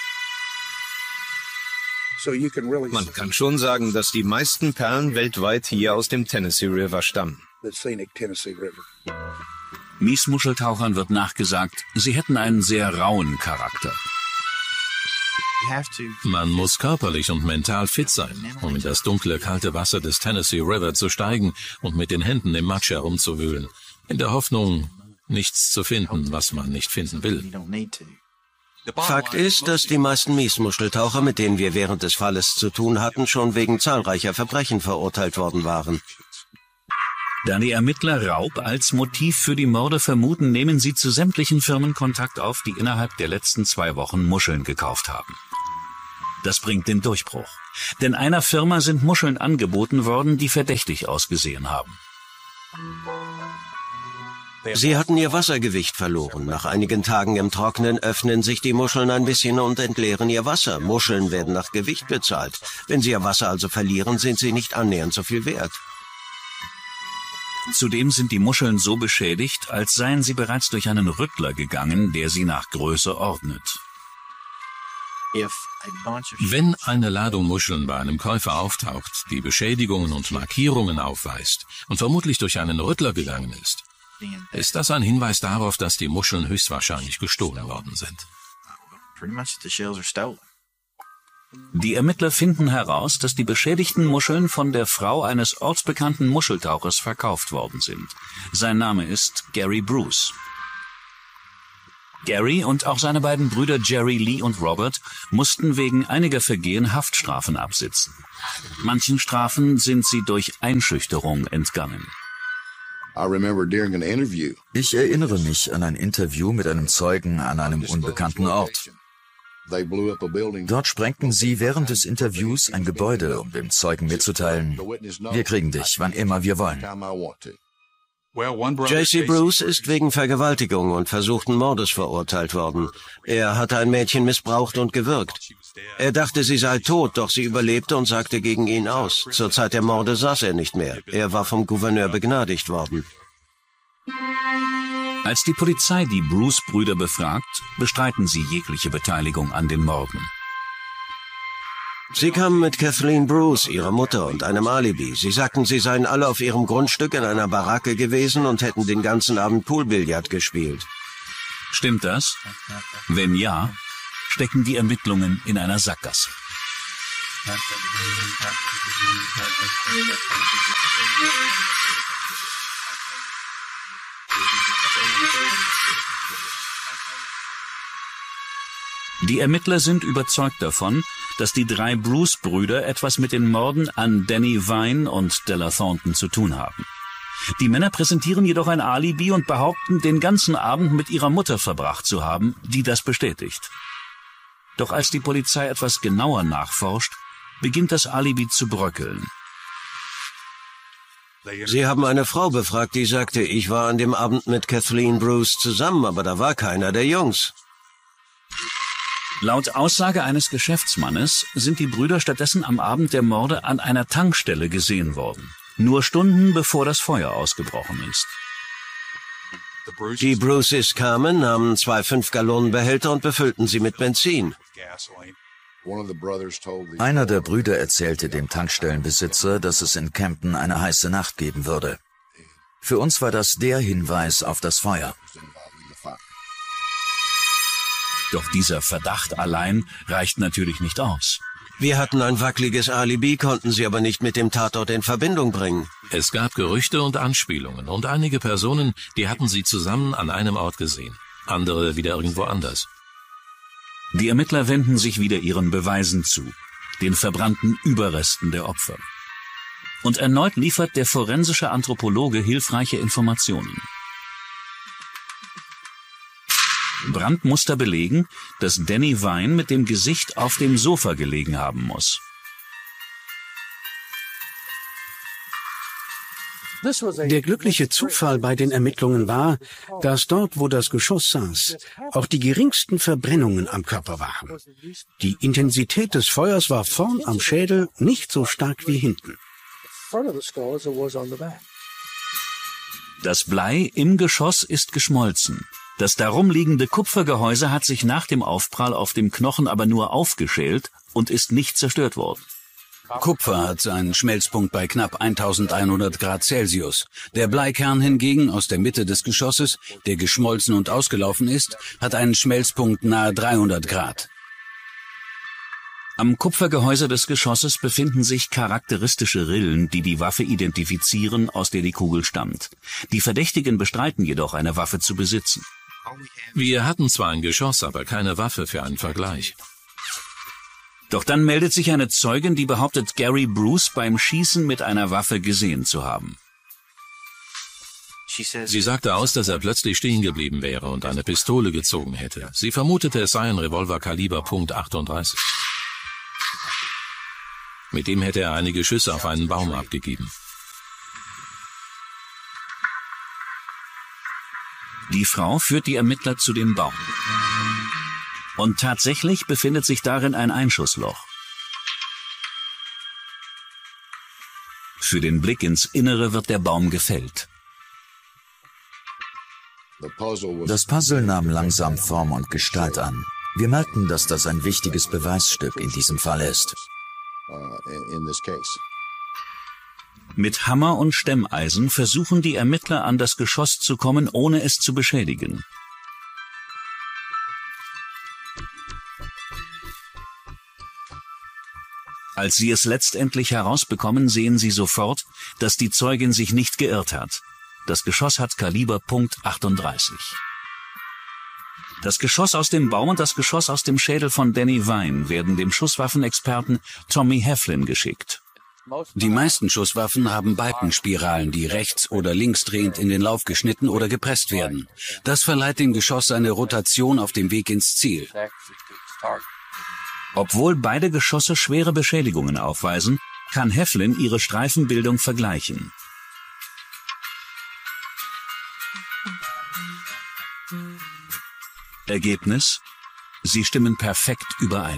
Man kann schon sagen, dass die meisten Perlen weltweit hier aus dem Tennessee River stammen. Miesmuscheltauchern wird nachgesagt, sie hätten einen sehr rauen Charakter. Man muss körperlich und mental fit sein, um in das dunkle, kalte Wasser des Tennessee River zu steigen und mit den Händen im Matsch herumzuwühlen, in der Hoffnung, nichts zu finden, was man nicht finden will. Fakt ist, dass die meisten Miesmuscheltaucher, mit denen wir während des Falles zu tun hatten, schon wegen zahlreicher Verbrechen verurteilt worden waren. Da die Ermittler Raub als Motiv für die Morde vermuten, nehmen sie zu sämtlichen Firmen Kontakt auf, die innerhalb der letzten zwei Wochen Muscheln gekauft haben. Das bringt den Durchbruch. Denn einer Firma sind Muscheln angeboten worden, die verdächtig ausgesehen haben. Sie hatten ihr Wassergewicht verloren. Nach einigen Tagen im Trocknen öffnen sich die Muscheln ein bisschen und entleeren ihr Wasser. Muscheln werden nach Gewicht bezahlt. Wenn sie ihr Wasser also verlieren, sind sie nicht annähernd so viel wert. Zudem sind die Muscheln so beschädigt, als seien sie bereits durch einen Rüttler gegangen, der sie nach Größe ordnet. Wenn eine Ladung Muscheln bei einem Käufer auftaucht, die Beschädigungen und Markierungen aufweist und vermutlich durch einen Rüttler gegangen ist, ist das ein Hinweis darauf, dass die Muscheln höchstwahrscheinlich gestohlen worden sind. Die Ermittler finden heraus, dass die beschädigten Muscheln von der Frau eines ortsbekannten Muscheltauchers verkauft worden sind. Sein Name ist Gary Bruce. Gary und auch seine beiden Brüder Jerry Lee und Robert mussten wegen einiger Vergehen Haftstrafen absitzen. Manchen Strafen sind sie durch Einschüchterung entgangen. Ich erinnere mich an ein Interview mit einem Zeugen an einem unbekannten Ort. Dort sprengten sie während des Interviews ein Gebäude, um dem Zeugen mitzuteilen, wir kriegen dich, wann immer wir wollen. J C Bruce ist wegen Vergewaltigung und versuchten Mordes verurteilt worden. Er hatte ein Mädchen missbraucht und gewürgt. Er dachte, sie sei tot, doch sie überlebte und sagte gegen ihn aus. Zur Zeit der Morde saß er nicht mehr. Er war vom Gouverneur begnadigt worden. Als die Polizei die Bruce-Brüder befragt, bestreiten sie jegliche Beteiligung an den Morden. Sie kamen mit Kathleen Bruce, ihrer Mutter, und einem Alibi. Sie sagten, sie seien alle auf ihrem Grundstück in einer Baracke gewesen und hätten den ganzen Abend Poolbillard gespielt. Stimmt das? Wenn ja, stecken die Ermittlungen in einer Sackgasse. Die Ermittler sind überzeugt davon, dass die drei Bruce-Brüder etwas mit den Morden an Danny Vine und Della Thornton zu tun haben. Die Männer präsentieren jedoch ein Alibi und behaupten, den ganzen Abend mit ihrer Mutter verbracht zu haben, die das bestätigt. Doch als die Polizei etwas genauer nachforscht, beginnt das Alibi zu bröckeln. Sie haben eine Frau befragt, die sagte, ich war an dem Abend mit Kathleen Bruce zusammen, aber da war keiner der Jungs. Laut Aussage eines Geschäftsmannes sind die Brüder stattdessen am Abend der Morde an einer Tankstelle gesehen worden. Nur Stunden bevor das Feuer ausgebrochen ist. Die Bruces kamen, nahmen zwei fünf-Gallonen-Behälter und befüllten sie mit Benzin. Einer der Brüder erzählte dem Tankstellenbesitzer, dass es in Camden eine heiße Nacht geben würde. Für uns war das der Hinweis auf das Feuer. Doch dieser Verdacht allein reicht natürlich nicht aus. Wir hatten ein wackeliges Alibi, konnten sie aber nicht mit dem Tatort in Verbindung bringen. Es gab Gerüchte und Anspielungen und einige Personen, die hatten sie zusammen an einem Ort gesehen, andere wieder irgendwo anders. Die Ermittler wenden sich wieder ihren Beweisen zu, den verbrannten Überresten der Opfer. Und erneut liefert der forensische Anthropologe hilfreiche Informationen. Brandmuster belegen, dass Danny Vine mit dem Gesicht auf dem Sofa gelegen haben muss. Der glückliche Zufall bei den Ermittlungen war, dass dort, wo das Geschoss saß, auch die geringsten Verbrennungen am Körper waren. Die Intensität des Feuers war vorn am Schädel nicht so stark wie hinten. Das Blei im Geschoss ist geschmolzen. Das darum liegende Kupfergehäuse hat sich nach dem Aufprall auf dem Knochen aber nur aufgeschält und ist nicht zerstört worden. Kupfer hat seinen Schmelzpunkt bei knapp eintausendeinhundert Grad Celsius. Der Bleikern hingegen aus der Mitte des Geschosses, der geschmolzen und ausgelaufen ist, hat einen Schmelzpunkt nahe dreihundert Grad. Am Kupfergehäuse des Geschosses befinden sich charakteristische Rillen, die die Waffe identifizieren, aus der die Kugel stammt. Die Verdächtigen bestreiten jedoch, eine Waffe zu besitzen. Wir hatten zwar ein Geschoss, aber keine Waffe für einen Vergleich. Doch dann meldet sich eine Zeugin, die behauptet, Gary Bruce beim Schießen mit einer Waffe gesehen zu haben. Sie sagte aus, dass er plötzlich stehen geblieben wäre und eine Pistole gezogen hätte. Sie vermutete, es sei ein Revolver Kaliber Punkt achtunddreißig. Mit dem hätte er einige Schüsse auf einen Baum abgegeben. Die Frau führt die Ermittler zu dem Baum. Und tatsächlich befindet sich darin ein Einschussloch. Für den Blick ins Innere wird der Baum gefällt. Das Puzzle nahm langsam Form und Gestalt an. Wir merken, dass das ein wichtiges Beweisstück in diesem Fall ist. Mit Hammer und Stemmeisen versuchen die Ermittler an das Geschoss zu kommen, ohne es zu beschädigen. Als sie es letztendlich herausbekommen, sehen sie sofort, dass die Zeugin sich nicht geirrt hat. Das Geschoss hat Kaliber Punkt achtunddreißig. Das Geschoss aus dem Baum und das Geschoss aus dem Schädel von Danny Vine werden dem Schusswaffenexperten Tommy Heflin geschickt. Die meisten Schusswaffen haben Balkenspiralen, die rechts- oder linksdrehend in den Lauf geschnitten oder gepresst werden. Das verleiht dem Geschoss eine Rotation auf dem Weg ins Ziel. Obwohl beide Geschosse schwere Beschädigungen aufweisen, kann Heflin ihre Streifenbildung vergleichen. Ergebnis: Sie stimmen perfekt überein.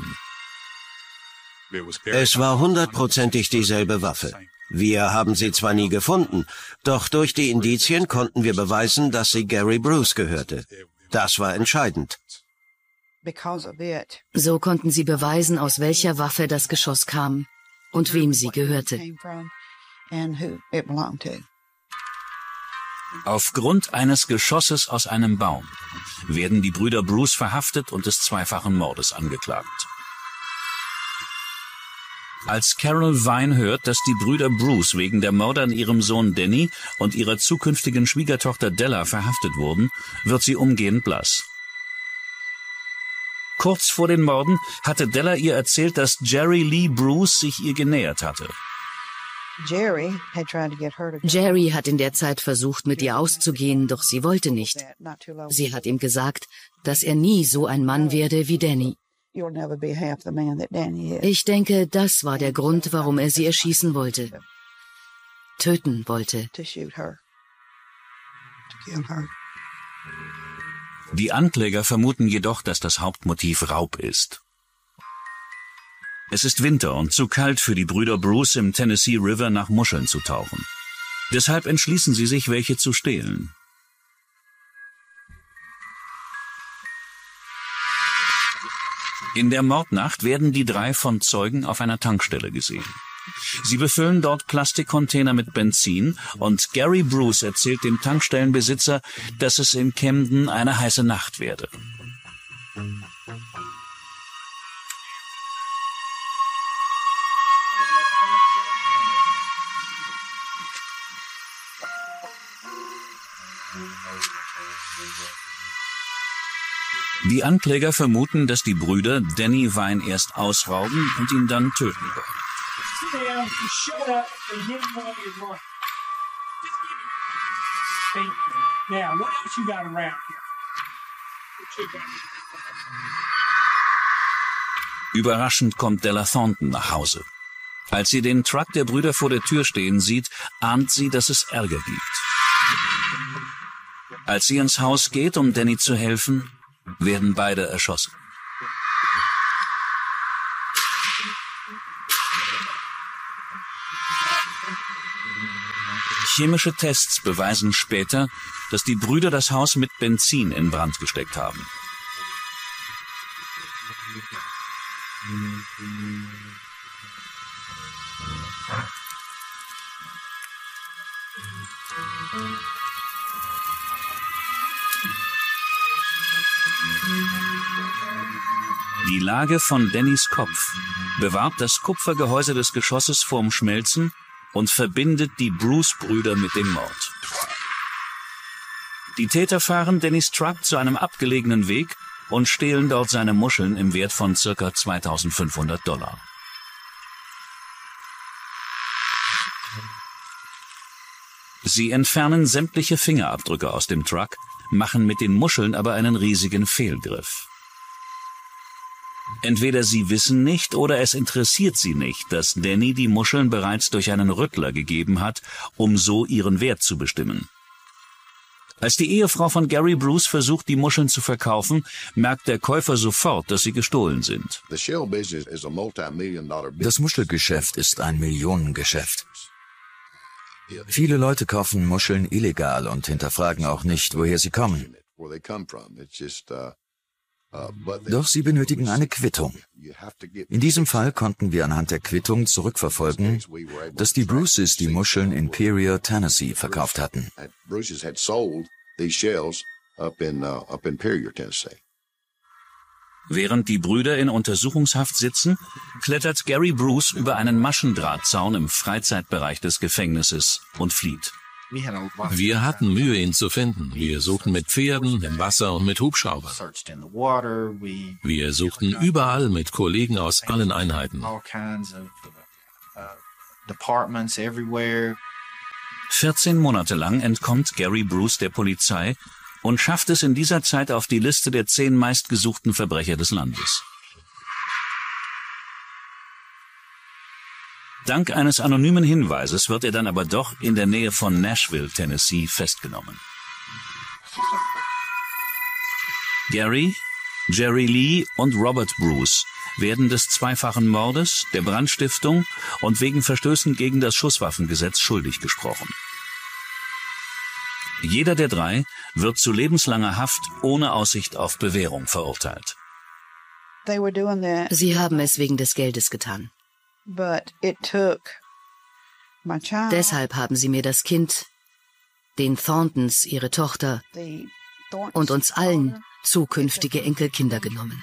Es war hundertprozentig dieselbe Waffe. Wir haben sie zwar nie gefunden, doch durch die Indizien konnten wir beweisen, dass sie Gary Bruce gehörte. Das war entscheidend. So konnten sie beweisen, aus welcher Waffe das Geschoss kam und wem sie gehörte. Aufgrund eines Geschosses aus einem Baum werden die Brüder Bruce verhaftet und des zweifachen Mordes angeklagt. Als Carol Vine hört, dass die Brüder Bruce wegen der Morde an ihrem Sohn Danny und ihrer zukünftigen Schwiegertochter Della verhaftet wurden, wird sie umgehend blass. Kurz vor den Morden hatte Della ihr erzählt, dass Jerry Lee Bruce sich ihr genähert hatte. Jerry hat in der Zeit versucht, mit ihr auszugehen, doch sie wollte nicht. Sie hat ihm gesagt, dass er nie so ein Mann werde wie Danny. Ich denke, das war der Grund, warum er sie erschießen wollte. Töten wollte. Die Ankläger vermuten jedoch, dass das Hauptmotiv Raub ist. Es ist Winter und zu kalt für die Brüder Bruce im Tennessee River nach Muscheln zu tauchen. Deshalb entschließen sie sich, welche zu stehlen. In der Mordnacht werden die drei von Zeugen auf einer Tankstelle gesehen. Sie befüllen dort Plastikcontainer mit Benzin und Gary Bruce erzählt dem Tankstellenbesitzer, dass es in Camden eine heiße Nacht werde. Die Ankläger vermuten, dass die Brüder Danny Vine erst ausrauben und ihn dann töten wollen. Überraschend kommt Della Thornton nach Hause. Als sie den Truck der Brüder vor der Tür stehen sieht, ahnt sie, dass es Ärger gibt. Als sie ins Haus geht, um Danny zu helfen, werden beide erschossen. Chemische Tests beweisen später, dass die Brüder das Haus mit Benzin in Brand gesteckt haben. Die Lage von Dannys Kopf bewahrt das Kupfergehäuse des Geschosses vorm Schmelzen und verbindet die Bruce-Brüder mit dem Mord. Die Täter fahren Dannys Truck zu einem abgelegenen Weg und stehlen dort seine Muscheln im Wert von ca. zweitausendfünfhundert Dollar. Sie entfernen sämtliche Fingerabdrücke aus dem Truck, machen mit den Muscheln aber einen riesigen Fehlgriff. Entweder sie wissen nicht oder es interessiert sie nicht, dass Danny die Muscheln bereits durch einen Rüttler gegeben hat, um so ihren Wert zu bestimmen. Als die Ehefrau von Gary Bruce versucht, die Muscheln zu verkaufen, merkt der Käufer sofort, dass sie gestohlen sind. Das Muschelgeschäft ist ein Millionengeschäft. Viele Leute kaufen Muscheln illegal und hinterfragen auch nicht, woher sie kommen. Doch sie benötigen eine Quittung. In diesem Fall konnten wir anhand der Quittung zurückverfolgen, dass die Bruces die Muscheln in Peoria, Tennessee verkauft hatten. Während die Brüder in Untersuchungshaft sitzen, klettert Gary Bruce über einen Maschendrahtzaun im Freizeitbereich des Gefängnisses und flieht. Wir hatten Mühe, ihn zu finden. Wir suchten mit Pferden, im Wasser und mit Hubschraubern. Wir suchten überall mit Kollegen aus allen Einheiten. vierzehn Monate lang entkommt Gary Bruce der Polizei und schafft es in dieser Zeit auf die Liste der zehn meistgesuchten Verbrecher des Landes. Dank eines anonymen Hinweises wird er dann aber doch in der Nähe von Nashville, Tennessee, festgenommen. Gary, Jerry Lee und Robert Bruce werden des zweifachen Mordes, der Brandstiftung und wegen Verstößen gegen das Schusswaffengesetz schuldig gesprochen. Jeder der drei wird zu lebenslanger Haft ohne Aussicht auf Bewährung verurteilt. Sie haben es wegen des Geldes getan. Deshalb haben sie mir das Kind, den Thorntons, ihre Tochter und uns allen zukünftige Enkelkinder genommen.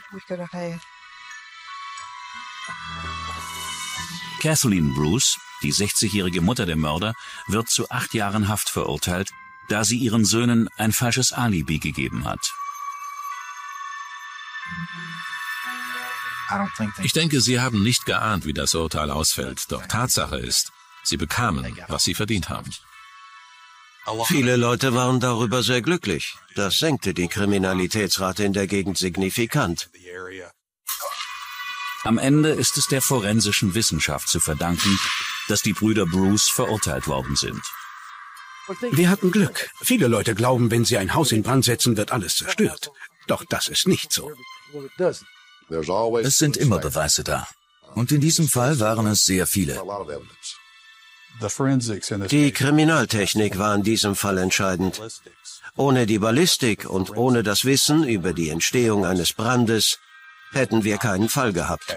Kathleen Bruce, die sechzigjährige Mutter der Mörder, wird zu acht Jahren Haft verurteilt, da sie ihren Söhnen ein falsches Alibi gegeben hat. Ich denke, Sie haben nicht geahnt, wie das Urteil ausfällt. Doch Tatsache ist, Sie bekamen, was Sie verdient haben. Viele Leute waren darüber sehr glücklich. Das senkte die Kriminalitätsrate in der Gegend signifikant. Am Ende ist es der forensischen Wissenschaft zu verdanken, dass die Brüder Bruce verurteilt worden sind. Wir hatten Glück. Viele Leute glauben, wenn sie ein Haus in Brand setzen, wird alles zerstört. Doch das ist nicht so. Es sind immer Beweise da. Und in diesem Fall waren es sehr viele. Die Kriminaltechnik war in diesem Fall entscheidend. Ohne die Ballistik und ohne das Wissen über die Entstehung eines Brandes hätten wir keinen Fall gehabt.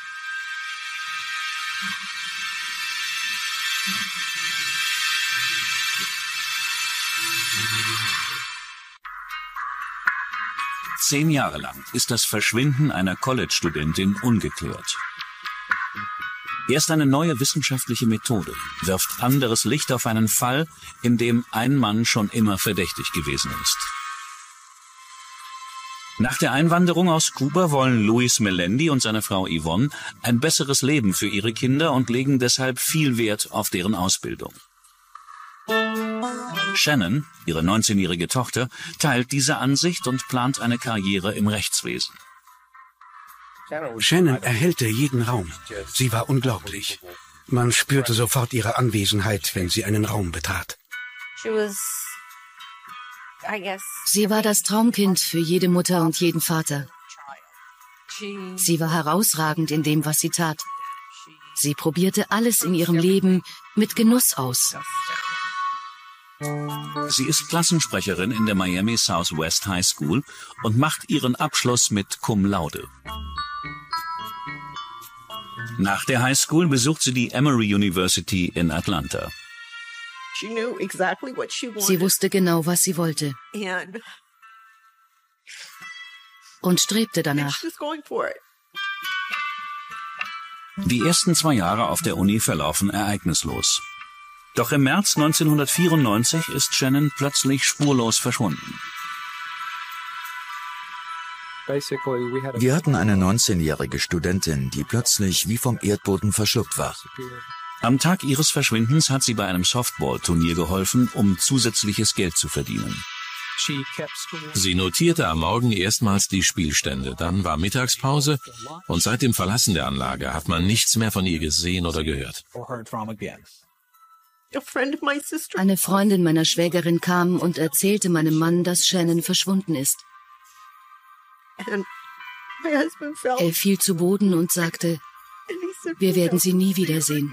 Zehn Jahre lang ist das Verschwinden einer College-Studentin ungeklärt. Erst eine neue wissenschaftliche Methode wirft anderes Licht auf einen Fall, in dem ein Mann schon immer verdächtig gewesen ist. Nach der Einwanderung aus Kuba wollen Luis Melendi und seine Frau Yvonne ein besseres Leben für ihre Kinder und legen deshalb viel Wert auf deren Ausbildung. Shannon, ihre neunzehnjährige Tochter, teilt diese Ansicht und plant eine Karriere im Rechtswesen. Shannon erhellte jeden Raum. Sie war unglaublich. Man spürte sofort ihre Anwesenheit, wenn sie einen Raum betrat. Sie war das Traumkind für jede Mutter und jeden Vater. Sie war herausragend in dem, was sie tat. Sie probierte alles in ihrem Leben mit Genuss aus. Sie ist Klassensprecherin in der Miami Southwest High School und macht ihren Abschluss mit Cum Laude. Nach der High School besucht sie die Emory University in Atlanta. Sie wusste genau, was sie wollte und strebte danach. Die ersten zwei Jahre auf der Uni verlaufen ereignislos. Doch im März neunzehnhundertvierundneunzig ist Shannon plötzlich spurlos verschwunden. Wir hatten eine neunzehnjährige Studentin, die plötzlich wie vom Erdboden verschluckt war. Am Tag ihres Verschwindens hat sie bei einem Softball-Turnier geholfen, um zusätzliches Geld zu verdienen. Sie notierte am Morgen erstmals die Spielstände, dann war Mittagspause und seit dem Verlassen der Anlage hat man nichts mehr von ihr gesehen oder gehört. Eine Freundin meiner Schwägerin kam und erzählte meinem Mann, dass Shannon verschwunden ist. Er fiel zu Boden und sagte, wir werden sie nie wiedersehen.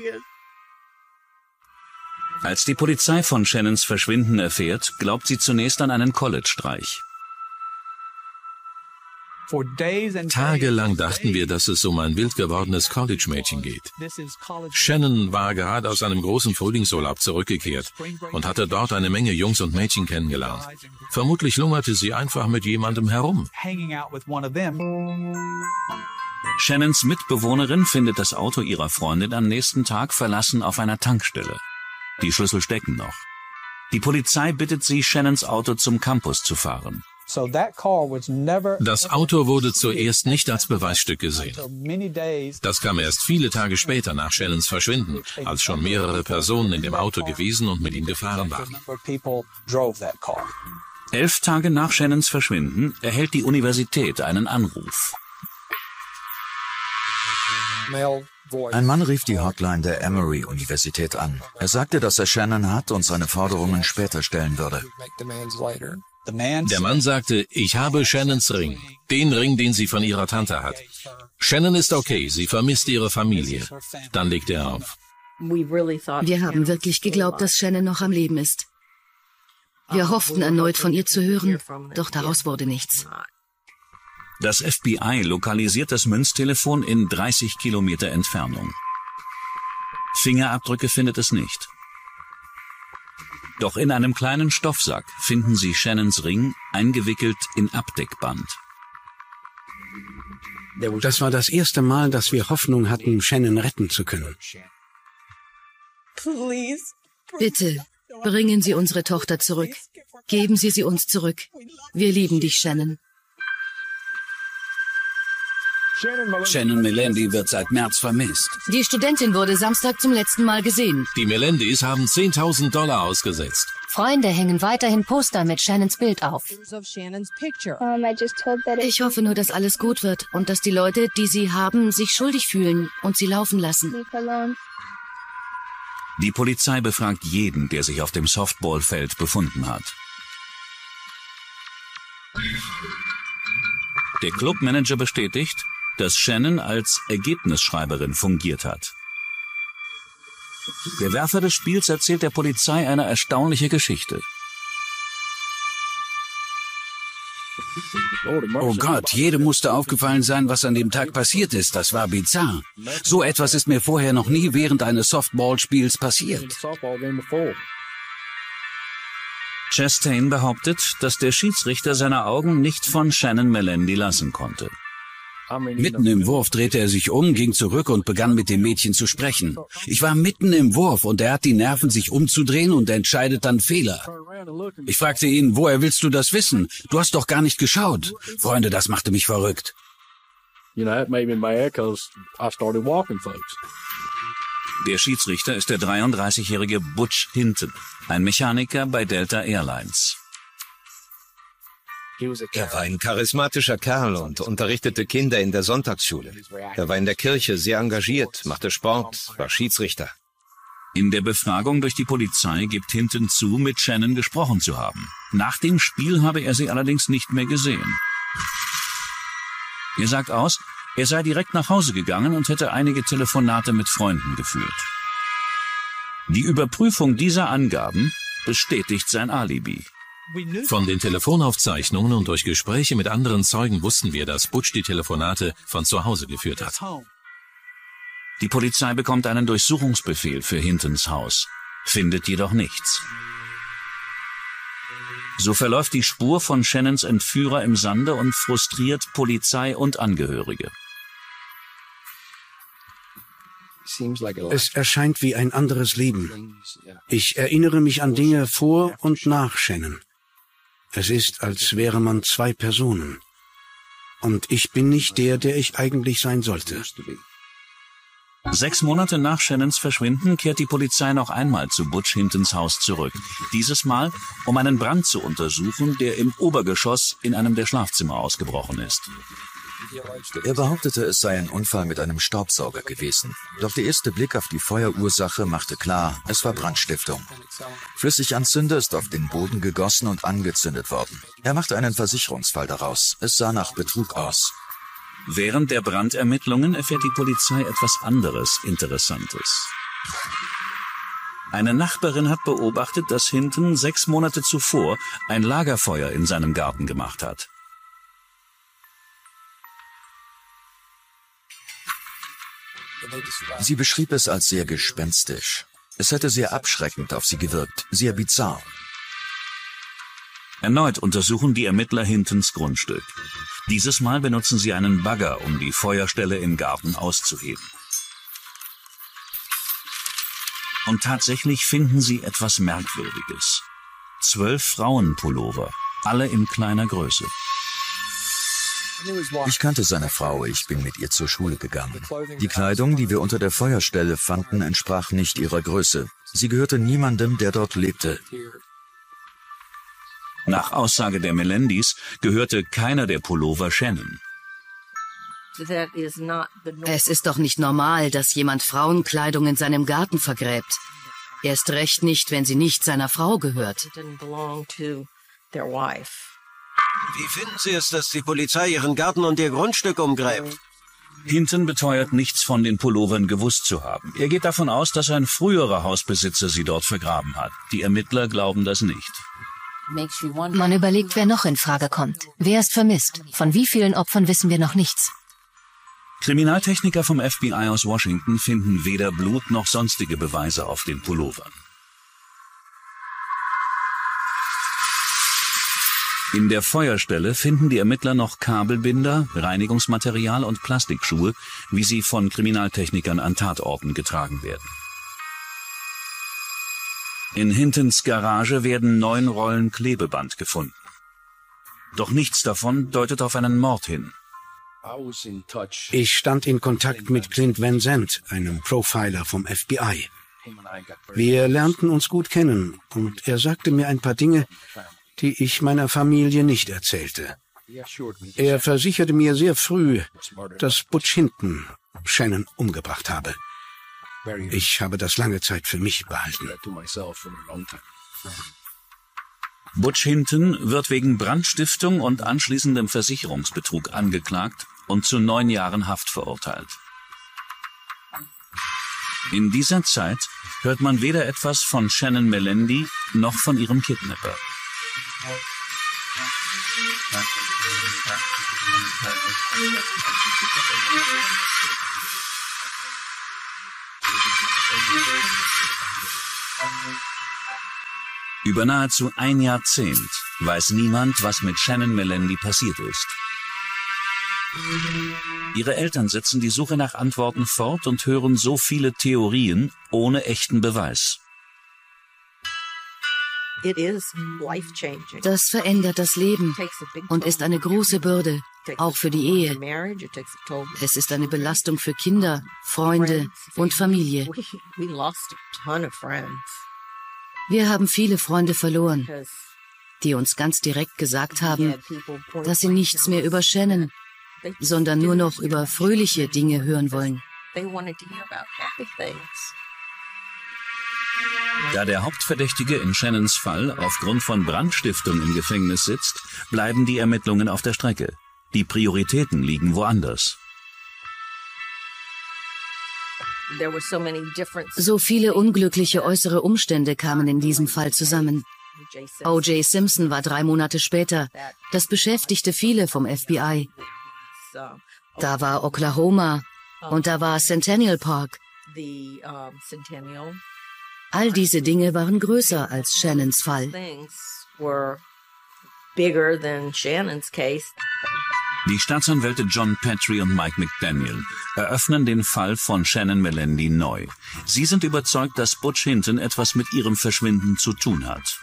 Als die Polizei von Shannons Verschwinden erfährt, glaubt sie zunächst an einen College-Streich. Tagelang dachten wir, dass es um ein wild gewordenes College-Mädchen geht. Shannon war gerade aus einem großen Frühlingsurlaub zurückgekehrt und hatte dort eine Menge Jungs und Mädchen kennengelernt. Vermutlich lungerte sie einfach mit jemandem herum. Shannons Mitbewohnerin findet das Auto ihrer Freundin am nächsten Tag verlassen auf einer Tankstelle. Die Schlüssel stecken noch. Die Polizei bittet sie, Shannons Auto zum Campus zu fahren. Das Auto wurde zuerst nicht als Beweisstück gesehen. Das kam erst viele Tage später nach Shannons Verschwinden, als schon mehrere Personen in dem Auto gewesen und mit ihm gefahren waren. Elf Tage nach Shannons Verschwinden erhält die Universität einen Anruf. Ein Mann rief die Hotline der Emory-Universität an. Er sagte, dass er Shannon hat und seine Forderungen später stellen würde. Der Mann sagte, ich habe Shannons Ring, den Ring, den sie von ihrer Tante hat. Shannon ist okay, sie vermisst ihre Familie. Dann legte er auf. Wir haben wirklich geglaubt, dass Shannon noch am Leben ist. Wir hofften erneut von ihr zu hören, doch daraus wurde nichts. Das F B I lokalisiert das Münztelefon in dreißig Kilometer Entfernung. Fingerabdrücke findet es nicht. Doch in einem kleinen Stoffsack finden sie Shannons Ring eingewickelt in Abdeckband. Das war das erste Mal, dass wir Hoffnung hatten, Shannon retten zu können. Bitte, bringen Sie unsere Tochter zurück. Geben Sie sie uns zurück. Wir lieben dich, Shannon. Shannon Melendi wird seit März vermisst. Die Studentin wurde Samstag zum letzten Mal gesehen. Die Melendis haben zehntausend Dollar ausgesetzt. Freunde hängen weiterhin Poster mit Shannons Bild auf. Ich hoffe nur, dass alles gut wird und dass die Leute, die sie haben, sich schuldig fühlen und sie laufen lassen. Die Polizei befragt jeden, der sich auf dem Softballfeld befunden hat. Der Clubmanager bestätigt, dass Shannon als Ergebnisschreiberin fungiert hat. Der Werfer des Spiels erzählt der Polizei eine erstaunliche Geschichte. Oh Gott, jedem musste aufgefallen sein, was an dem Tag passiert ist. Das war bizarr. So etwas ist mir vorher noch nie während eines Softballspiels passiert. Chastain behauptet, dass der Schiedsrichter seine Augen nicht von Shannon Melendi lassen konnte. Mitten im Wurf drehte er sich um, ging zurück und begann mit dem Mädchen zu sprechen. Ich war mitten im Wurf und er hat die Nerven, sich umzudrehen und entscheidet dann Fehler. Ich fragte ihn, woher willst du das wissen? Du hast doch gar nicht geschaut. Freunde, das machte mich verrückt. Der Schiedsrichter ist der dreiunddreißigjährige Butch Hinton, ein Mechaniker bei Delta Airlines. Er war ein charismatischer Kerl und unterrichtete Kinder in der Sonntagsschule. Er war in der Kirche sehr engagiert, machte Sport, war Schiedsrichter. In der Befragung durch die Polizei gibt Hinton zu, mit Shannon gesprochen zu haben. Nach dem Spiel habe er sie allerdings nicht mehr gesehen. Er sagt aus, er sei direkt nach Hause gegangen und hätte einige Telefonate mit Freunden geführt. Die Überprüfung dieser Angaben bestätigt sein Alibi. Von den Telefonaufzeichnungen und durch Gespräche mit anderen Zeugen wussten wir, dass Butch die Telefonate von zu Hause geführt hat. Die Polizei bekommt einen Durchsuchungsbefehl für Hintons Haus, findet jedoch nichts. So verläuft die Spur von Shannons Entführer im Sande und frustriert Polizei und Angehörige. Es erscheint wie ein anderes Leben. Ich erinnere mich an Dinge vor und nach Shannon. Es ist, als wäre man zwei Personen. Und ich bin nicht der, der ich eigentlich sein sollte. Sechs Monate nach Shannons Verschwinden kehrt die Polizei noch einmal zu Butch Hintons Haus zurück. Dieses Mal, um einen Brand zu untersuchen, der im Obergeschoss in einem der Schlafzimmer ausgebrochen ist. Er behauptete, es sei ein Unfall mit einem Staubsauger gewesen. Doch der erste Blick auf die Feuerursache machte klar, es war Brandstiftung. Flüssiganzünder ist auf den Boden gegossen und angezündet worden. Er machte einen Versicherungsfall daraus. Es sah nach Betrug aus. Während der Brandermittlungen erfährt die Polizei etwas anderes Interessantes. Eine Nachbarin hat beobachtet, dass Hinton sechs Monate zuvor ein Lagerfeuer in seinem Garten gemacht hat. Sie beschrieb es als sehr gespenstisch. Es hätte sehr abschreckend auf sie gewirkt, sehr bizarr. Erneut untersuchen die Ermittler Hintons Grundstück. Dieses Mal benutzen sie einen Bagger, um die Feuerstelle im Garten auszuheben. Und tatsächlich finden sie etwas Merkwürdiges. Zwölf Frauenpullover, alle in kleiner Größe. Ich kannte seine Frau, ich bin mit ihr zur Schule gegangen. Die Kleidung, die wir unter der Feuerstelle fanden, entsprach nicht ihrer Größe. Sie gehörte niemandem, der dort lebte. Nach Aussage der Melendis gehörte keiner der Pullover Shannon. Es ist doch nicht normal, dass jemand Frauenkleidung in seinem Garten vergräbt. Erst recht nicht, wenn sie nicht seiner Frau gehört. Wie finden Sie es, dass die Polizei Ihren Garten und Ihr Grundstück umgräbt? Hinton beteuert, nichts von den Pullovern gewusst zu haben. Er geht davon aus, dass ein früherer Hausbesitzer sie dort vergraben hat. Die Ermittler glauben das nicht. Man überlegt, wer noch in Frage kommt. Wer ist vermisst? Von wie vielen Opfern wissen wir noch nichts? Kriminaltechniker vom F B I aus Washington finden weder Blut noch sonstige Beweise auf den Pullovern. In der Feuerstelle finden die Ermittler noch Kabelbinder, Reinigungsmaterial und Plastikschuhe, wie sie von Kriminaltechnikern an Tatorten getragen werden. In Hintons Garage werden neun Rollen Klebeband gefunden. Doch nichts davon deutet auf einen Mord hin. Ich stand in Kontakt mit Clint Van Zandt, einem Profiler vom F B I. Wir lernten uns gut kennen und er sagte mir ein paar Dinge, die ich meiner Familie nicht erzählte. Er versicherte mir sehr früh, dass Butch Hinton Shannon umgebracht habe. Ich habe das lange Zeit für mich behalten. Butch Hinton wird wegen Brandstiftung und anschließendem Versicherungsbetrug angeklagt und zu neun Jahren Haft verurteilt. In dieser Zeit hört man weder etwas von Shannon Melendi noch von ihrem Kidnapper. Über nahezu ein Jahrzehnt weiß niemand, was mit Shannon Melendi passiert ist. Ihre Eltern setzen die Suche nach Antworten fort und hören so viele Theorien ohne echten Beweis. Das verändert das Leben und ist eine große Bürde, auch für die Ehe. Es ist eine Belastung für Kinder, Freunde und Familie. Wir haben viele Freunde verloren, die uns ganz direkt gesagt haben, dass sie nichts mehr über Shannon, sondern nur noch über fröhliche Dinge hören wollen. Da der Hauptverdächtige in Shannons Fall aufgrund von Brandstiftung im Gefängnis sitzt, bleiben die Ermittlungen auf der Strecke. Die Prioritäten liegen woanders. So viele unglückliche äußere Umstände kamen in diesem Fall zusammen. O J Simpson war drei Monate später. Das beschäftigte viele vom F B I. Da war Oklahoma und da war Centennial Park. All diese Dinge waren größer als Shannons Fall. Die Staatsanwälte John Petrie und Mike McDaniel eröffnen den Fall von Shannon Melendi neu. Sie sind überzeugt, dass Butch Hinton etwas mit ihrem Verschwinden zu tun hat.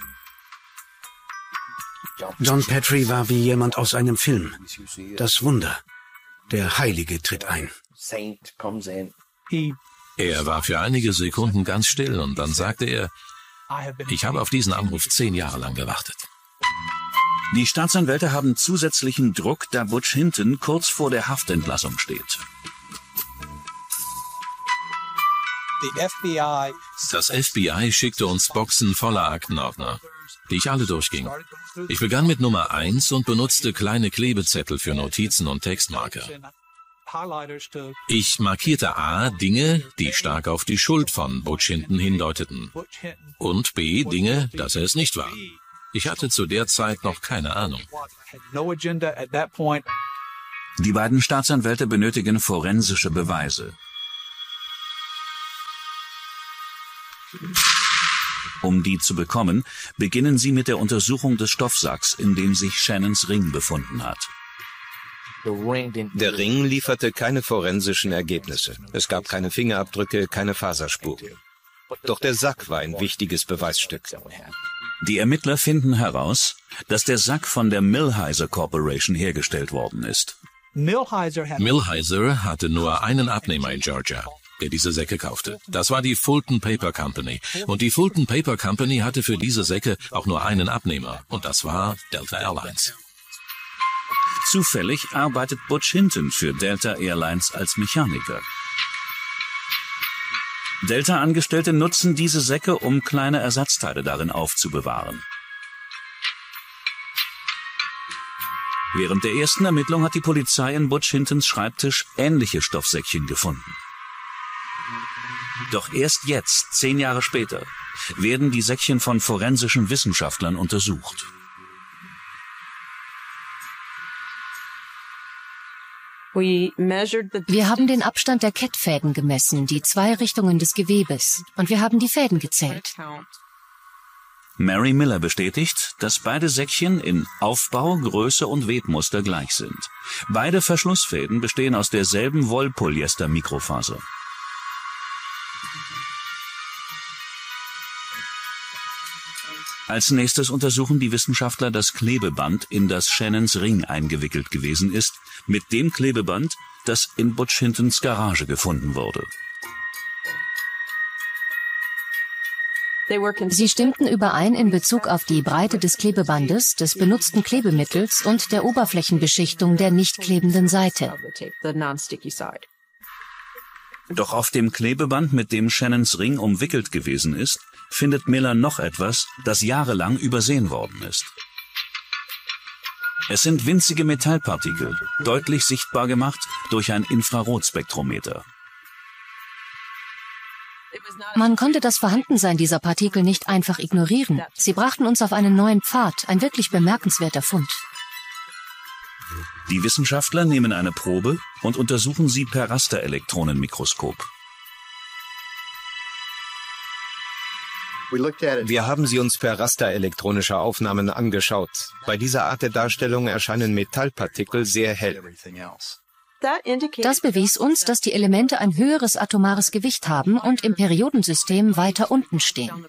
John Petrie war wie jemand aus einem Film. Das Wunder. Der Heilige tritt ein. Er war für einige Sekunden ganz still und dann sagte er, ich habe auf diesen Anruf zehn Jahre lang gewartet. Die Staatsanwälte haben zusätzlichen Druck, da Butch Hinton kurz vor der Haftentlassung steht. Das F B I schickte uns Boxen voller Aktenordner, die ich alle durchging. Ich begann mit Nummer eins und benutzte kleine Klebezettel für Notizen und Textmarker. Ich markierte A, Dinge, die stark auf die Schuld von Butch Hinton hindeuteten, und B, Dinge, dass er es nicht war. Ich hatte zu der Zeit noch keine Ahnung. Die beiden Staatsanwälte benötigen forensische Beweise. Um die zu bekommen, beginnen sie mit der Untersuchung des Stoffsacks, in dem sich Shannons Ring befunden hat. Der Ring lieferte keine forensischen Ergebnisse. Es gab keine Fingerabdrücke, keine Faserspuren. Doch der Sack war ein wichtiges Beweisstück. Die Ermittler finden heraus, dass der Sack von der Millhiser Corporation hergestellt worden ist. Millhiser hatte nur einen Abnehmer in Georgia, der diese Säcke kaufte. Das war die Fulton Paper Company. Und die Fulton Paper Company hatte für diese Säcke auch nur einen Abnehmer. Und das war Delta Airlines. Zufällig arbeitet Butch Hinton für Delta Airlines als Mechaniker. Delta-Angestellte nutzen diese Säcke, um kleine Ersatzteile darin aufzubewahren. Während der ersten Ermittlung hat die Polizei in Butch Hintons Schreibtisch ähnliche Stoffsäckchen gefunden. Doch erst jetzt, zehn Jahre später, werden die Säckchen von forensischen Wissenschaftlern untersucht. Wir haben den Abstand der Kettfäden gemessen, die zwei Richtungen des Gewebes, und wir haben die Fäden gezählt. Mary Miller bestätigt, dass beide Säckchen in Aufbau, Größe und Webmuster gleich sind. Beide Verschlussfäden bestehen aus derselben Wollpolyester-Mikrofaser. Als nächstes untersuchen die Wissenschaftler das Klebeband, in das Shannons Ring eingewickelt gewesen ist, mit dem Klebeband, das in Butch Hintons Garage gefunden wurde. Sie stimmten überein in Bezug auf die Breite des Klebebandes, des benutzten Klebemittels und der Oberflächenbeschichtung der nicht klebenden Seite. Doch auf dem Klebeband, mit dem Shannons Ring umwickelt gewesen ist, findet Miller noch etwas, das jahrelang übersehen worden ist. Es sind winzige Metallpartikel, deutlich sichtbar gemacht durch ein Infrarotspektrometer. Man konnte das Vorhandensein dieser Partikel nicht einfach ignorieren. Sie brachten uns auf einen neuen Pfad, ein wirklich bemerkenswerter Fund. Die Wissenschaftler nehmen eine Probe und untersuchen sie per Rasterelektronenmikroskop. Wir haben sie uns per rasterelektronischer Aufnahmen angeschaut. Bei dieser Art der Darstellung erscheinen Metallpartikel sehr hell. Das bewies uns, dass die Elemente ein höheres atomares Gewicht haben und im Periodensystem weiter unten stehen.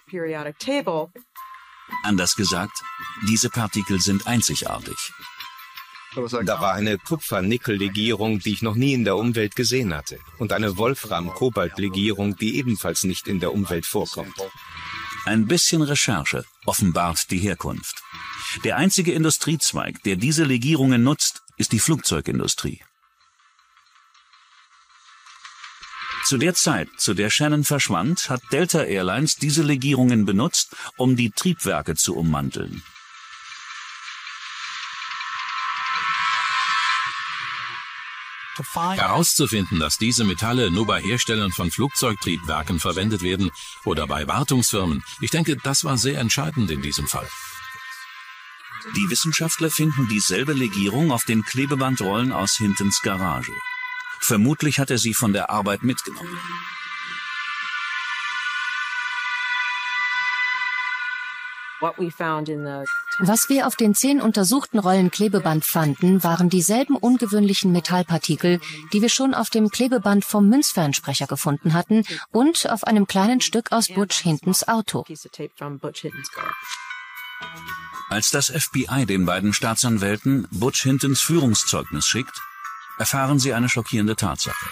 Anders gesagt, diese Partikel sind einzigartig. Da war eine Kupfer-Nickel-Legierung, die ich noch nie in der Umwelt gesehen hatte. Und eine Wolfram-Kobalt-Legierung, die ebenfalls nicht in der Umwelt vorkommt. Ein bisschen Recherche offenbart die Herkunft. Der einzige Industriezweig, der diese Legierungen nutzt, ist die Flugzeugindustrie. Zu der Zeit, zu der Shannon verschwand, hat Delta Airlines diese Legierungen benutzt, um die Triebwerke zu ummanteln. Herauszufinden, dass diese Metalle nur bei Herstellern von Flugzeugtriebwerken verwendet werden oder bei Wartungsfirmen, ich denke, das war sehr entscheidend in diesem Fall. Die Wissenschaftler finden dieselbe Legierung auf den Klebebandrollen aus Hintons Garage. Vermutlich hat er sie von der Arbeit mitgenommen. Was wir auf den zehn untersuchten Rollen Klebeband fanden, waren dieselben ungewöhnlichen Metallpartikel, die wir schon auf dem Klebeband vom Münzfernsprecher gefunden hatten und auf einem kleinen Stück aus Butch Hintons Auto. Als das F B I den beiden Staatsanwälten Butch Hintons Führungszeugnis schickt, erfahren sie eine schockierende Tatsache.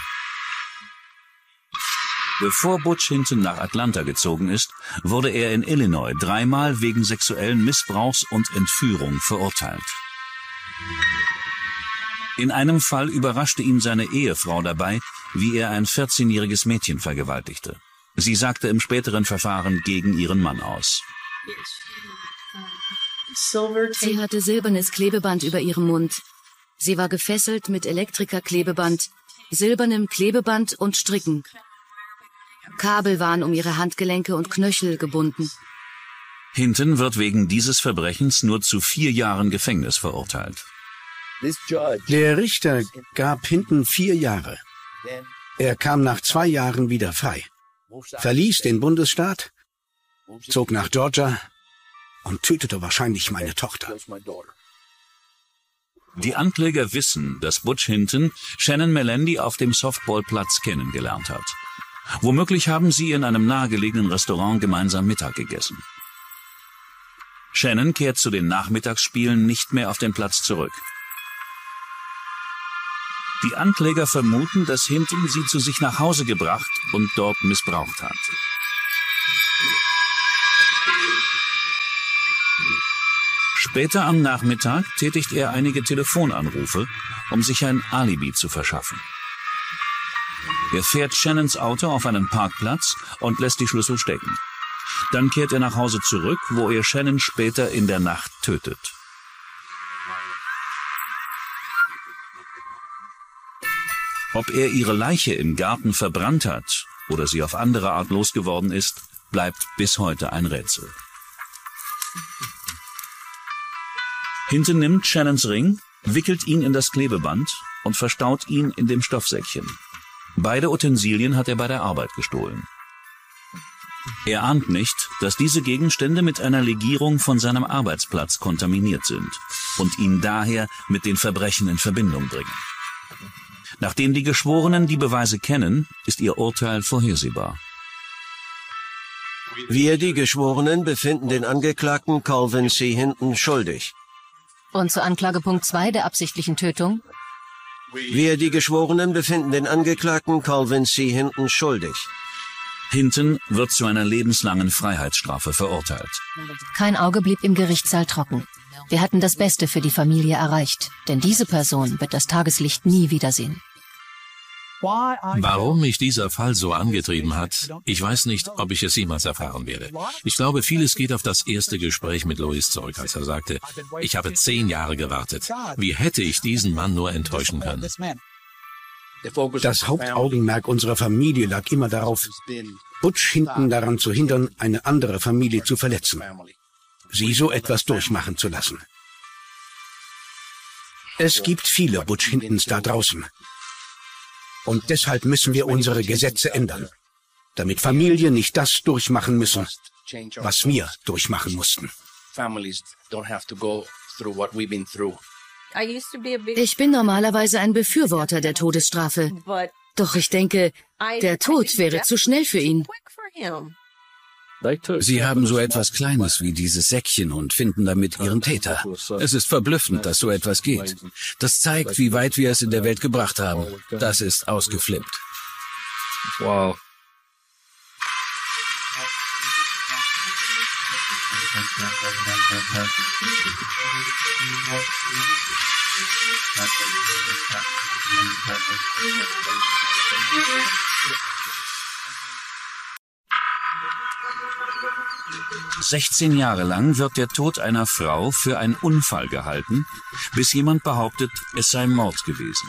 Bevor Butch Hinton nach Atlanta gezogen ist, wurde er in Illinois dreimal wegen sexuellen Missbrauchs und Entführung verurteilt. In einem Fall überraschte ihn seine Ehefrau dabei, wie er ein vierzehnjähriges Mädchen vergewaltigte. Sie sagte im späteren Verfahren gegen ihren Mann aus. Sie hatte silbernes Klebeband über ihrem Mund. Sie war gefesselt mit Elektrikerklebeband, silbernem Klebeband und Stricken. Kabel waren um ihre Handgelenke und Knöchel gebunden. Hinton wird wegen dieses Verbrechens nur zu vier Jahren Gefängnis verurteilt. Der Richter gab Hinton vier Jahre. Er kam nach zwei Jahren wieder frei, verließ den Bundesstaat zog nach Georgia und tötete wahrscheinlich meine Tochter. Die Ankläger wissen, dass Butch Hinton Shannon Melendi auf dem Softballplatz kennengelernt hat. Womöglich haben sie in einem nahegelegenen Restaurant gemeinsam Mittag gegessen. Shannon kehrt zu den Nachmittagsspielen nicht mehr auf den Platz zurück. Die Ankläger vermuten, dass Hinton sie zu sich nach Hause gebracht und dort missbraucht hat. Später am Nachmittag tätigt er einige Telefonanrufe, um sich ein Alibi zu verschaffen. Er fährt Shannons Auto auf einen Parkplatz und lässt die Schlüssel stecken. Dann kehrt er nach Hause zurück, wo er Shannon später in der Nacht tötet. Ob er ihre Leiche im Garten verbrannt hat oder sie auf andere Art losgeworden ist, bleibt bis heute ein Rätsel. Hinton nimmt Shannons Ring, wickelt ihn in das Klebeband und verstaut ihn in dem Stoffsäckchen. Beide Utensilien hat er bei der Arbeit gestohlen. Er ahnt nicht, dass diese Gegenstände mit einer Legierung von seinem Arbeitsplatz kontaminiert sind und ihn daher mit den Verbrechen in Verbindung bringen. Nachdem die Geschworenen die Beweise kennen, ist ihr Urteil vorhersehbar. Wir, die Geschworenen, befinden den Angeklagten Calvin C. Hinton schuldig. Und zu Anklagepunkt zwei der absichtlichen Tötung? Wir, die Geschworenen, befinden den Angeklagten Calvin C. Hinton schuldig. Hinton wird zu einer lebenslangen Freiheitsstrafe verurteilt. Kein Auge blieb im Gerichtssaal trocken. Wir hatten das Beste für die Familie erreicht, denn diese Person wird das Tageslicht nie wiedersehen. Warum mich dieser Fall so angetrieben hat, ich weiß nicht, ob ich es jemals erfahren werde. Ich glaube, vieles geht auf das erste Gespräch mit Louis zurück, als er sagte, ich habe zehn Jahre gewartet. Wie hätte ich diesen Mann nur enttäuschen können? Das Hauptaugenmerk unserer Familie lag immer darauf, Butch Hinton daran zu hindern, eine andere Familie zu verletzen, sie so etwas durchmachen zu lassen. Es gibt viele Butch Hintons da draußen. Und deshalb müssen wir unsere Gesetze ändern, damit Familien nicht das durchmachen müssen, was wir durchmachen mussten. Ich bin normalerweise ein Befürworter der Todesstrafe. Doch ich denke, der Tod wäre zu schnell für ihn. Sie haben so etwas Kleines wie dieses Säckchen und finden damit Ihren Täter. Es ist verblüffend, dass so etwas geht. Das zeigt, wie weit wir es in der Welt gebracht haben. Das ist ausgeflippt. Wow. sechzehn Jahre lang wird der Tod einer Frau für einen Unfall gehalten, bis jemand behauptet, es sei Mord gewesen.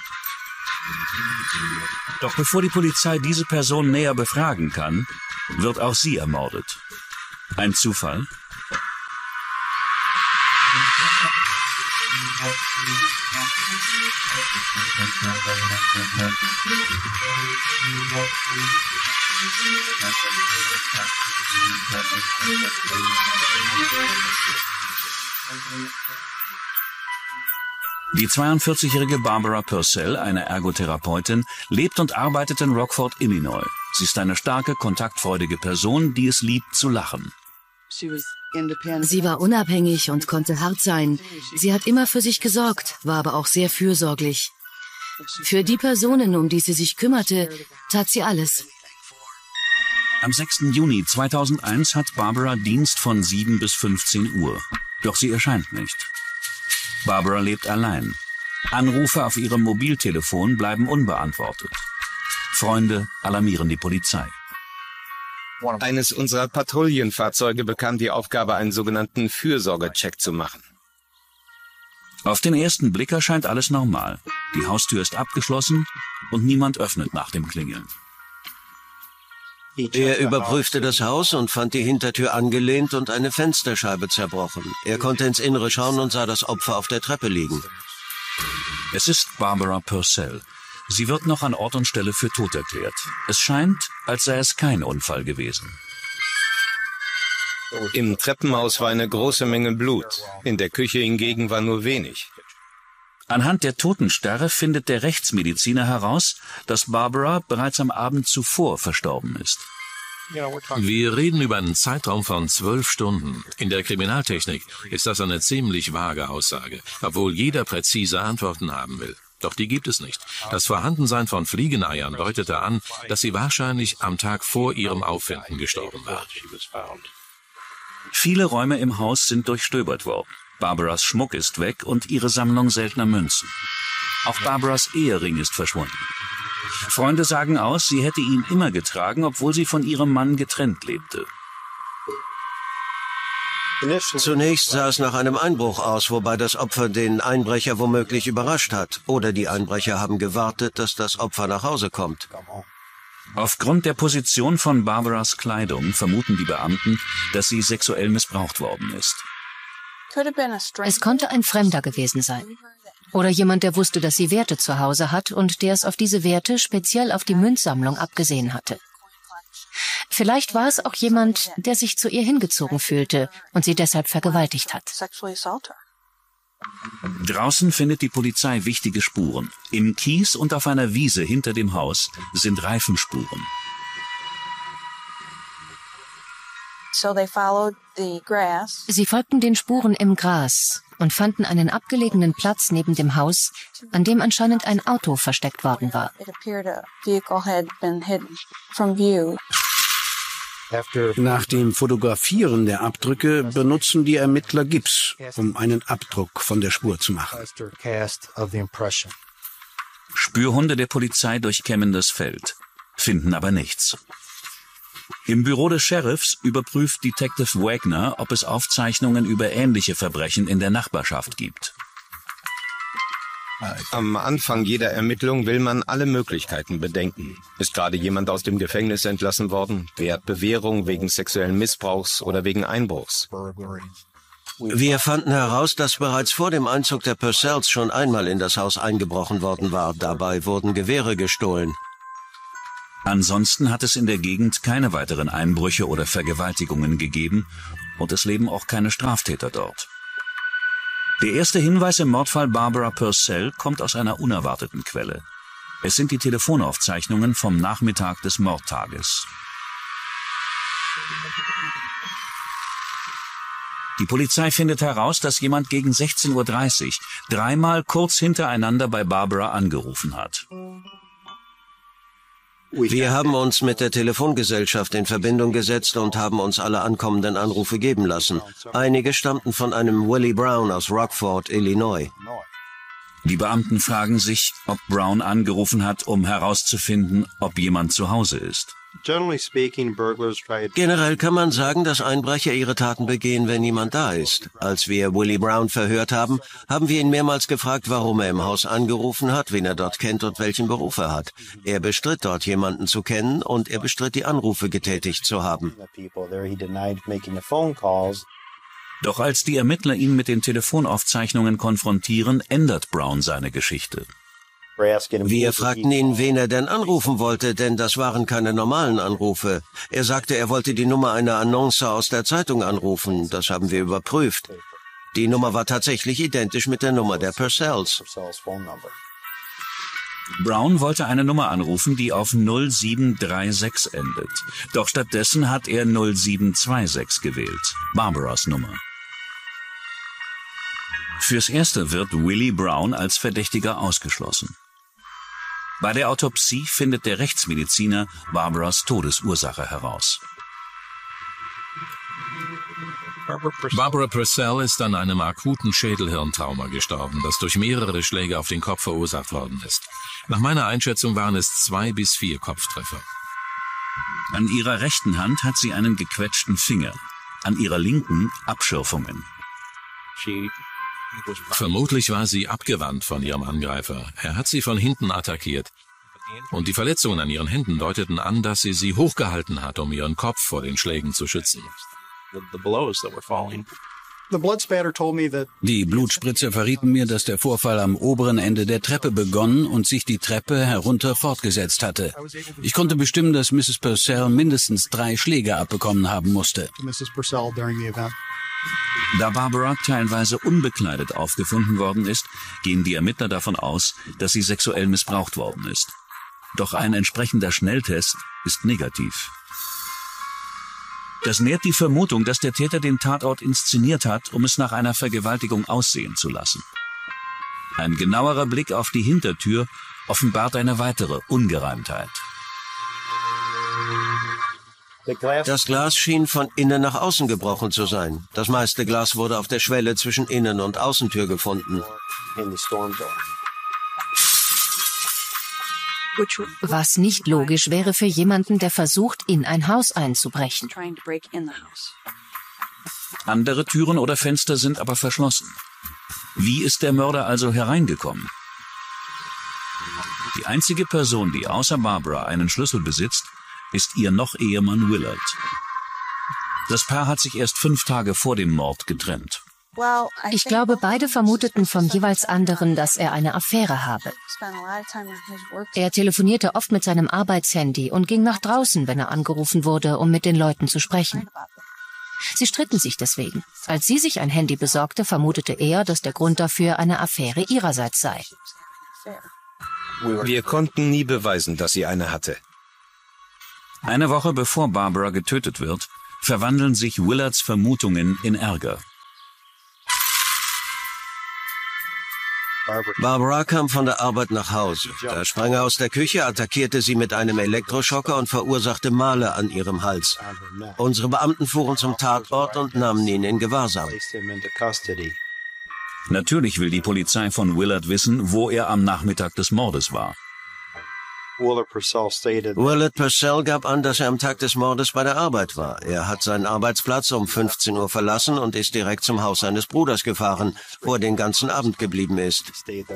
Doch bevor die Polizei diese Person näher befragen kann, wird auch sie ermordet. Ein Zufall? Die zweiundvierzigjährige Barbara Purcell, eine Ergotherapeutin, lebt und arbeitet in Rockford, Illinois. Sie ist eine starke, kontaktfreudige Person, die es liebt zu lachen. Sie war unabhängig und konnte hart sein. Sie hat immer für sich gesorgt, war aber auch sehr fürsorglich. Für die Personen, um die sie sich kümmerte, tat sie alles. Am sechsten Juni zweitausendeins hat Barbara Dienst von sieben bis fünfzehn Uhr. Doch sie erscheint nicht. Barbara lebt allein. Anrufe auf ihrem Mobiltelefon bleiben unbeantwortet. Freunde alarmieren die Polizei. Eines unserer Patrouillenfahrzeuge bekam die Aufgabe, einen sogenannten Fürsorgecheck zu machen. Auf den ersten Blick erscheint alles normal. Die Haustür ist abgeschlossen und niemand öffnet nach dem Klingeln. Er überprüfte das Haus und fand die Hintertür angelehnt und eine Fensterscheibe zerbrochen. Er konnte ins Innere schauen und sah das Opfer auf der Treppe liegen. Es ist Barbara Purcell. Sie wird noch an Ort und Stelle für tot erklärt. Es scheint, als sei es kein Unfall gewesen. Im Treppenhaus war eine große Menge Blut. In der Küche hingegen war nur wenig. Anhand der Totenstarre findet der Rechtsmediziner heraus, dass Barbara bereits am Abend zuvor verstorben ist. Wir reden über einen Zeitraum von zwölf Stunden. In der Kriminaltechnik ist das eine ziemlich vage Aussage, obwohl jeder präzise Antworten haben will. Doch die gibt es nicht. Das Vorhandensein von Fliegeneiern deutete an, dass sie wahrscheinlich am Tag vor ihrem Auffinden gestorben war. Viele Räume im Haus sind durchstöbert worden. Barbaras Schmuck ist weg und ihre Sammlung seltener Münzen. Auch Barbaras Ehering ist verschwunden. Freunde sagen aus, sie hätte ihn immer getragen, obwohl sie von ihrem Mann getrennt lebte. Zunächst sah es nach einem Einbruch aus, wobei das Opfer den Einbrecher womöglich überrascht hat. Oder die Einbrecher haben gewartet, dass das Opfer nach Hause kommt. Aufgrund der Position von Barbaras Kleidung vermuten die Beamten, dass sie sexuell missbraucht worden ist. Es konnte ein Fremder gewesen sein. Oder jemand, der wusste, dass sie Werte zu Hause hat und der es auf diese Werte speziell auf die Münzsammlung abgesehen hatte. Vielleicht war es auch jemand, der sich zu ihr hingezogen fühlte und sie deshalb vergewaltigt hat. Draußen findet die Polizei wichtige Spuren. Im Kies und auf einer Wiese hinter dem Haus sind Reifenspuren. Sie folgten den Spuren im Gras und fanden einen abgelegenen Platz neben dem Haus, an dem anscheinend ein Auto versteckt worden war. Nach dem Fotografieren der Abdrücke benutzen die Ermittler Gips, um einen Abdruck von der Spur zu machen. Spürhunde der Polizei durchkämmen das Feld, finden aber nichts. Im Büro des Sheriffs überprüft Detective Wagner, ob es Aufzeichnungen über ähnliche Verbrechen in der Nachbarschaft gibt. Am Anfang jeder Ermittlung will man alle Möglichkeiten bedenken. Ist gerade jemand aus dem Gefängnis entlassen worden? Wer hat Bewährung wegen sexuellen Missbrauchs oder wegen Einbruchs? Wir fanden heraus, dass bereits vor dem Einzug der Purcells schon einmal in das Haus eingebrochen worden war. Dabei wurden Gewehre gestohlen. Ansonsten hat es in der Gegend keine weiteren Einbrüche oder Vergewaltigungen gegeben und es leben auch keine Straftäter dort. Der erste Hinweis im Mordfall Barbara Purcell kommt aus einer unerwarteten Quelle. Es sind die Telefonaufzeichnungen vom Nachmittag des Mordtages. Die Polizei findet heraus, dass jemand gegen sechzehn Uhr dreißig dreimal kurz hintereinander bei Barbara angerufen hat. Wir haben uns mit der Telefongesellschaft in Verbindung gesetzt und haben uns alle ankommenden Anrufe geben lassen. Einige stammten von einem Willie Brown aus Rockford, Illinois. Die Beamten fragen sich, ob Brown angerufen hat, um herauszufinden, ob jemand zu Hause ist. Generell kann man sagen, dass Einbrecher ihre Taten begehen, wenn niemand da ist. Als wir Willie Brown verhört haben, haben wir ihn mehrmals gefragt, warum er im Haus angerufen hat, wen er dort kennt und welchen Beruf er hat. Er bestritt dort jemanden zu kennen und er bestritt die Anrufe getätigt zu haben. Doch als die Ermittler ihn mit den Telefonaufzeichnungen konfrontieren, ändert Brown seine Geschichte. Wir fragten ihn, wen er denn anrufen wollte, denn das waren keine normalen Anrufe. Er sagte, er wollte die Nummer einer Annonce aus der Zeitung anrufen. Das haben wir überprüft. Die Nummer war tatsächlich identisch mit der Nummer der Purcells. Brown wollte eine Nummer anrufen, die auf null sieben drei sechs endet. Doch stattdessen hat er null sieben zwei sechs gewählt, Barbaras Nummer. Fürs Erste wird Willie Brown als Verdächtiger ausgeschlossen. Bei der Autopsie findet der Rechtsmediziner Barbaras Todesursache heraus. Barbara Purcell ist an einem akuten Schädelhirntrauma gestorben, das durch mehrere Schläge auf den Kopf verursacht worden ist. Nach meiner Einschätzung waren es zwei bis vier Kopftreffer. An ihrer rechten Hand hat sie einen gequetschten Finger, an ihrer linken Abschürfungen. Vermutlich war sie abgewandt von ihrem Angreifer. Er hat sie von hinten attackiert. Und die Verletzungen an ihren Händen deuteten an, dass sie sie hochgehalten hat, um ihren Kopf vor den Schlägen zu schützen. Die Blutspritzer verrieten mir, dass der Vorfall am oberen Ende der Treppe begonnen und sich die Treppe herunter fortgesetzt hatte. Ich konnte bestimmen, dass Misses Purcell mindestens drei Schläge abbekommen haben musste. Da Barbara teilweise unbekleidet aufgefunden worden ist, gehen die Ermittler davon aus, dass sie sexuell missbraucht worden ist. Doch ein entsprechender Schnelltest ist negativ. Das nährt die Vermutung, dass der Täter den Tatort inszeniert hat, um es nach einer Vergewaltigung aussehen zu lassen. Ein genauerer Blick auf die Hintertür offenbart eine weitere Ungereimtheit. Das Glas schien von innen nach außen gebrochen zu sein. Das meiste Glas wurde auf der Schwelle zwischen Innen- und Außentür gefunden. Was nicht logisch wäre für jemanden, der versucht, in ein Haus einzubrechen. Andere Türen oder Fenster sind aber verschlossen. Wie ist der Mörder also hereingekommen? Die einzige Person, die außer Barbara einen Schlüssel besitzt, ist ihr noch Ehemann Willard. Das Paar hat sich erst fünf Tage vor dem Mord getrennt. Ich glaube, beide vermuteten vom jeweils anderen, dass er eine Affäre habe. Er telefonierte oft mit seinem Arbeitshandy und ging nach draußen, wenn er angerufen wurde, um mit den Leuten zu sprechen. Sie stritten sich deswegen. Als sie sich ein Handy besorgte, vermutete er, dass der Grund dafür eine Affäre ihrerseits sei. Wir konnten nie beweisen, dass sie eine hatte. Eine Woche bevor Barbara getötet wird, verwandeln sich Willards Vermutungen in Ärger. Barbara kam von der Arbeit nach Hause. Da sprang er aus der Küche, attackierte sie mit einem Elektroschocker und verursachte Male an ihrem Hals. Unsere Beamten fuhren zum Tatort und nahmen ihn in Gewahrsam. Natürlich will die Polizei von Willard wissen, wo er am Nachmittag des Mordes war. Willard Purcell gab an, dass er am Tag des Mordes bei der Arbeit war. Er hat seinen Arbeitsplatz um fünfzehn Uhr verlassen und ist direkt zum Haus seines Bruders gefahren, wo er den ganzen Abend geblieben ist.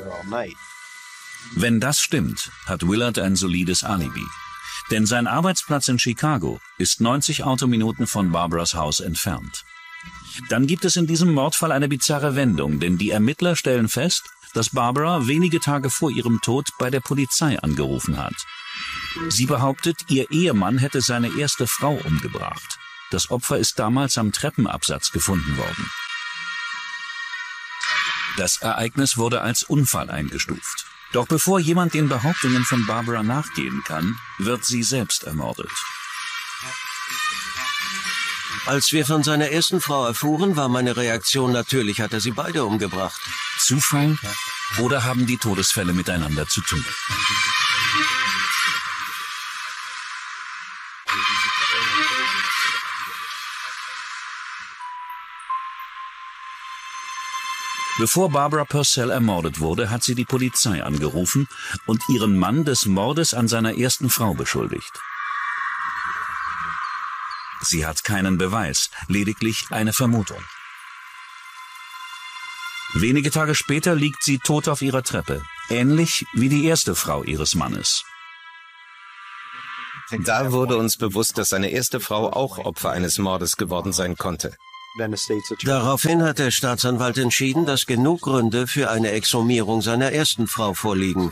Wenn das stimmt, hat Willard ein solides Alibi. Denn sein Arbeitsplatz in Chicago ist neunzig Autominuten von Barbaras Haus entfernt. Dann gibt es in diesem Mordfall eine bizarre Wendung, denn die Ermittler stellen fest, dass Barbara wenige Tage vor ihrem Tod bei der Polizei angerufen hat. Sie behauptet, ihr Ehemann hätte seine erste Frau umgebracht. Das Opfer ist damals am Treppenabsatz gefunden worden. Das Ereignis wurde als Unfall eingestuft. Doch bevor jemand den Behauptungen von Barbara nachgehen kann, wird sie selbst ermordet. Als wir von seiner ersten Frau erfuhren, war meine Reaktion natürlich, hat er sie beide umgebracht. Zufall oder haben die Todesfälle miteinander zu tun? Bevor Barbara Purcell ermordet wurde, hat sie die Polizei angerufen und ihren Mann des Mordes an seiner ersten Frau beschuldigt. Sie hat keinen Beweis, lediglich eine Vermutung. Wenige Tage später liegt sie tot auf ihrer Treppe, ähnlich wie die erste Frau ihres Mannes. Da wurde uns bewusst, dass seine erste Frau auch Opfer eines Mordes geworden sein konnte. Daraufhin hat der Staatsanwalt entschieden, dass genug Gründe für eine Exhumierung seiner ersten Frau vorliegen.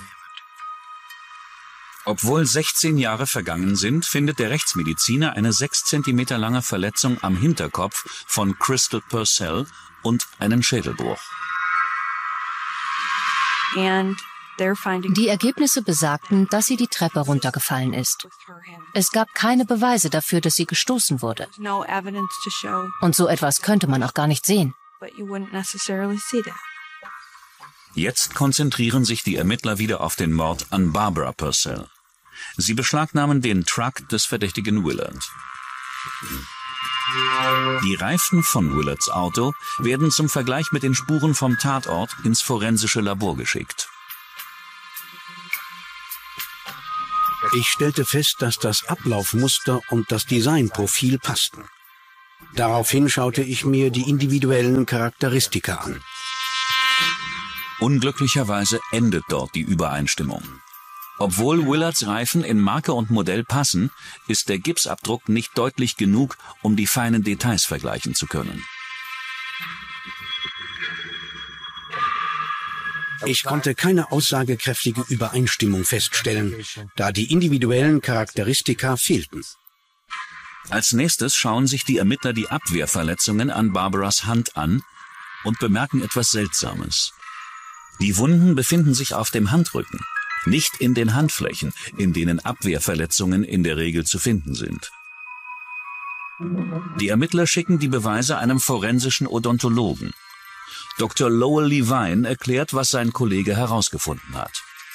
Obwohl sechzehn Jahre vergangen sind, findet der Rechtsmediziner eine sechs Zentimeter lange Verletzung am Hinterkopf von Crystal Purcell und einen Schädelbruch. Die Ergebnisse besagten, dass sie die Treppe runtergefallen ist. Es gab keine Beweise dafür, dass sie gestoßen wurde. Und so etwas könnte man auch gar nicht sehen. Jetzt konzentrieren sich die Ermittler wieder auf den Mord an Barbara Purcell. Sie beschlagnahmen den Truck des verdächtigen Willard. Die Reifen von Willards Auto werden zum Vergleich mit den Spuren vom Tatort ins forensische Labor geschickt. Ich stellte fest, dass das Ablaufmuster und das Designprofil passten. Daraufhin schaute ich mir die individuellen Charakteristika an. Unglücklicherweise endet dort die Übereinstimmung. Obwohl Willards Reifen in Marke und Modell passen, ist der Gipsabdruck nicht deutlich genug, um die feinen Details vergleichen zu können. Ich konnte keine aussagekräftige Übereinstimmung feststellen, da die individuellen Charakteristika fehlten. Als nächstes schauen sich die Ermittler die Abwehrverletzungen an Barbaras Hand an und bemerken etwas Seltsames. Die Wunden befinden sich auf dem Handrücken, nicht in den Handflächen, in denen Abwehrverletzungen in der Regel zu finden sind. Die Ermittler schicken die Beweise einem forensischen Odontologen. Doktor Lowell Levine erklärt, was sein Kollege herausgefunden hat.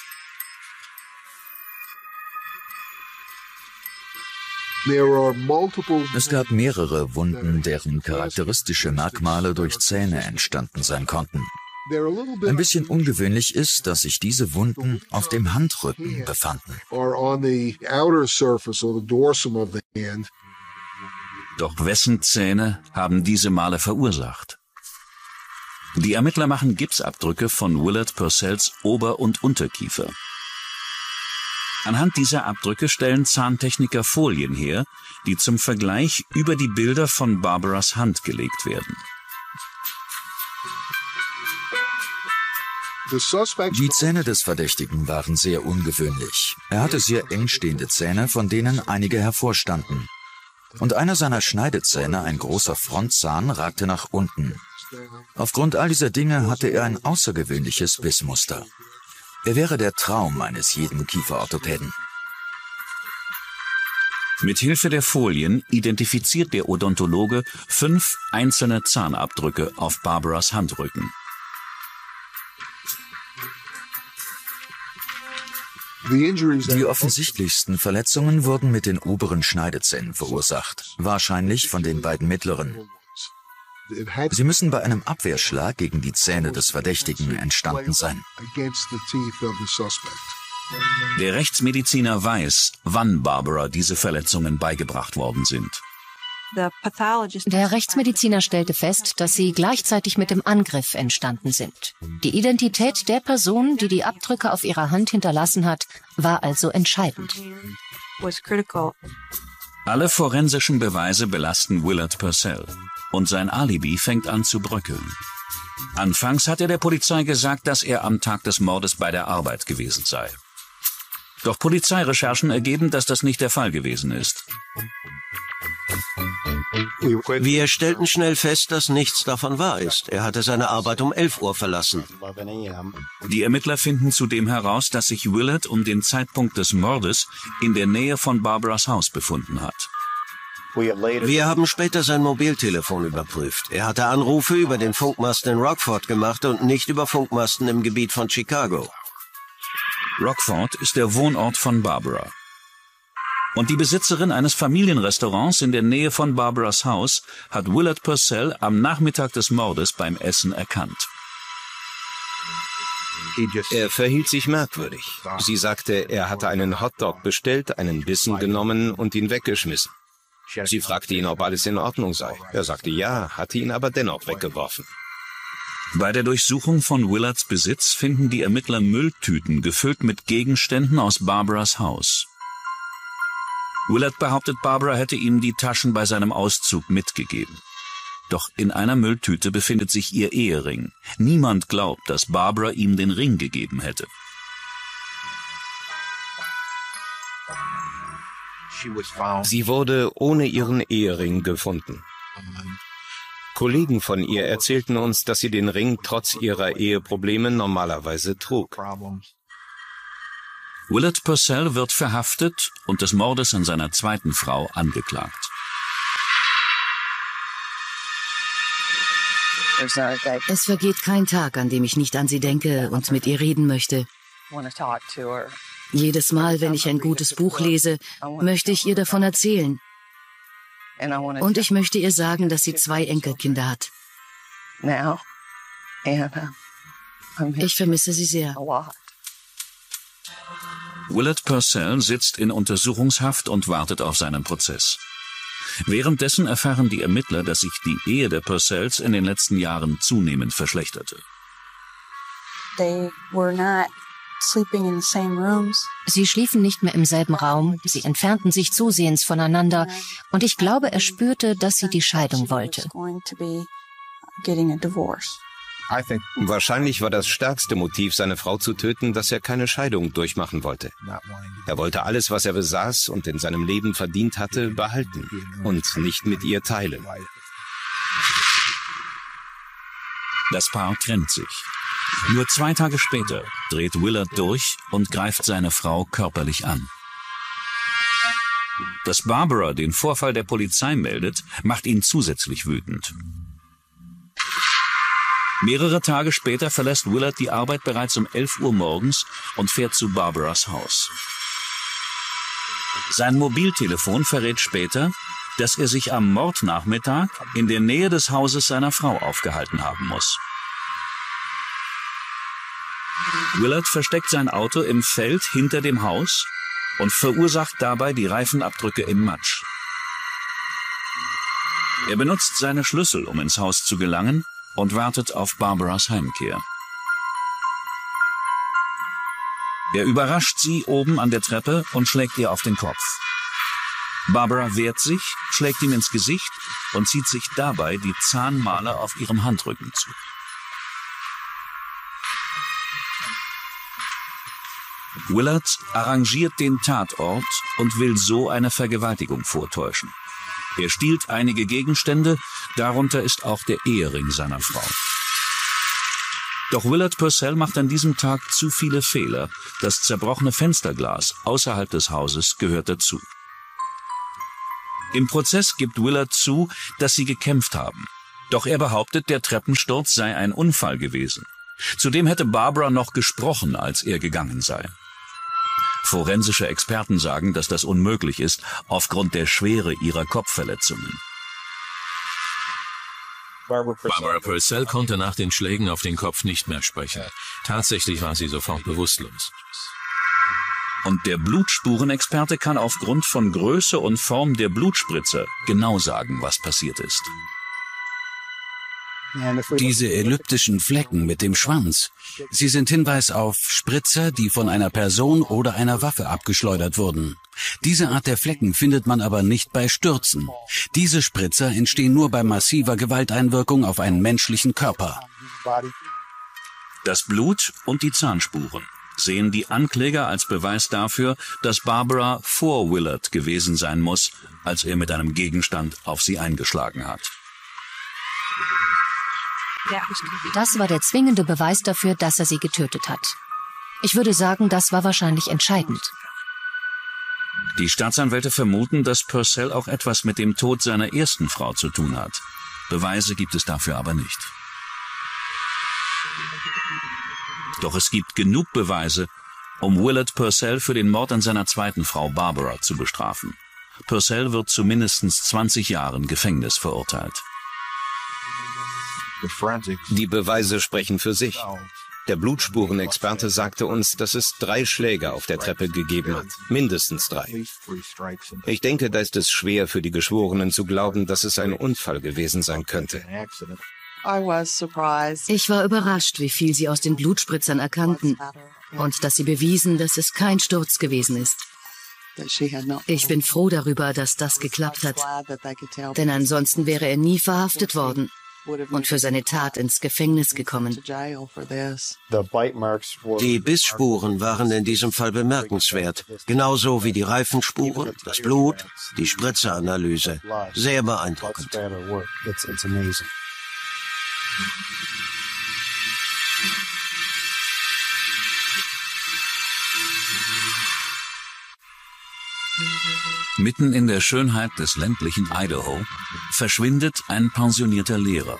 Es gab mehrere Wunden, deren charakteristische Merkmale durch Zähne entstanden sein konnten. Ein bisschen ungewöhnlich ist, dass sich diese Wunden auf dem Handrücken befanden. Doch wessen Zähne haben diese Male verursacht? Die Ermittler machen Gipsabdrücke von Willard Purcells Ober- und Unterkiefer. Anhand dieser Abdrücke stellen Zahntechniker Folien her, die zum Vergleich über die Bilder von Barbaras Hand gelegt werden. Die Zähne des Verdächtigen waren sehr ungewöhnlich. Er hatte sehr eng stehende Zähne, von denen einige hervorstanden. Und einer seiner Schneidezähne, ein großer Frontzahn, ragte nach unten. Aufgrund all dieser Dinge hatte er ein außergewöhnliches Bissmuster. Er wäre der Traum eines jeden Kieferorthopäden. Mit Hilfe der Folien identifiziert der Odontologe fünf einzelne Zahnabdrücke auf Barbaras Handrücken. Die offensichtlichsten Verletzungen wurden mit den oberen Schneidezähnen verursacht, wahrscheinlich von den beiden mittleren. Sie müssen bei einem Abwehrschlag gegen die Zähne des Verdächtigen entstanden sein. Der Rechtsmediziner weiß, wann Barbara diese Verletzungen beigebracht worden sind. Der Rechtsmediziner stellte fest, dass sie gleichzeitig mit dem Angriff entstanden sind. Die Identität der Person, die die Abdrücke auf ihrer Hand hinterlassen hat, war also entscheidend. Alle forensischen Beweise belasten Willard Purcell und sein Alibi fängt an zu bröckeln. Anfangs hat er der Polizei gesagt, dass er am Tag des Mordes bei der Arbeit gewesen sei. Doch Polizeirecherchen ergeben, dass das nicht der Fall gewesen ist. Wir stellten schnell fest, dass nichts davon wahr ist. Er hatte seine Arbeit um elf Uhr verlassen. Die Ermittler finden zudem heraus, dass sich Willard um den Zeitpunkt des Mordes in der Nähe von Barbaras Haus befunden hat. Wir haben später sein Mobiltelefon überprüft. Er hatte Anrufe über den Funkmasten in Rockford gemacht und nicht über Funkmasten im Gebiet von Chicago. Rockford ist der Wohnort von Barbara. Und die Besitzerin eines Familienrestaurants in der Nähe von Barbaras Haus hat Willard Purcell am Nachmittag des Mordes beim Essen erkannt. Er verhielt sich merkwürdig. Sie sagte, er hatte einen Hotdog bestellt, einen Bissen genommen und ihn weggeschmissen. Sie fragte ihn, ob alles in Ordnung sei. Er sagte ja, hatte ihn aber dennoch weggeworfen. Bei der Durchsuchung von Willards Besitz finden die Ermittler Mülltüten gefüllt mit Gegenständen aus Barbaras Haus. Willard behauptet, Barbara hätte ihm die Taschen bei seinem Auszug mitgegeben. Doch in einer Mülltüte befindet sich ihr Ehering. Niemand glaubt, dass Barbara ihm den Ring gegeben hätte. Sie wurde ohne ihren Ehering gefunden. Kollegen von ihr erzählten uns, dass sie den Ring trotz ihrer Eheprobleme normalerweise trug. Willard Purcell wird verhaftet und des Mordes an seiner zweiten Frau angeklagt. Es vergeht kein Tag, an dem ich nicht an sie denke und mit ihr reden möchte. Jedes Mal, wenn ich ein gutes Buch lese, möchte ich ihr davon erzählen. Und ich möchte ihr sagen, dass sie zwei Enkelkinder hat. Ich vermisse sie sehr. Willard Purcell sitzt in Untersuchungshaft und wartet auf seinen Prozess. Währenddessen erfahren die Ermittler, dass sich die Ehe der Purcells in den letzten Jahren zunehmend verschlechterte. Sie schliefen nicht mehr im selben Raum, sie entfernten sich zusehends voneinander und ich glaube, er spürte, dass sie die Scheidung wollte. Wahrscheinlich war das stärkste Motiv, seine Frau zu töten, dass er keine Scheidung durchmachen wollte. Er wollte alles, was er besaß und in seinem Leben verdient hatte, behalten und nicht mit ihr teilen. Das Paar trennt sich. Nur zwei Tage später dreht Willard durch und greift seine Frau körperlich an. Dass Barbara den Vorfall der Polizei meldet, macht ihn zusätzlich wütend. Mehrere Tage später verlässt Willard die Arbeit bereits um elf Uhr morgens und fährt zu Barbaras Haus. Sein Mobiltelefon verrät später, dass er sich am Mordnachmittag in der Nähe des Hauses seiner Frau aufgehalten haben muss. Willard versteckt sein Auto im Feld hinter dem Haus und verursacht dabei die Reifenabdrücke im Matsch. Er benutzt seine Schlüssel, um ins Haus zu gelangen, und wartet auf Barbaras Heimkehr. Er überrascht sie oben an der Treppe und schlägt ihr auf den Kopf. Barbara wehrt sich, schlägt ihm ins Gesicht und zieht sich dabei die Zahnmale auf ihrem Handrücken zu. Willard arrangiert den Tatort und will so eine Vergewaltigung vortäuschen. Er stiehlt einige Gegenstände, darunter ist auch der Ehering seiner Frau. Doch Willard Purcell macht an diesem Tag zu viele Fehler. Das zerbrochene Fensterglas außerhalb des Hauses gehört dazu. Im Prozess gibt Willard zu, dass sie gekämpft haben. Doch er behauptet, der Treppensturz sei ein Unfall gewesen. Zudem hätte Barbara noch gesprochen, als er gegangen sei. Forensische Experten sagen, dass das unmöglich ist, aufgrund der Schwere ihrer Kopfverletzungen. Barbara Purcell konnte nach den Schlägen auf den Kopf nicht mehr sprechen. Tatsächlich war sie sofort bewusstlos. Und der Blutspurenexperte kann aufgrund von Größe und Form der Blutspritze genau sagen, was passiert ist. Diese elliptischen Flecken mit dem Schwanz, sie sind Hinweis auf Spritzer, die von einer Person oder einer Waffe abgeschleudert wurden. Diese Art der Flecken findet man aber nicht bei Stürzen. Diese Spritzer entstehen nur bei massiver Gewalteinwirkung auf einen menschlichen Körper. Das Blut und die Zahnspuren sehen die Ankläger als Beweis dafür, dass Barbara vor Willard gewesen sein muss, als er mit einem Gegenstand auf sie eingeschlagen hat. Das war der zwingende Beweis dafür, dass er sie getötet hat. Ich würde sagen, das war wahrscheinlich entscheidend. Die Staatsanwälte vermuten, dass Purcell auch etwas mit dem Tod seiner ersten Frau zu tun hat. Beweise gibt es dafür aber nicht. Doch es gibt genug Beweise, um Willard Purcell für den Mord an seiner zweiten Frau Barbara zu bestrafen. Purcell wird zu mindestens zwanzig Jahren Gefängnis verurteilt. Die Beweise sprechen für sich. Der Blutspurenexperte sagte uns, dass es drei Schläge auf der Treppe gegeben hat. Mindestens drei. Ich denke, da ist es schwer für die Geschworenen zu glauben, dass es ein Unfall gewesen sein könnte. Ich war überrascht, wie viel sie aus den Blutspritzern erkannten und dass sie bewiesen, dass es kein Sturz gewesen ist. Ich bin froh darüber, dass das geklappt hat, denn ansonsten wäre er nie verhaftet worden und für seine Tat ins Gefängnis gekommen. Die Bissspuren waren in diesem Fall bemerkenswert, genauso wie die Reifenspuren, das Blut, die Spritzeranalyse. Sehr beeindruckend. Mitten in der Schönheit des ländlichen Idaho verschwindet ein pensionierter Lehrer.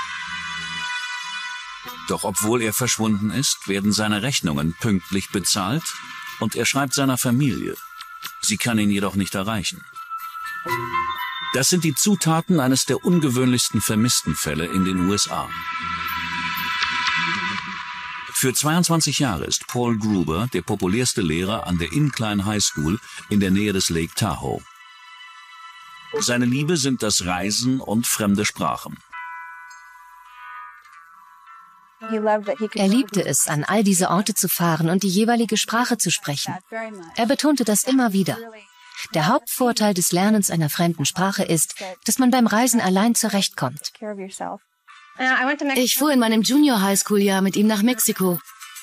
Doch obwohl er verschwunden ist, werden seine Rechnungen pünktlich bezahlt und er schreibt seiner Familie. Sie kann ihn jedoch nicht erreichen. Das sind die Zutaten eines der ungewöhnlichsten Vermisstenfälle in den U S A. Für zweiundzwanzig Jahre ist Paul Gruber der populärste Lehrer an der Incline High School in der Nähe des Lake Tahoe. Seine Liebe sind das Reisen und fremde Sprachen. Er liebte es, an all diese Orte zu fahren und die jeweilige Sprache zu sprechen. Er betonte das immer wieder. Der Hauptvorteil des Lernens einer fremden Sprache ist, dass man beim Reisen allein zurechtkommt. Ich fuhr in meinem Junior-Highschool-Jahr mit ihm nach Mexiko.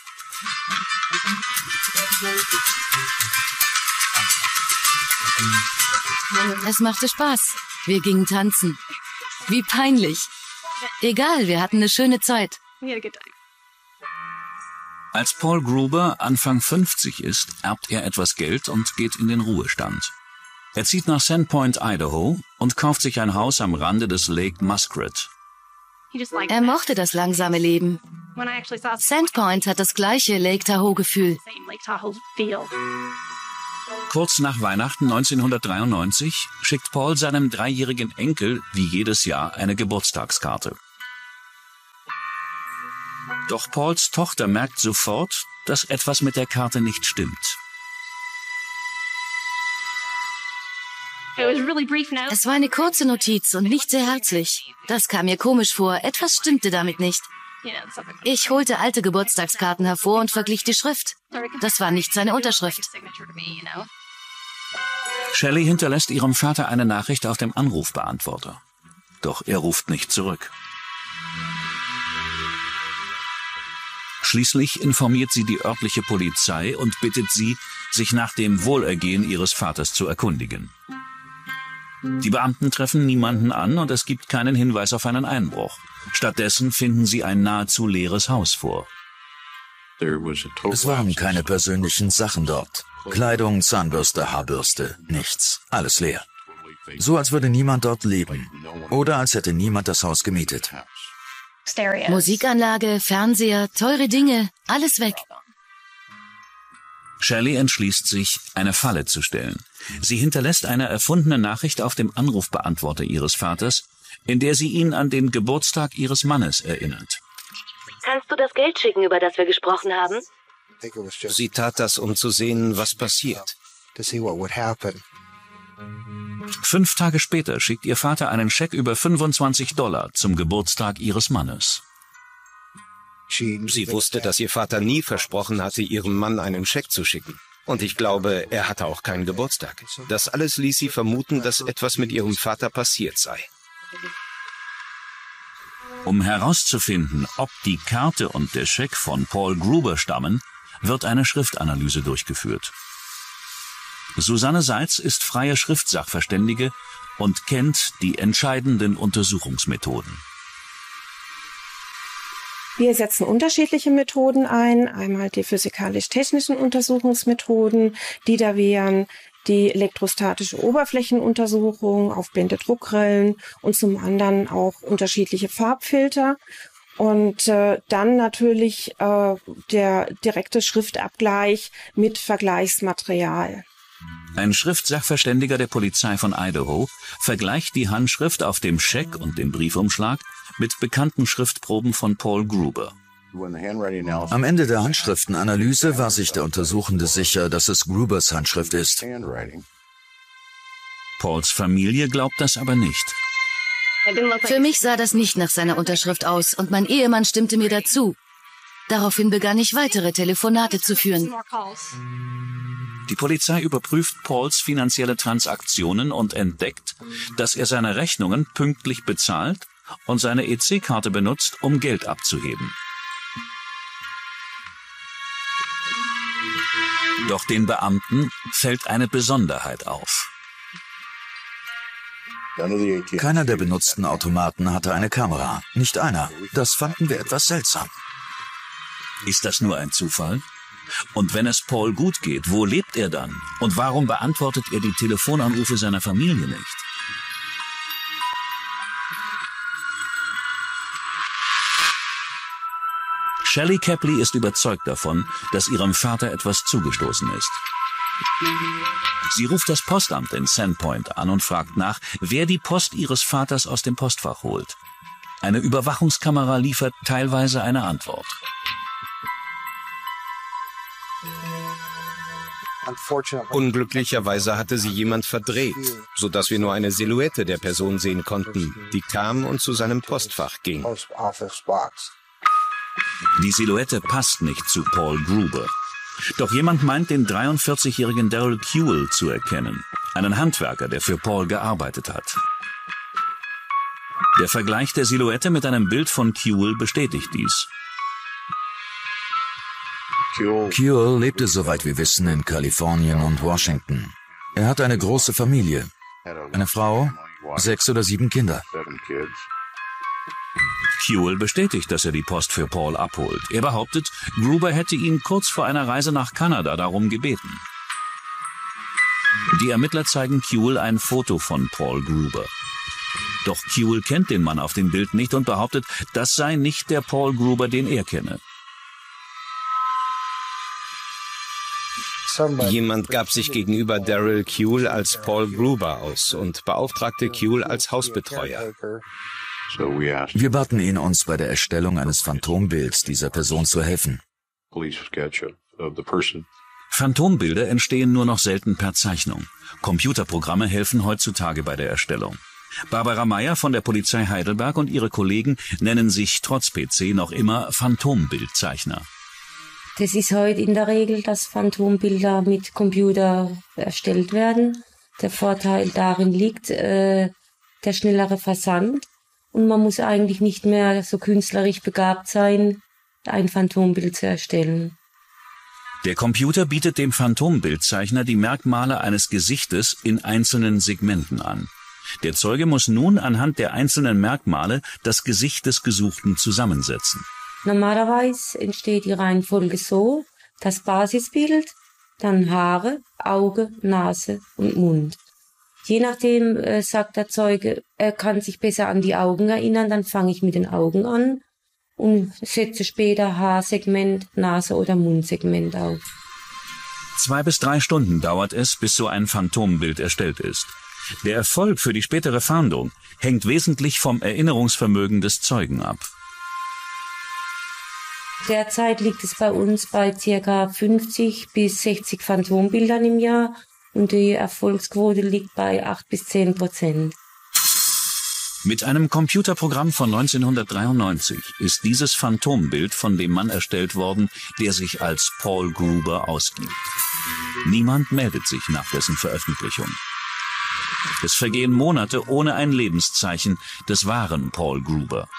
Es machte Spaß. Wir gingen tanzen. Wie peinlich. Egal, wir hatten eine schöne Zeit. Als Paul Gruber Anfang fünfzig ist, erbt er etwas Geld und geht in den Ruhestand. Er zieht nach Sandpoint, Idaho und kauft sich ein Haus am Rande des Lake Muskrat. Er mochte das langsame Leben. Sandpoint hat das gleiche Lake Tahoe-Gefühl. Kurz nach Weihnachten neunzehnhundertdreiundneunzig schickt Paul seinem dreijährigen Enkel wie jedes Jahr eine Geburtstagskarte. Doch Pauls Tochter merkt sofort, dass etwas mit der Karte nicht stimmt. Es war eine kurze Notiz und nicht sehr herzlich. Das kam mir komisch vor. Etwas stimmte damit nicht. Ich holte alte Geburtstagskarten hervor und verglich die Schrift. Das war nicht seine Unterschrift. Shelley hinterlässt ihrem Vater eine Nachricht auf dem Anrufbeantworter. Doch er ruft nicht zurück. Schließlich informiert sie die örtliche Polizei und bittet sie, sich nach dem Wohlergehen ihres Vaters zu erkundigen. Die Beamten treffen niemanden an und es gibt keinen Hinweis auf einen Einbruch. Stattdessen finden sie ein nahezu leeres Haus vor. Es waren keine persönlichen Sachen dort. Kleidung, Zahnbürste, Haarbürste, nichts. Alles leer. So als würde niemand dort leben. Oder als hätte niemand das Haus gemietet. Musikanlage, Fernseher, teure Dinge, alles weg. Shelley entschließt sich, eine Falle zu stellen. Sie hinterlässt eine erfundene Nachricht auf dem Anrufbeantworter ihres Vaters, in der sie ihn an den Geburtstag ihres Mannes erinnert. Kannst du das Geld schicken, über das wir gesprochen haben? Sie tat das, um zu sehen, was passiert. Fünf Tage später schickt ihr Vater einen Scheck über fünfundzwanzig Dollar zum Geburtstag ihres Mannes. Sie wusste, dass ihr Vater nie versprochen hatte, ihrem Mann einen Scheck zu schicken. Und ich glaube, er hatte auch keinen Geburtstag. Das alles ließ sie vermuten, dass etwas mit ihrem Vater passiert sei. Um herauszufinden, ob die Karte und der Scheck von Paul Gruber stammen, wird eine Schriftanalyse durchgeführt. Susanne Seitz ist freie Schriftsachverständige und kennt die entscheidenden Untersuchungsmethoden. Wir setzen unterschiedliche Methoden ein. Einmal die physikalisch-technischen Untersuchungsmethoden, die da wären die elektrostatische Oberflächenuntersuchung auf Blindedruckgrillen und zum anderen auch unterschiedliche Farbfilter. Und äh, dann natürlich äh, der direkte Schriftabgleich mit Vergleichsmaterial. Ein Schriftsachverständiger der Polizei von Idaho vergleicht die Handschrift auf dem Scheck und dem Briefumschlag mit bekannten Schriftproben von Paul Gruber. Am Ende der Handschriftenanalyse war sich der Untersuchende sicher, dass es Grubers Handschrift ist. Pauls Familie glaubt das aber nicht. Für mich sah das nicht nach seiner Unterschrift aus und mein Ehemann stimmte mir dazu. Daraufhin begann ich weitere Telefonate zu führen. Die Polizei überprüft Pauls finanzielle Transaktionen und entdeckt, dass er seine Rechnungen pünktlich bezahlt und seine E C-Karte benutzt, um Geld abzuheben. Doch den Beamten fällt eine Besonderheit auf. Keiner der benutzten Automaten hatte eine Kamera. Nicht einer. Das fanden wir etwas seltsam. Ist das nur ein Zufall? Und wenn es Paul gut geht, wo lebt er dann? Und warum beantwortet er die Telefonanrufe seiner Familie nicht? Shelley Kepley ist überzeugt davon, dass ihrem Vater etwas zugestoßen ist. Sie ruft das Postamt in Sandpoint an und fragt nach, wer die Post ihres Vaters aus dem Postfach holt. Eine Überwachungskamera liefert teilweise eine Antwort. Unglücklicherweise hatte sie jemand verdreht, sodass wir nur eine Silhouette der Person sehen konnten, die kam und zu seinem Postfach ging. Die Silhouette passt nicht zu Paul Gruber. Doch jemand meint, den dreiundvierzigjährigen Daryl Kuehl zu erkennen, einen Handwerker, der für Paul gearbeitet hat. Der Vergleich der Silhouette mit einem Bild von Kuehl bestätigt dies. Kuehl lebte, soweit wir wissen, in Kalifornien und Washington. Er hat eine große Familie. Eine Frau, sechs oder sieben Kinder. Kuehl bestätigt, dass er die Post für Paul abholt. Er behauptet, Gruber hätte ihn kurz vor einer Reise nach Kanada darum gebeten. Die Ermittler zeigen Kuehl ein Foto von Paul Gruber. Doch Kuehl kennt den Mann auf dem Bild nicht und behauptet, das sei nicht der Paul Gruber, den er kenne. Jemand gab sich gegenüber Daryl Kuehl als Paul Gruber aus und beauftragte Kuehl als Hausbetreuer. Wir baten ihn, uns bei der Erstellung eines Phantombilds dieser Person zu helfen. Phantombilder entstehen nur noch selten per Zeichnung. Computerprogramme helfen heutzutage bei der Erstellung. Barbara Meyer von der Polizei Heidelberg und ihre Kollegen nennen sich trotz P C noch immer Phantombildzeichner. Das ist heute in der Regel, dass Phantombilder mit Computer erstellt werden. Der Vorteil darin liegt, äh, der schnellere Versand. Und man muss eigentlich nicht mehr so künstlerisch begabt sein, ein Phantombild zu erstellen. Der Computer bietet dem Phantombildzeichner die Merkmale eines Gesichtes in einzelnen Segmenten an. Der Zeuge muss nun anhand der einzelnen Merkmale das Gesicht des Gesuchten zusammensetzen. Normalerweise entsteht die Reihenfolge so: das Basisbild, dann Haare, Auge, Nase und Mund. Je nachdem äh, sagt der Zeuge, er kann sich besser an die Augen erinnern, dann fange ich mit den Augen an und setze später Haarsegment, Nase- oder Mundsegment auf. Zwei bis drei Stunden dauert es, bis so ein Phantombild erstellt ist. Der Erfolg für die spätere Fahndung hängt wesentlich vom Erinnerungsvermögen des Zeugen ab. Derzeit liegt es bei uns bei ca. fünfzig bis sechzig Phantombildern im Jahr und die Erfolgsquote liegt bei acht bis zehn Prozent. Mit einem Computerprogramm von neunzehnhundertdreiundneunzig ist dieses Phantombild von dem Mann erstellt worden, der sich als Paul Gruber ausgibt. Niemand meldet sich nach dessen Veröffentlichung. Es vergehen Monate ohne ein Lebenszeichen des wahren Paul Gruber.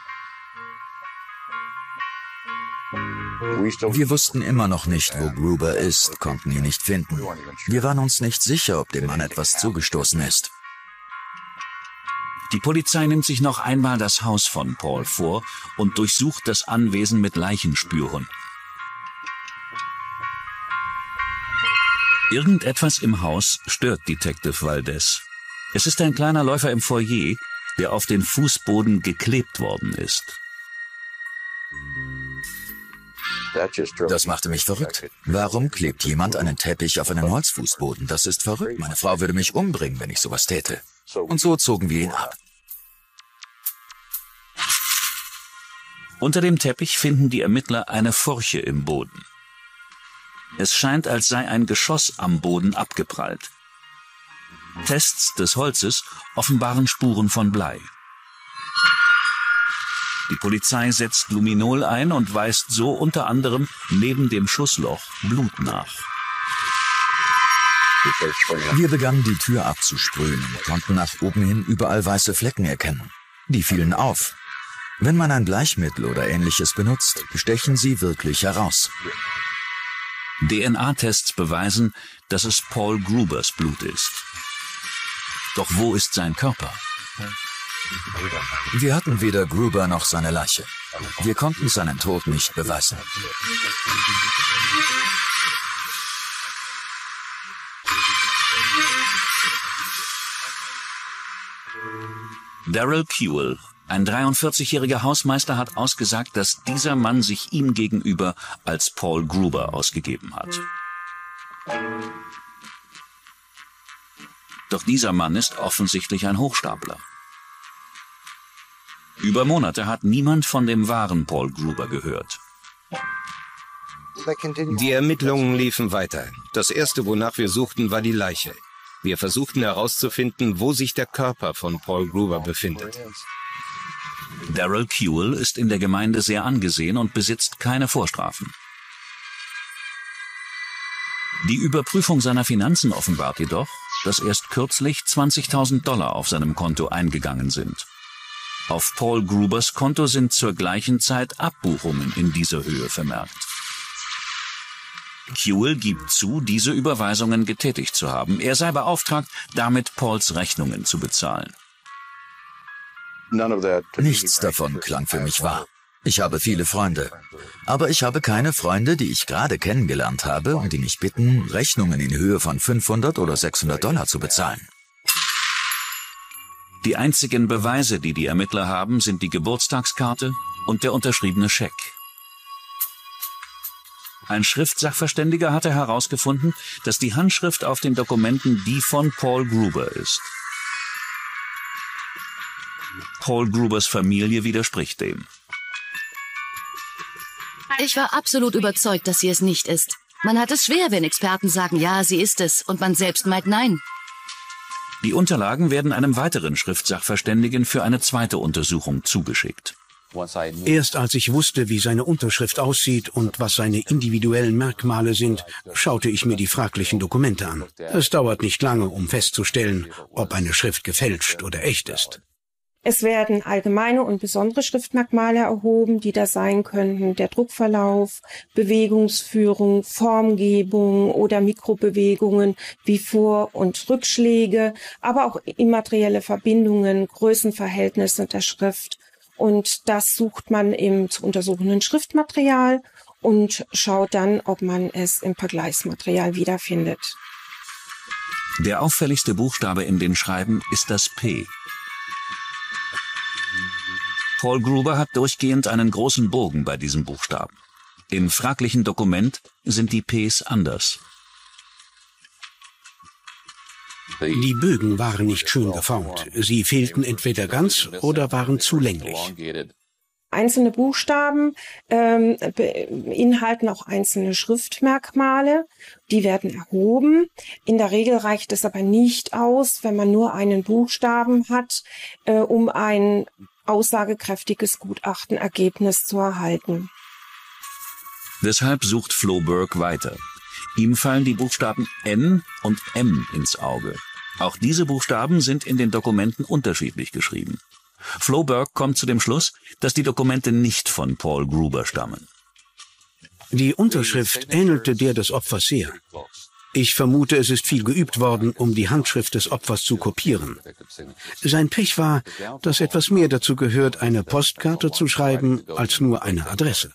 Wir wussten immer noch nicht, wo Gruber ist, konnten ihn nicht finden. Wir waren uns nicht sicher, ob dem Mann etwas zugestoßen ist. Die Polizei nimmt sich noch einmal das Haus von Paul vor und durchsucht das Anwesen mit Leichenspuren. Irgendetwas im Haus stört Detective Valdez. Es ist ein kleiner Läufer im Foyer, der auf den Fußboden geklebt worden ist. Das machte mich verrückt. Warum klebt jemand einen Teppich auf einen Holzfußboden? Das ist verrückt. Meine Frau würde mich umbringen, wenn ich sowas täte. Und so zogen wir ihn ab. Unter dem Teppich finden die Ermittler eine Furche im Boden. Es scheint, als sei ein Geschoss am Boden abgeprallt. Tests des Holzes offenbaren Spuren von Blei. Die Polizei setzt Luminol ein und weist so unter anderem neben dem Schussloch Blut nach. Wir begannen die Tür abzusprühen und konnten nach oben hin überall weiße Flecken erkennen. Die fielen auf. Wenn man ein Bleichmittel oder Ähnliches benutzt, stechen sie wirklich heraus. D N A-Tests beweisen, dass es Paul Grubers Blut ist. Doch wo ist sein Körper? Wir hatten weder Gruber noch seine Leiche. Wir konnten seinen Tod nicht beweisen. Daryl Kuehl, ein dreiundvierzigjähriger Hausmeister, hat ausgesagt, dass dieser Mann sich ihm gegenüber als Paul Gruber ausgegeben hat. Doch dieser Mann ist offensichtlich ein Hochstapler. Über Monate hat niemand von dem wahren Paul Gruber gehört. Die Ermittlungen liefen weiter. Das Erste, wonach wir suchten, war die Leiche. Wir versuchten herauszufinden, wo sich der Körper von Paul Gruber befindet. Daryl Kuehl ist in der Gemeinde sehr angesehen und besitzt keine Vorstrafen. Die Überprüfung seiner Finanzen offenbart jedoch, dass erst kürzlich zwanzigtausend Dollar auf seinem Konto eingegangen sind. Auf Paul Grubers Konto sind zur gleichen Zeit Abbuchungen in dieser Höhe vermerkt. Kewell gibt zu, diese Überweisungen getätigt zu haben. Er sei beauftragt, damit Pauls Rechnungen zu bezahlen. Nichts davon klang für mich wahr. Ich habe viele Freunde. Aber ich habe keine Freunde, die ich gerade kennengelernt habe und die mich bitten, Rechnungen in Höhe von fünfhundert oder sechshundert Dollar zu bezahlen. Die einzigen Beweise, die die Ermittler haben, sind die Geburtstagskarte und der unterschriebene Scheck. Ein Schriftsachverständiger hatte herausgefunden, dass die Handschrift auf den Dokumenten die von Paul Gruber ist. Paul Grubers Familie widerspricht dem. Ich war absolut überzeugt, dass sie es nicht ist. Man hat es schwer, wenn Experten sagen, ja, sie ist es, und man selbst meint nein. Die Unterlagen werden einem weiteren Schriftsachverständigen für eine zweite Untersuchung zugeschickt. Erst als ich wusste, wie seine Unterschrift aussieht und was seine individuellen Merkmale sind, schaute ich mir die fraglichen Dokumente an. Es dauert nicht lange, um festzustellen, ob eine Schrift gefälscht oder echt ist. Es werden allgemeine und besondere Schriftmerkmale erhoben, die da sein könnten: der Druckverlauf, Bewegungsführung, Formgebung oder Mikrobewegungen wie Vor- und Rückschläge, aber auch immaterielle Verbindungen, Größenverhältnisse der Schrift. Und das sucht man im zu untersuchenden Schriftmaterial und schaut dann, ob man es im Vergleichsmaterial wiederfindet. Der auffälligste Buchstabe in den Schreiben ist das P. Paul Gruber hat durchgehend einen großen Bogen bei diesem Buchstaben. Im fraglichen Dokument sind die Ps anders. Die Bögen waren nicht schön geformt. Sie fehlten entweder ganz oder waren zu länglich. Einzelne Buchstaben ähm, beinhalten auch einzelne Schriftmerkmale. Die werden erhoben. In der Regel reicht es aber nicht aus, wenn man nur einen Buchstaben hat, äh, um ein aussagekräftiges Gutachtenergebnis zu erhalten. Deshalb sucht Floberg weiter. Ihm fallen die Buchstaben N und M ins Auge. Auch diese Buchstaben sind in den Dokumenten unterschiedlich geschrieben. Floberg kommt zu dem Schluss, dass die Dokumente nicht von Paul Gruber stammen. Die Unterschrift ähnelte der des Opfers sehr. Ich vermute, es ist viel geübt worden, um die Handschrift des Opfers zu kopieren. Sein Pech war, dass etwas mehr dazu gehört, eine Postkarte zu schreiben, als nur eine Adresse.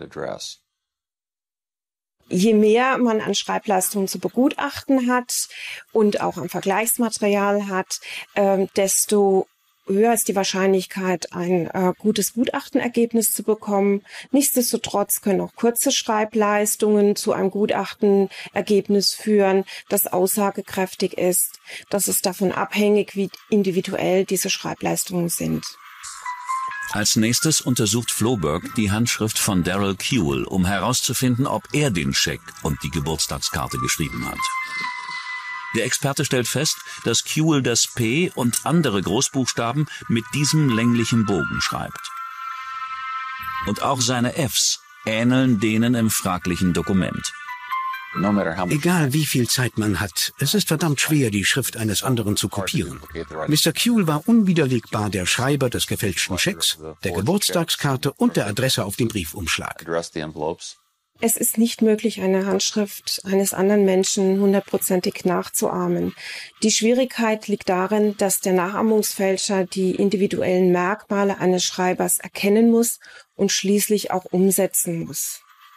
Je mehr man an Schreibleistungen zu begutachten hat und auch am Vergleichsmaterial hat, äh, desto höher ist die Wahrscheinlichkeit, ein äh, gutes Gutachtenergebnis zu bekommen. Nichtsdestotrotz können auch kurze Schreibleistungen zu einem Gutachtenergebnis führen, das aussagekräftig ist. Das ist davon abhängig, wie individuell diese Schreibleistungen sind. Als nächstes untersucht Floberg die Handschrift von Daryl Kewell, um herauszufinden, ob er den Scheck und die Geburtstagskarte geschrieben hat. Der Experte stellt fest, dass Kewell das P und andere Großbuchstaben mit diesem länglichen Bogen schreibt. Und auch seine Fs ähneln denen im fraglichen Dokument. Egal wie viel Zeit man hat, es ist verdammt schwer, die Schrift eines anderen zu kopieren. Mister Kewell war unwiderlegbar der Schreiber des gefälschten Schecks, der Geburtstagskarte und der Adresse auf dem Briefumschlag. Es ist nicht möglich, eine Handschrift eines anderen Menschen hundertprozentig nachzuahmen. Die Schwierigkeit liegt darin, dass der Nachahmungsfälscher die individuellen Merkmale eines Schreibers erkennen muss und schließlich auch umsetzen muss.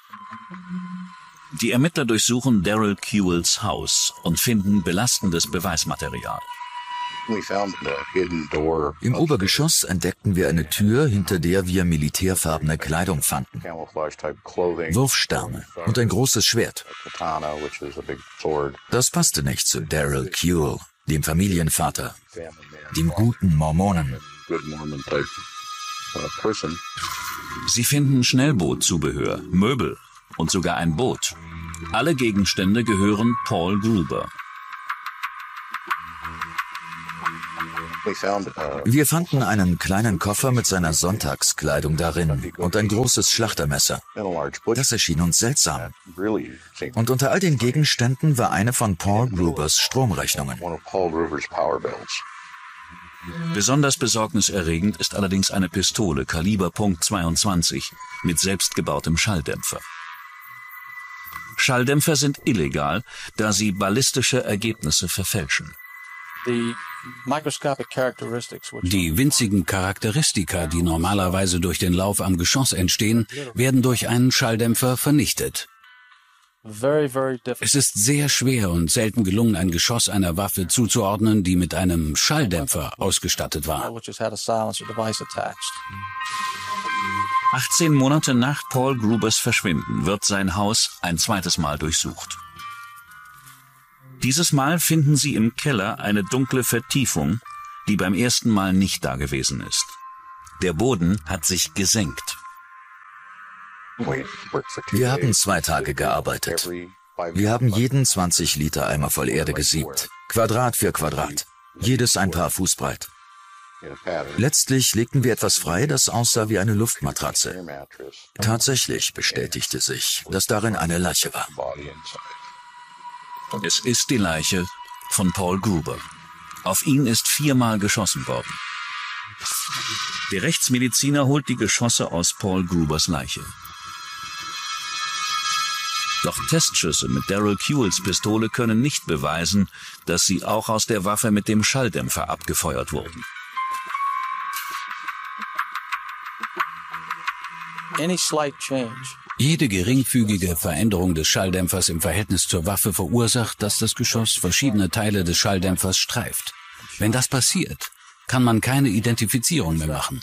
Die Ermittler durchsuchen Daryl Kewells Haus und finden belastendes Beweismaterial. Im Obergeschoss entdeckten wir eine Tür, hinter der wir militärfarbene Kleidung fanden. Wurfsterne und ein großes Schwert. Das passte nicht zu Daryl Kewell, dem Familienvater, dem guten Mormonen. Sie finden Schnellbootzubehör, Möbel und sogar ein Boot. Alle Gegenstände gehören Paul Gruber. Wir fanden einen kleinen Koffer mit seiner Sonntagskleidung darin und ein großes Schlachtermesser. Das erschien uns seltsam. Und unter all den Gegenständen war eine von Paul Grubers Stromrechnungen. Besonders besorgniserregend ist allerdings eine Pistole Kaliber Punkt zweiundzwanzig mit selbstgebautem Schalldämpfer. Schalldämpfer sind illegal, da sie ballistische Ergebnisse verfälschen. Die winzigen Charakteristika, die normalerweise durch den Lauf am Geschoss entstehen, werden durch einen Schalldämpfer vernichtet. Es ist sehr schwer und selten gelungen, ein Geschoss einer Waffe zuzuordnen, die mit einem Schalldämpfer ausgestattet war. achtzehn Monate nach Paul Grubers Verschwinden wird sein Haus ein zweites Mal durchsucht. Dieses Mal finden sie im Keller eine dunkle Vertiefung, die beim ersten Mal nicht dagewesen ist. Der Boden hat sich gesenkt. Wir haben zwei Tage gearbeitet. Wir haben jeden zwanzig Liter Eimer voll Erde gesiebt. Quadrat für Quadrat. Jedes ein paar Fuß breit. Letztlich legten wir etwas frei, das aussah wie eine Luftmatratze. Tatsächlich bestätigte sich, dass darin eine Leiche war. Es ist die Leiche von Paul Gruber. Auf ihn ist viermal geschossen worden. Der Rechtsmediziner holt die Geschosse aus Paul Grubers Leiche. Doch Testschüsse mit Daryl Kuehls Pistole können nicht beweisen, dass sie auch aus der Waffe mit dem Schalldämpfer abgefeuert wurden. Jede geringfügige Veränderung des Schalldämpfers im Verhältnis zur Waffe verursacht, dass das Geschoss verschiedene Teile des Schalldämpfers streift. Wenn das passiert, kann man keine Identifizierung mehr machen.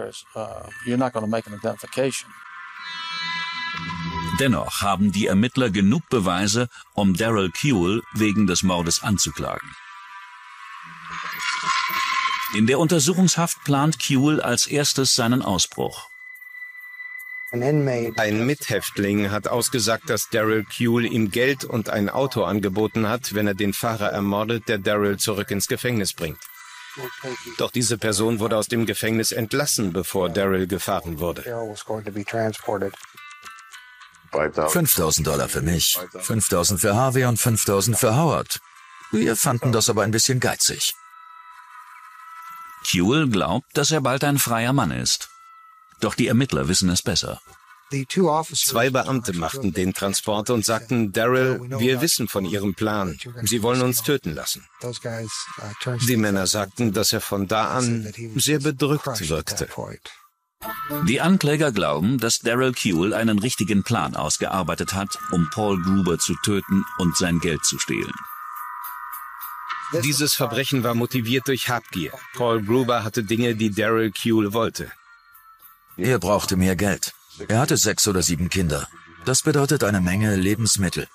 Dennoch haben die Ermittler genug Beweise, um Daryl Kuehl wegen des Mordes anzuklagen. In der Untersuchungshaft plant Kuehl als erstes seinen Ausbruch. Ein Mithäftling hat ausgesagt, dass Daryl Kuehl ihm Geld und ein Auto angeboten hat, wenn er den Fahrer ermordet, der Daryl zurück ins Gefängnis bringt. Doch diese Person wurde aus dem Gefängnis entlassen, bevor Daryl gefahren wurde. fünftausend Dollar für mich, fünftausend für Harvey und fünftausend für Howard. Wir fanden das aber ein bisschen geizig. Kuehl glaubt, dass er bald ein freier Mann ist. Doch die Ermittler wissen es besser. Zwei Beamte machten den Transport und sagten, Daryl, wir wissen von Ihrem Plan. Sie wollen uns töten lassen. Die Männer sagten, dass er von da an sehr bedrückt wirkte. Die Ankläger glauben, dass Daryl Kuehl einen richtigen Plan ausgearbeitet hat, um Paul Gruber zu töten und sein Geld zu stehlen. Dieses Verbrechen war motiviert durch Habgier. Paul Gruber hatte Dinge, die Daryl Kuehl wollte. Er brauchte mehr Geld. Er hatte sechs oder sieben Kinder. Das bedeutet eine Menge Lebensmittel.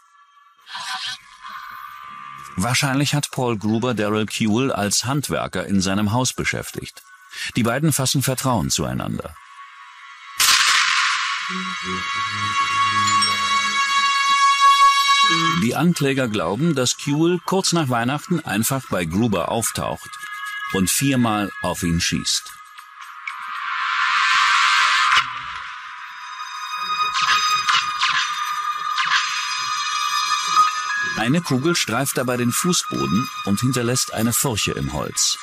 Wahrscheinlich hat Paul Gruber Daryl Kuehl als Handwerker in seinem Haus beschäftigt. Die beiden fassen Vertrauen zueinander. Die Ankläger glauben, dass Kuehl kurz nach Weihnachten einfach bei Gruber auftaucht und viermal auf ihn schießt. Eine Kugel streift dabei den Fußboden und hinterlässt eine Furche im Holz.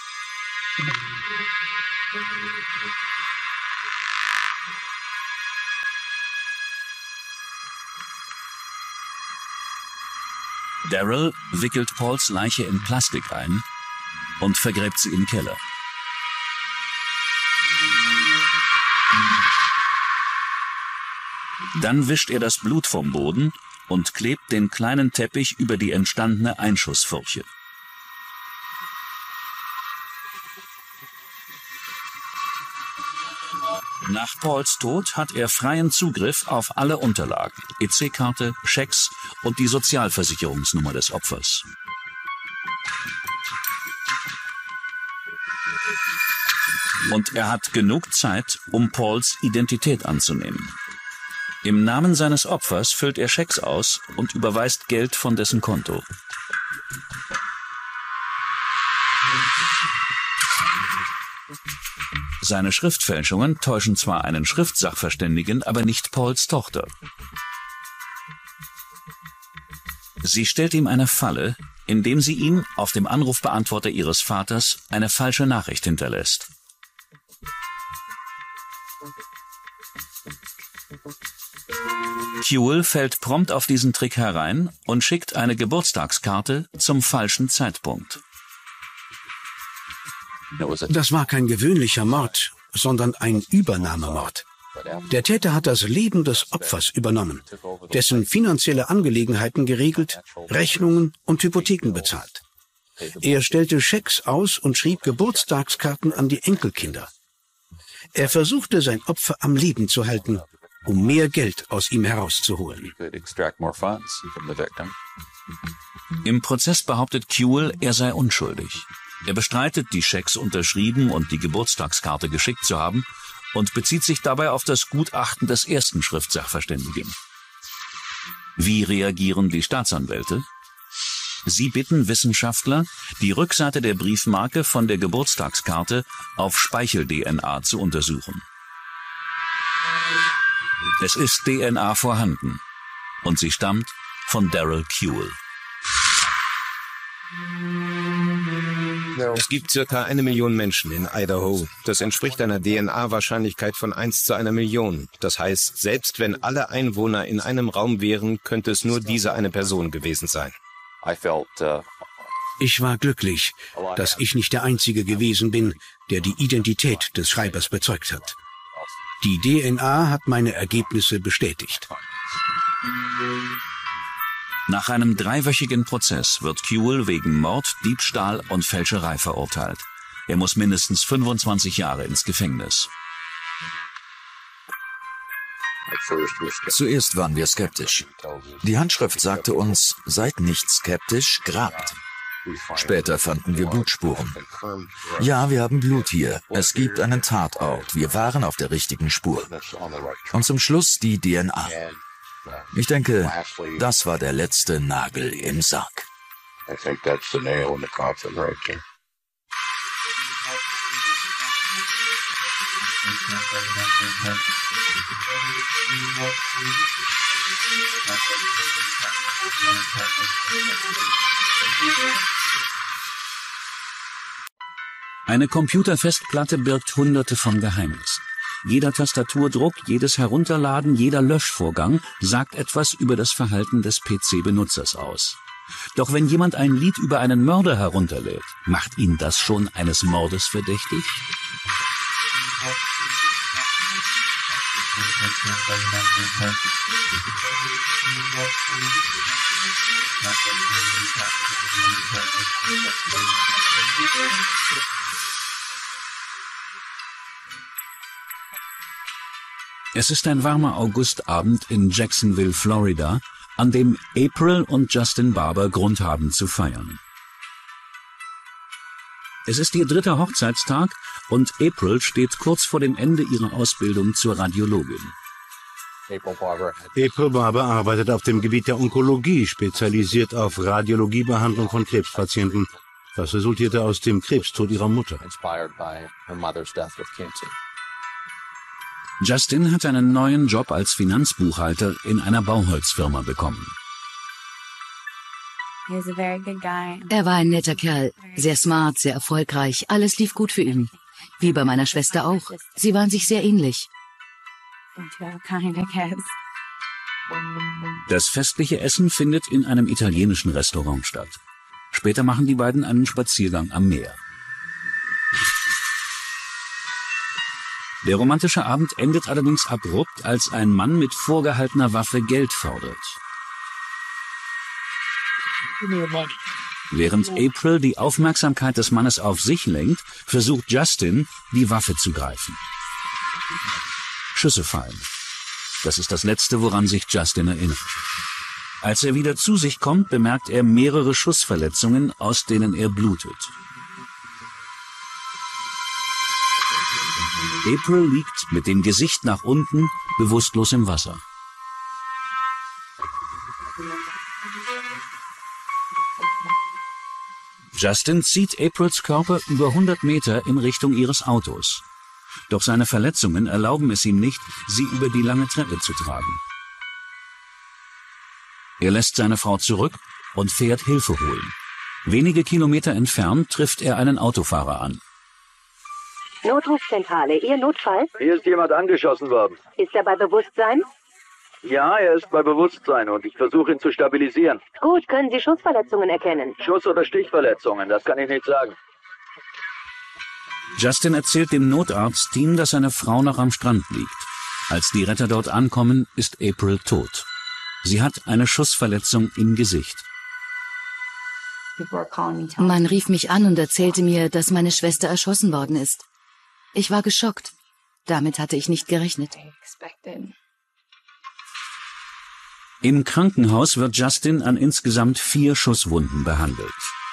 Daryl wickelt Pauls Leiche in Plastik ein und vergräbt sie im Keller. Dann wischt er das Blut vom Boden und klebt den kleinen Teppich über die entstandene Einschussfurche. Nach Pauls Tod hat er freien Zugriff auf alle Unterlagen, E C-Karte, Schecks und die Sozialversicherungsnummer des Opfers. Und er hat genug Zeit, um Pauls Identität anzunehmen. Im Namen seines Opfers füllt er Schecks aus und überweist Geld von dessen Konto. Seine Schriftfälschungen täuschen zwar einen Schriftsachverständigen, aber nicht Pauls Tochter. Sie stellt ihm eine Falle, indem sie ihm auf dem Anrufbeantworter ihres Vaters eine falsche Nachricht hinterlässt. Kewell fällt prompt auf diesen Trick herein und schickt eine Geburtstagskarte zum falschen Zeitpunkt. Das war kein gewöhnlicher Mord, sondern ein Übernahmemord. Der Täter hat das Leben des Opfers übernommen, dessen finanzielle Angelegenheiten geregelt, Rechnungen und Hypotheken bezahlt. Er stellte Schecks aus und schrieb Geburtstagskarten an die Enkelkinder. Er versuchte, sein Opfer am Leben zu halten, um mehr Geld aus ihm herauszuholen. Im Prozess behauptet Kewell, er sei unschuldig. Er bestreitet, die Schecks unterschrieben und die Geburtstagskarte geschickt zu haben und bezieht sich dabei auf das Gutachten des ersten Schriftsachverständigen. Wie reagieren die Staatsanwälte? Sie bitten Wissenschaftler, die Rückseite der Briefmarke von der Geburtstagskarte auf Speichel-D N A zu untersuchen. Es ist D N A vorhanden und sie stammt von Daryl Kewell. Es gibt circa eine Million Menschen in Idaho. Das entspricht einer D N A-Wahrscheinlichkeit von eins zu einer Million. Das heißt, selbst wenn alle Einwohner in einem Raum wären, könnte es nur diese eine Person gewesen sein. Ich war glücklich, dass ich nicht der Einzige gewesen bin, der die Identität des Schreibers bezeugt hat. Die D N A hat meine Ergebnisse bestätigt. Nach einem dreiwöchigen Prozess wird Kewell wegen Mord, Diebstahl und Fälscherei verurteilt. Er muss mindestens fünfundzwanzig Jahre ins Gefängnis. Zuerst waren wir skeptisch. Die Handschrift sagte uns, seid nicht skeptisch, grabt. Später fanden wir Blutspuren. Ja, wir haben Blut hier. Es gibt einen Tatort. Wir waren auf der richtigen Spur. Und zum Schluss die D N A. Ich denke, das war der letzte Nagel im Sarg. Eine Computerfestplatte birgt hunderte von Geheimnissen. Jeder Tastaturdruck, jedes Herunterladen, jeder Löschvorgang sagt etwas über das Verhalten des P C-Benutzers aus. Doch wenn jemand ein Lied über einen Mörder herunterlädt, macht ihn das schon eines Mordes verdächtig? Es ist ein warmer Augustabend in Jacksonville, Florida, an dem April und Justin Barber Grund haben zu feiern. Es ist ihr dritter Hochzeitstag und April steht kurz vor dem Ende ihrer Ausbildung zur Radiologin. April Barber arbeitet auf dem Gebiet der Onkologie, spezialisiert auf Radiologiebehandlung von Krebspatienten. Das resultierte aus dem Krebstod ihrer Mutter. Justin hat einen neuen Job als Finanzbuchhalter in einer Bauholzfirma bekommen. Er war ein netter Kerl, sehr smart, sehr erfolgreich, alles lief gut für ihn. Wie bei meiner Schwester auch. Sie waren sich sehr ähnlich. Das festliche Essen findet in einem italienischen Restaurant statt. Später machen die beiden einen Spaziergang am Meer. Der romantische Abend endet allerdings abrupt, als ein Mann mit vorgehaltener Waffe Geld fordert. Während April die Aufmerksamkeit des Mannes auf sich lenkt, versucht Justin, die Waffe zu greifen. Schüsse fallen. Das ist das Letzte, woran sich Justin erinnert. Als er wieder zu sich kommt, bemerkt er mehrere Schussverletzungen, aus denen er blutet. April liegt mit dem Gesicht nach unten, bewusstlos im Wasser. Justin zieht Aprils Körper über hundert Meter in Richtung ihres Autos. Doch seine Verletzungen erlauben es ihm nicht, sie über die lange Treppe zu tragen. Er lässt seine Frau zurück und fährt Hilfe holen. Wenige Kilometer entfernt trifft er einen Autofahrer an. Notrufzentrale, Ihr Notfall? Hier ist jemand angeschossen worden. Ist er bei Bewusstsein? Ja, er ist bei Bewusstsein und ich versuche ihn zu stabilisieren. Gut, können Sie Schussverletzungen erkennen? Schuss- oder Stichverletzungen, das kann ich nicht sagen. Justin erzählt dem Notarztteam, dass seine Frau noch am Strand liegt. Als die Retter dort ankommen, ist April tot. Sie hat eine Schussverletzung im Gesicht. Man rief mich an und erzählte mir, dass meine Schwester erschossen worden ist. Ich war geschockt. Damit hatte ich nicht gerechnet. Im Krankenhaus wird Justin an insgesamt vier Schusswunden behandelt.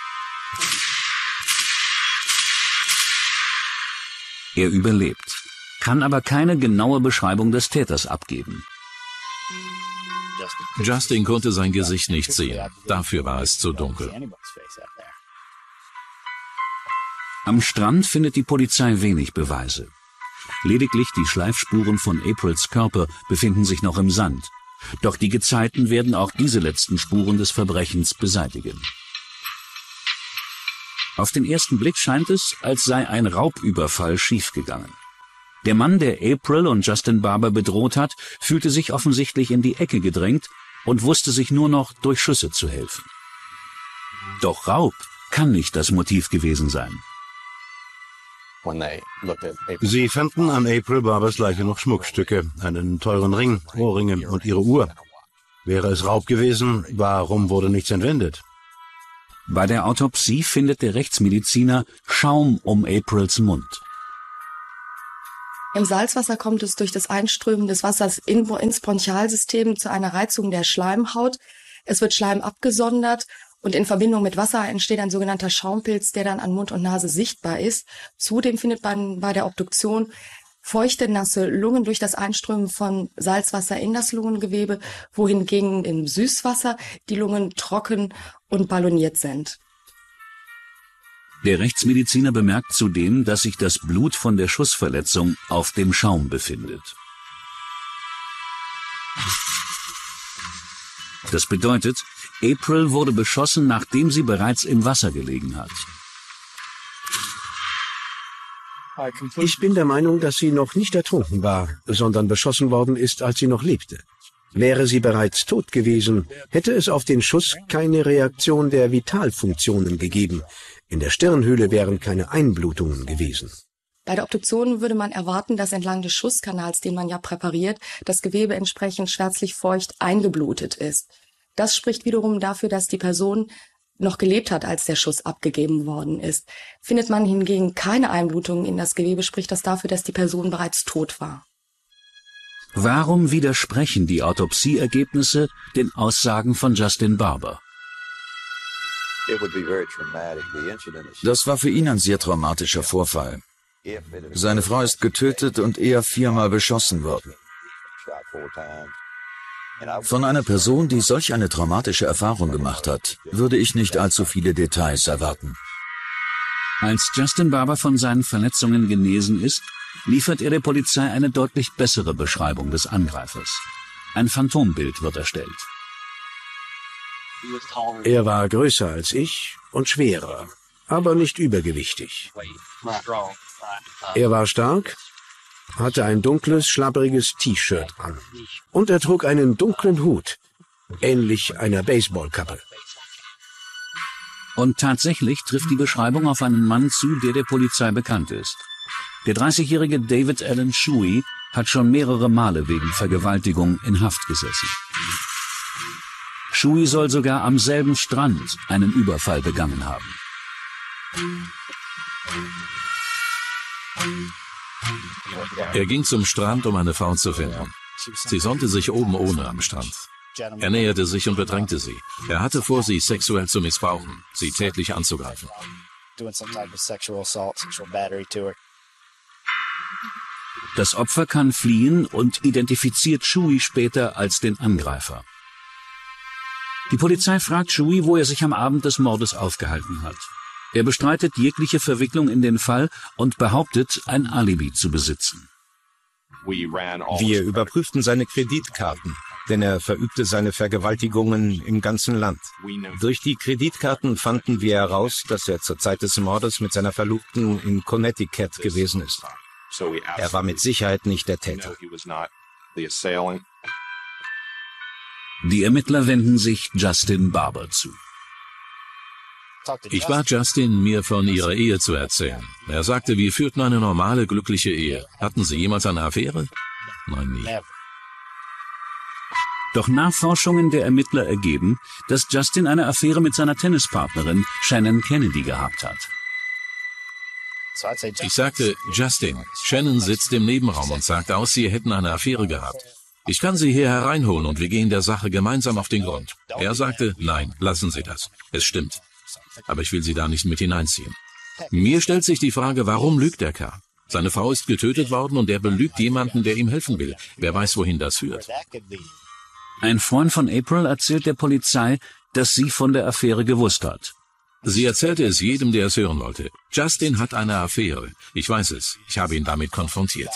Er überlebt, kann aber keine genaue Beschreibung des Täters abgeben. Justin konnte sein Gesicht nicht sehen. Dafür war es zu dunkel. Am Strand findet die Polizei wenig Beweise. Lediglich die Schleifspuren von Aprils Körper befinden sich noch im Sand. Doch die Gezeiten werden auch diese letzten Spuren des Verbrechens beseitigen. Auf den ersten Blick scheint es, als sei ein Raubüberfall schiefgegangen. Der Mann, der April und Justin Barber bedroht hat, fühlte sich offensichtlich in die Ecke gedrängt und wusste sich nur noch durch Schüsse zu helfen. Doch Raub kann nicht das Motiv gewesen sein. Sie fanden an April Barbers Leiche noch Schmuckstücke, einen teuren Ring, Ohrringe und ihre Uhr. Wäre es Raub gewesen, warum wurde nichts entwendet? Bei der Autopsie findet der Rechtsmediziner Schaum um Aprils Mund. Im Salzwasser kommt es durch das Einströmen des Wassers ins Bronchialsystem zu einer Reizung der Schleimhaut. Es wird Schleim abgesondert und in Verbindung mit Wasser entsteht ein sogenannter Schaumpilz, der dann an Mund und Nase sichtbar ist. Zudem findet man bei der Obduktion feuchte, nasse Lungen durch das Einströmen von Salzwasser in das Lungengewebe, wohingegen im Süßwasser die Lungen trocken und balloniert sind. Der Rechtsmediziner bemerkt zudem, dass sich das Blut von der Schussverletzung auf dem Schaum befindet. Das bedeutet, April wurde beschossen, nachdem sie bereits im Wasser gelegen hat. Ich bin der Meinung, dass sie noch nicht ertrunken war, sondern beschossen worden ist, als sie noch lebte. Wäre sie bereits tot gewesen, hätte es auf den Schuss keine Reaktion der Vitalfunktionen gegeben. In der Stirnhöhle wären keine Einblutungen gewesen. Bei der Obduktion würde man erwarten, dass entlang des Schusskanals, den man ja präpariert, das Gewebe entsprechend schwärzlich feucht eingeblutet ist. Das spricht wiederum dafür, dass die Person noch gelebt hat, als der Schuss abgegeben worden ist. Findet man hingegen keine Einblutungen in das Gewebe, spricht das dafür, dass die Person bereits tot war. Warum widersprechen die Autopsieergebnisse den Aussagen von Justin Barber? Das war für ihn ein sehr traumatischer Vorfall. Seine Frau ist getötet und er viermal beschossen worden. Von einer Person, die solch eine traumatische Erfahrung gemacht hat, würde ich nicht allzu viele Details erwarten. Als Justin Barber von seinen Verletzungen genesen ist, liefert er der Polizei eine deutlich bessere Beschreibung des Angreifers. Ein Phantombild wird erstellt. Er war größer als ich und schwerer, aber nicht übergewichtig. Er war stark, hatte ein dunkles, schlabberiges T-Shirt an und er trug einen dunklen Hut, ähnlich einer Baseballkappe. Und tatsächlich trifft die Beschreibung auf einen Mann zu, der der Polizei bekannt ist. Der dreißigjährige David Allen Shuey hat schon mehrere Male wegen Vergewaltigung in Haft gesessen. Shuey soll sogar am selben Strand einen Überfall begangen haben. Er ging zum Strand, um eine Frau zu finden. Sie sonnte sich oben ohne am Strand. Er näherte sich und bedrängte sie. Er hatte vor, sie sexuell zu missbrauchen, sie tätlich anzugreifen. Das Opfer kann fliehen und identifiziert Shuey später als den Angreifer. Die Polizei fragt Shuey, wo er sich am Abend des Mordes aufgehalten hat. Er bestreitet jegliche Verwicklung in den Fall und behauptet, ein Alibi zu besitzen. Wir überprüften seine Kreditkarten. denn er verübte seine Vergewaltigungen im ganzen Land. Durch die Kreditkarten fanden wir heraus, dass er zur Zeit des Mordes mit seiner Verlobten in Connecticut gewesen ist. Er war mit Sicherheit nicht der Täter. Die Ermittler wenden sich Justin Barber zu. Ich bat Justin, mir von ihrer Ehe zu erzählen. Er sagte, wir führten eine normale, glückliche Ehe. Hatten Sie jemals eine Affäre? Nein, nie. Doch Nachforschungen der Ermittler ergeben, dass Justin eine Affäre mit seiner Tennispartnerin Shannon Kennedy gehabt hat. Ich sagte, Justin, Shannon sitzt im Nebenraum und sagt aus, Sie hätten eine Affäre gehabt. Ich kann Sie hier hereinholen und wir gehen der Sache gemeinsam auf den Grund. Er sagte, nein, lassen Sie das. Es stimmt. Aber ich will Sie da nicht mit hineinziehen. Mir stellt sich die Frage, warum lügt der Kerl? Seine Frau ist getötet worden und er belügt jemanden, der ihm helfen will. Wer weiß, wohin das führt. Ein Freund von April erzählt der Polizei, dass sie von der Affäre gewusst hat. Sie erzählte es jedem, der es hören wollte. Justin hat eine Affäre. Ich weiß es. Ich habe ihn damit konfrontiert.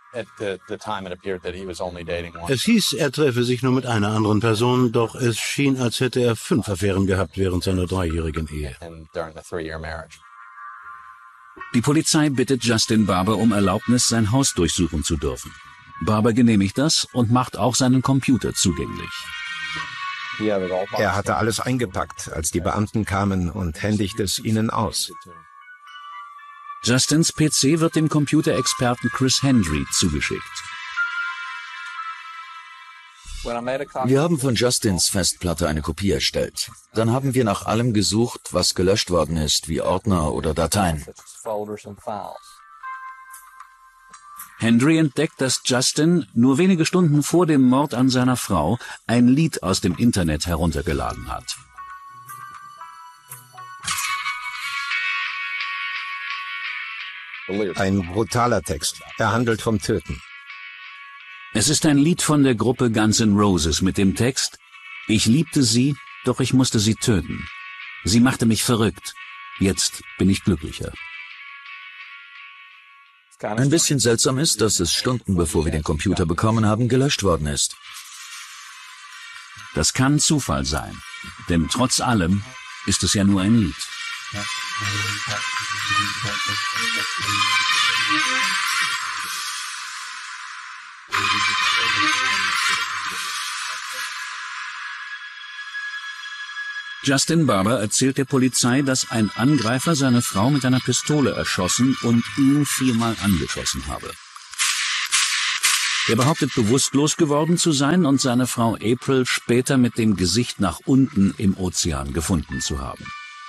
Es hieß, er treffe sich nur mit einer anderen Person, doch es schien, als hätte er fünf Affären gehabt während seiner dreijährigen Ehe. Die Polizei bittet Justin Barber um Erlaubnis, sein Haus durchsuchen zu dürfen. Barber genehmigt das und macht auch seinen Computer zugänglich. Er hatte alles eingepackt, als die Beamten kamen und händigte es ihnen aus. Justins P C wird dem Computerexperten Chris Hendry zugeschickt. Wir haben von Justins Festplatte eine Kopie erstellt. Dann haben wir nach allem gesucht, was gelöscht worden ist, wie Ordner oder Dateien. Hendry entdeckt, dass Justin nur wenige Stunden vor dem Mord an seiner Frau ein Lied aus dem Internet heruntergeladen hat. Ein brutaler Text. Er handelt vom Töten. Es ist ein Lied von der Gruppe Guns N' Roses mit dem Text: Ich liebte sie, doch ich musste sie töten. Sie machte mich verrückt. Jetzt bin ich glücklicher. Ein bisschen seltsam ist, dass es Stunden bevor wir den Computer bekommen haben, gelöscht worden ist. Das kann Zufall sein, denn trotz allem ist es ja nur ein Lied. Justin Barber erzählt der Polizei, dass ein Angreifer seine Frau mit einer Pistole erschossen und ihn viermal angeschossen habe. Er behauptet, bewusstlos geworden zu sein und seine Frau April später mit dem Gesicht nach unten im Ozean gefunden zu haben.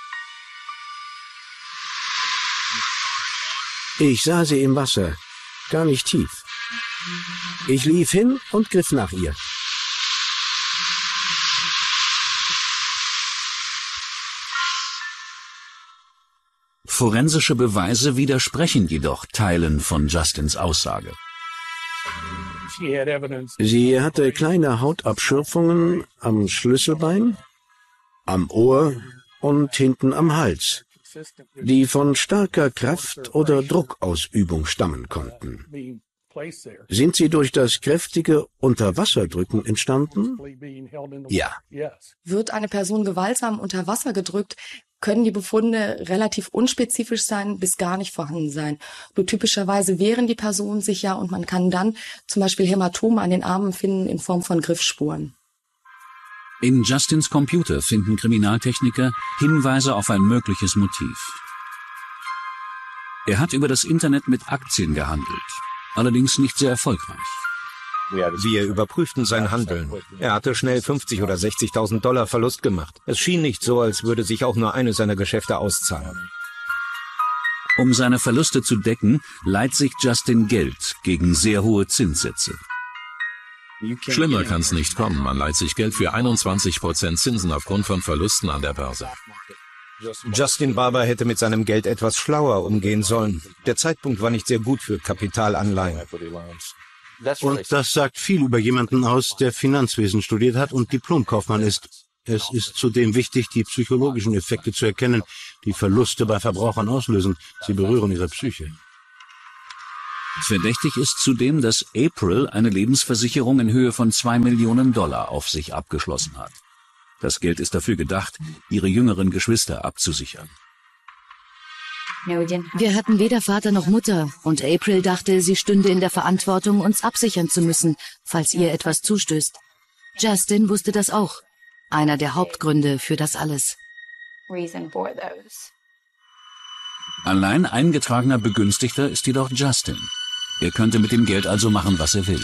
Ich sah sie im Wasser, gar nicht tief. Ich lief hin und griff nach ihr. Forensische Beweise widersprechen jedoch Teilen von Justins Aussage. Sie hatte kleine Hautabschürfungen am Schlüsselbein, am Ohr und hinten am Hals, die von starker Kraft- oder Druckausübung stammen konnten. Sind sie durch das kräftige Unterwasserdrücken entstanden? Ja. Wird eine Person gewaltsam unter Wasser gedrückt, können die Befunde relativ unspezifisch sein bis gar nicht vorhanden sein. Nur typischerweise wehren die Personen sich ja und man kann dann zum Beispiel Hämatome an den Armen finden in Form von Griffspuren. In Justins Computer finden Kriminaltechniker Hinweise auf ein mögliches Motiv. Er hat über das Internet mit Aktien gehandelt, allerdings nicht sehr erfolgreich. Wir überprüften sein Handeln. Er hatte schnell fünfzig oder sechzigtausend Dollar Verlust gemacht. Es schien nicht so, als würde sich auch nur eines seiner Geschäfte auszahlen. Um seine Verluste zu decken, leiht sich Justin Geld gegen sehr hohe Zinssätze. Schlimmer kann es nicht kommen. Man leiht sich Geld für einundzwanzig Prozent Zinsen aufgrund von Verlusten an der Börse. Justin Barber hätte mit seinem Geld etwas schlauer umgehen sollen. Der Zeitpunkt war nicht sehr gut für Kapitalanleihen. Und das sagt viel über jemanden aus, der Finanzwesen studiert hat und Diplomkaufmann ist. Es ist zudem wichtig, die psychologischen Effekte zu erkennen, die Verluste bei Verbrauchern auslösen. Sie berühren ihre Psyche. Verdächtig ist zudem, dass April eine Lebensversicherung in Höhe von zwei Millionen Dollar auf sich abgeschlossen hat. Das Geld ist dafür gedacht, ihre jüngeren Geschwister abzusichern. Wir hatten weder Vater noch Mutter und April dachte, sie stünde in der Verantwortung, uns absichern zu müssen, falls ihr etwas zustößt. Justin wusste das auch. Einer der Hauptgründe für das alles. Allein eingetragener Begünstigter ist jedoch Justin. Er könnte mit dem Geld also machen, was er will.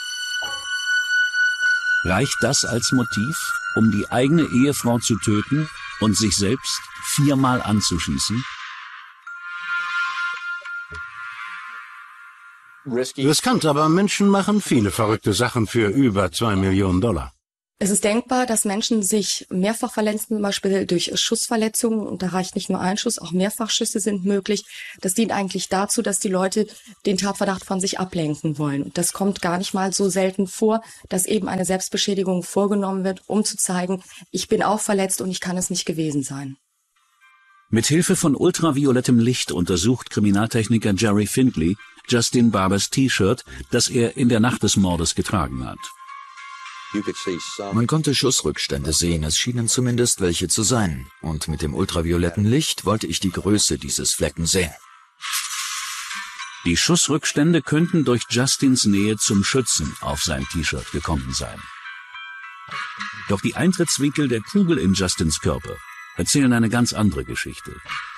Reicht das als Motiv, um die eigene Ehefrau zu töten und sich selbst viermal anzuschießen? Riskant, aber Menschen machen viele verrückte Sachen für über zwei Millionen Dollar. Es ist denkbar, dass Menschen sich mehrfach verletzen, zum Beispiel durch Schussverletzungen, und da reicht nicht nur ein Schuss, auch Mehrfachschüsse sind möglich. Das dient eigentlich dazu, dass die Leute den Tatverdacht von sich ablenken wollen. Und das kommt gar nicht mal so selten vor, dass eben eine Selbstbeschädigung vorgenommen wird, um zu zeigen, ich bin auch verletzt und ich kann es nicht gewesen sein. Mit Hilfe von ultraviolettem Licht untersucht Kriminaltechniker Jerry Findley Justin Barbers T-Shirt, das er in der Nacht des Mordes getragen hat. Man konnte Schussrückstände sehen, es schienen zumindest welche zu sein. Und mit dem ultravioletten Licht wollte ich die Größe dieses Flecken sehen. Die Schussrückstände könnten durch Justins Nähe zum Schützen auf sein T-Shirt gekommen sein. Doch die Eintrittswinkel der Kugel in Justins Körper erzählen eine ganz andere Geschichte.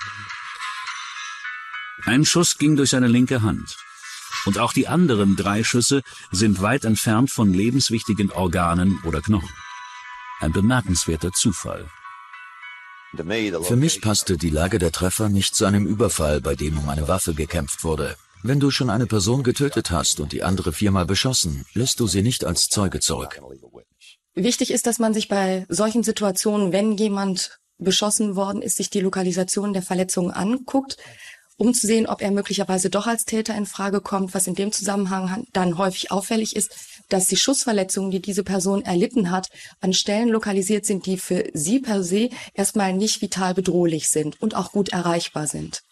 Ein Schuss ging durch seine linke Hand. Und auch die anderen drei Schüsse sind weit entfernt von lebenswichtigen Organen oder Knochen. Ein bemerkenswerter Zufall. Für mich passte die Lage der Treffer nicht zu einem Überfall, bei dem um eine Waffe gekämpft wurde. Wenn du schon eine Person getötet hast und die andere viermal beschossen, lässt du sie nicht als Zeuge zurück. Wichtig ist, dass man sich bei solchen Situationen, wenn jemand beschossen worden ist, sich die Lokalisation der Verletzungen anguckt, um zu sehen, ob er möglicherweise doch als Täter in Frage kommt. Was in dem Zusammenhang dann häufig auffällig ist, dass die Schussverletzungen, die diese Person erlitten hat, an Stellen lokalisiert sind, die für sie per se erstmal nicht vital bedrohlich sind und auch gut erreichbar sind.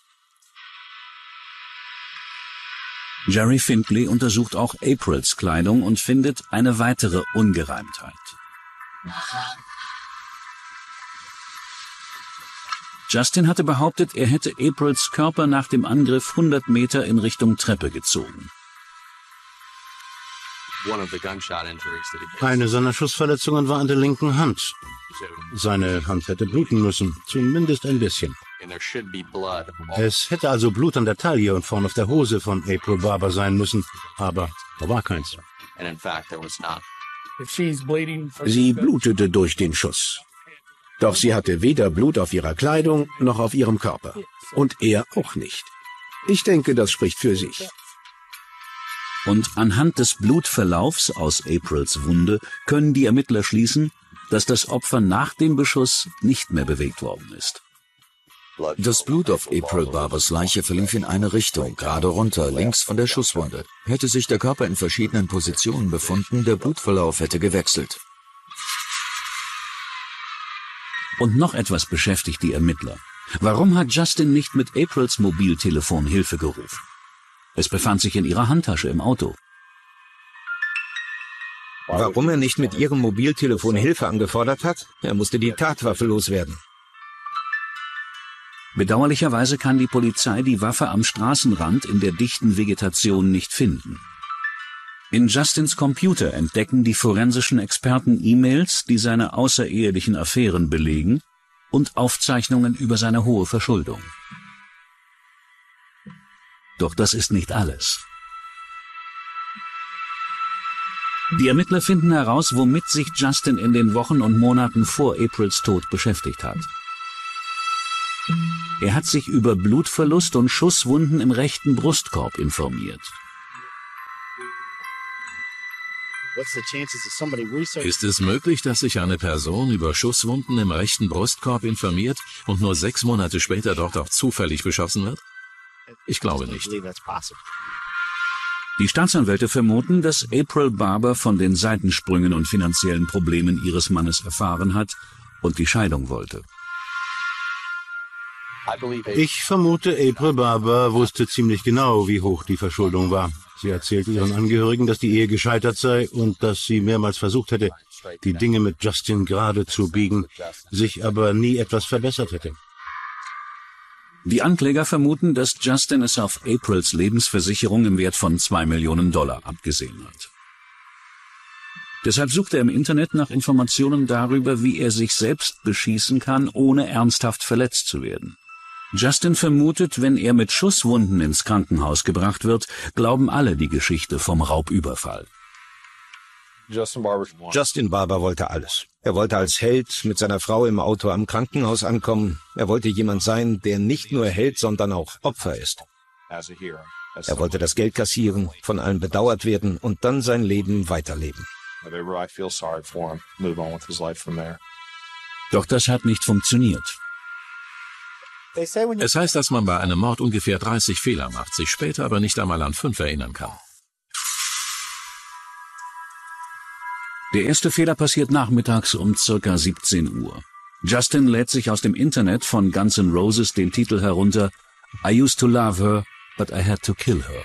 Jerry Findley untersucht auch Aprils Kleidung und findet eine weitere Ungereimtheit. Justin hatte behauptet, er hätte Aprils Körper nach dem Angriff hundert Meter in Richtung Treppe gezogen. Eine seiner Schussverletzungen war an der linken Hand. Seine Hand hätte bluten müssen, zumindest ein bisschen. Es hätte also Blut an der Taille und vorn auf der Hose von April Barber sein müssen, aber da war keins. Sie blutete durch den Schuss. Doch sie hatte weder Blut auf ihrer Kleidung noch auf ihrem Körper. Und er auch nicht. Ich denke, das spricht für sich. Und anhand des Blutverlaufs aus Aprils Wunde können die Ermittler schließen, dass das Opfer nach dem Beschuss nicht mehr bewegt worden ist. Das Blut auf April Barbers Leiche verlief in eine Richtung, gerade runter, links von der Schusswunde. Hätte sich der Körper in verschiedenen Positionen befunden, der Blutverlauf hätte gewechselt. Und noch etwas beschäftigt die Ermittler. Warum hat Justin nicht mit Aprils Mobiltelefon Hilfe gerufen? Es befand sich in ihrer Handtasche im Auto. Warum er nicht mit ihrem Mobiltelefon Hilfe angefordert hat? Er musste die Tatwaffe loswerden. Bedauerlicherweise kann die Polizei die Waffe am Straßenrand in der dichten Vegetation nicht finden. In Justins Computer entdecken die forensischen Experten E-Mails, die seine außerehelichen Affären belegen, und Aufzeichnungen über seine hohe Verschuldung. Doch das ist nicht alles. Die Ermittler finden heraus, womit sich Justin in den Wochen und Monaten vor Aprils Tod beschäftigt hat. Er hat sich über Blutverlust und Schusswunden im rechten Brustkorb informiert. Ist es möglich, dass sich eine Person über Schusswunden im rechten Brustkorb informiert und nur sechs Monate später dort auch zufällig beschossen wird? Ich glaube nicht. Die Staatsanwälte vermuten, dass April Barber von den Seitensprüngen und finanziellen Problemen ihres Mannes erfahren hat und die Scheidung wollte. Ich vermute, April Barber wusste ziemlich genau, wie hoch die Verschuldung war. Sie erzählte ihren Angehörigen, dass die Ehe gescheitert sei und dass sie mehrmals versucht hätte, die Dinge mit Justin gerade zu biegen, sich aber nie etwas verbessert hätte. Die Ankläger vermuten, dass Justin es auf Aprils Lebensversicherung im Wert von zwei Millionen Dollar abgesehen hat. Deshalb sucht er im Internet nach Informationen darüber, wie er sich selbst beschießen kann, ohne ernsthaft verletzt zu werden. Justin vermutet, wenn er mit Schusswunden ins Krankenhaus gebracht wird, glauben alle die Geschichte vom Raubüberfall. Justin Barber wollte alles. Er wollte als Held mit seiner Frau im Auto am Krankenhaus ankommen. Er wollte jemand sein, der nicht nur Held, sondern auch Opfer ist. Er wollte das Geld kassieren, von allen bedauert werden und dann sein Leben weiterleben. Doch das hat nicht funktioniert. Es heißt, dass man bei einem Mord ungefähr dreißig Fehler macht, sich später aber nicht einmal an fünf erinnern kann. Der erste Fehler passiert nachmittags um circa siebzehn Uhr. Justin lädt sich aus dem Internet von Guns N' Roses den Titel herunter I used to love her, but I had to kill her.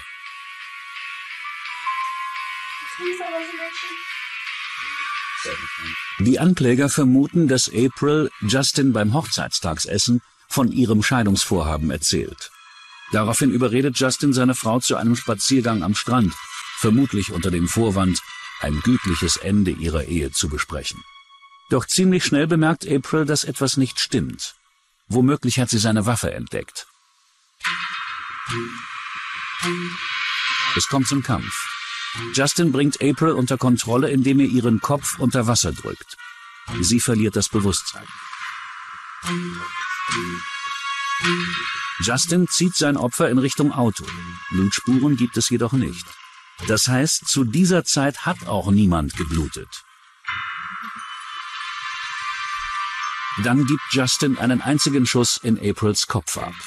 Die Ankläger vermuten, dass April Justin beim Hochzeitstagsessen von ihrem Scheidungsvorhaben erzählt. Daraufhin überredet Justin seine Frau zu einem Spaziergang am Strand, vermutlich unter dem Vorwand, ein gütliches Ende ihrer Ehe zu besprechen. Doch ziemlich schnell bemerkt April, dass etwas nicht stimmt. Womöglich hat sie seine Waffe entdeckt. Es kommt zum Kampf. Justin bringt April unter Kontrolle, indem er ihren Kopf unter Wasser drückt. Sie verliert das Bewusstsein. Justin zieht sein Opfer in Richtung Auto. Blutspuren gibt es jedoch nicht. Das heißt, zu dieser Zeit hat auch niemand geblutet. Dann gibt Justin einen einzigen Schuss in Aprils Kopf ab.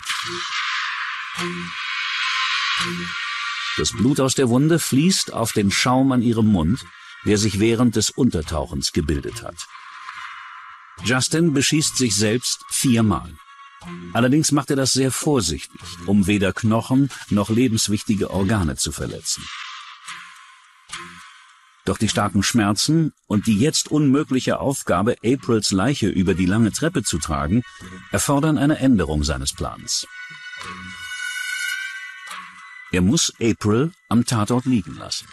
Das Blut aus der Wunde fließt auf den Schaum an ihrem Mund, der sich während des Untertauchens gebildet hat. Justin beschießt sich selbst viermal. Allerdings macht er das sehr vorsichtig, um weder Knochen noch lebenswichtige Organe zu verletzen. Doch die starken Schmerzen und die jetzt unmögliche Aufgabe, Aprils Leiche über die lange Treppe zu tragen, erfordern eine Änderung seines Plans. Er muss April am Tatort liegen lassen.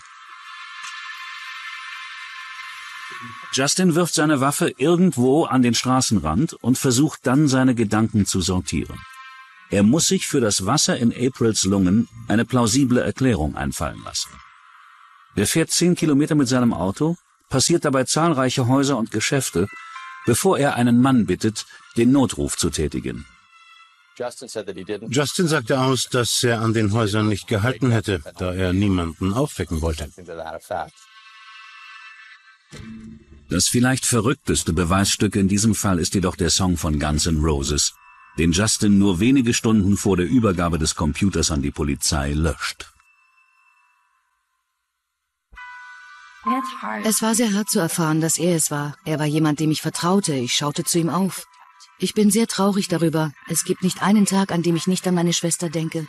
Justin wirft seine Waffe irgendwo an den Straßenrand und versucht dann, seine Gedanken zu sortieren. Er muss sich für das Wasser in Aprils Lungen eine plausible Erklärung einfallen lassen. Er fährt zehn Kilometer mit seinem Auto, passiert dabei zahlreiche Häuser und Geschäfte, bevor er einen Mann bittet, den Notruf zu tätigen. Justin sagte aus, dass er an den Häusern nicht gehalten hätte, da er niemanden aufwecken wollte. Das vielleicht verrückteste Beweisstück in diesem Fall ist jedoch der Song von Guns N' Roses, den Justin nur wenige Stunden vor der Übergabe des Computers an die Polizei löscht. Es war sehr hart zu erfahren, dass er es war. Er war jemand, dem ich vertraute. Ich schaute zu ihm auf. Ich bin sehr traurig darüber. Es gibt nicht einen Tag, an dem ich nicht an meine Schwester denke.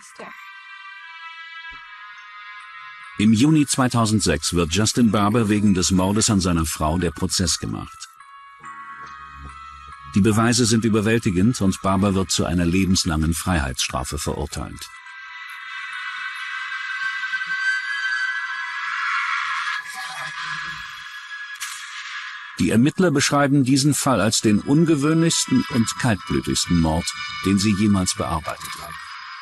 Im Juni zweitausendsechs wird Justin Barber wegen des Mordes an seiner Frau der Prozess gemacht. Die Beweise sind überwältigend und Barber wird zu einer lebenslangen Freiheitsstrafe verurteilt. Die Ermittler beschreiben diesen Fall als den ungewöhnlichsten und kaltblütigsten Mord, den sie jemals bearbeitet haben.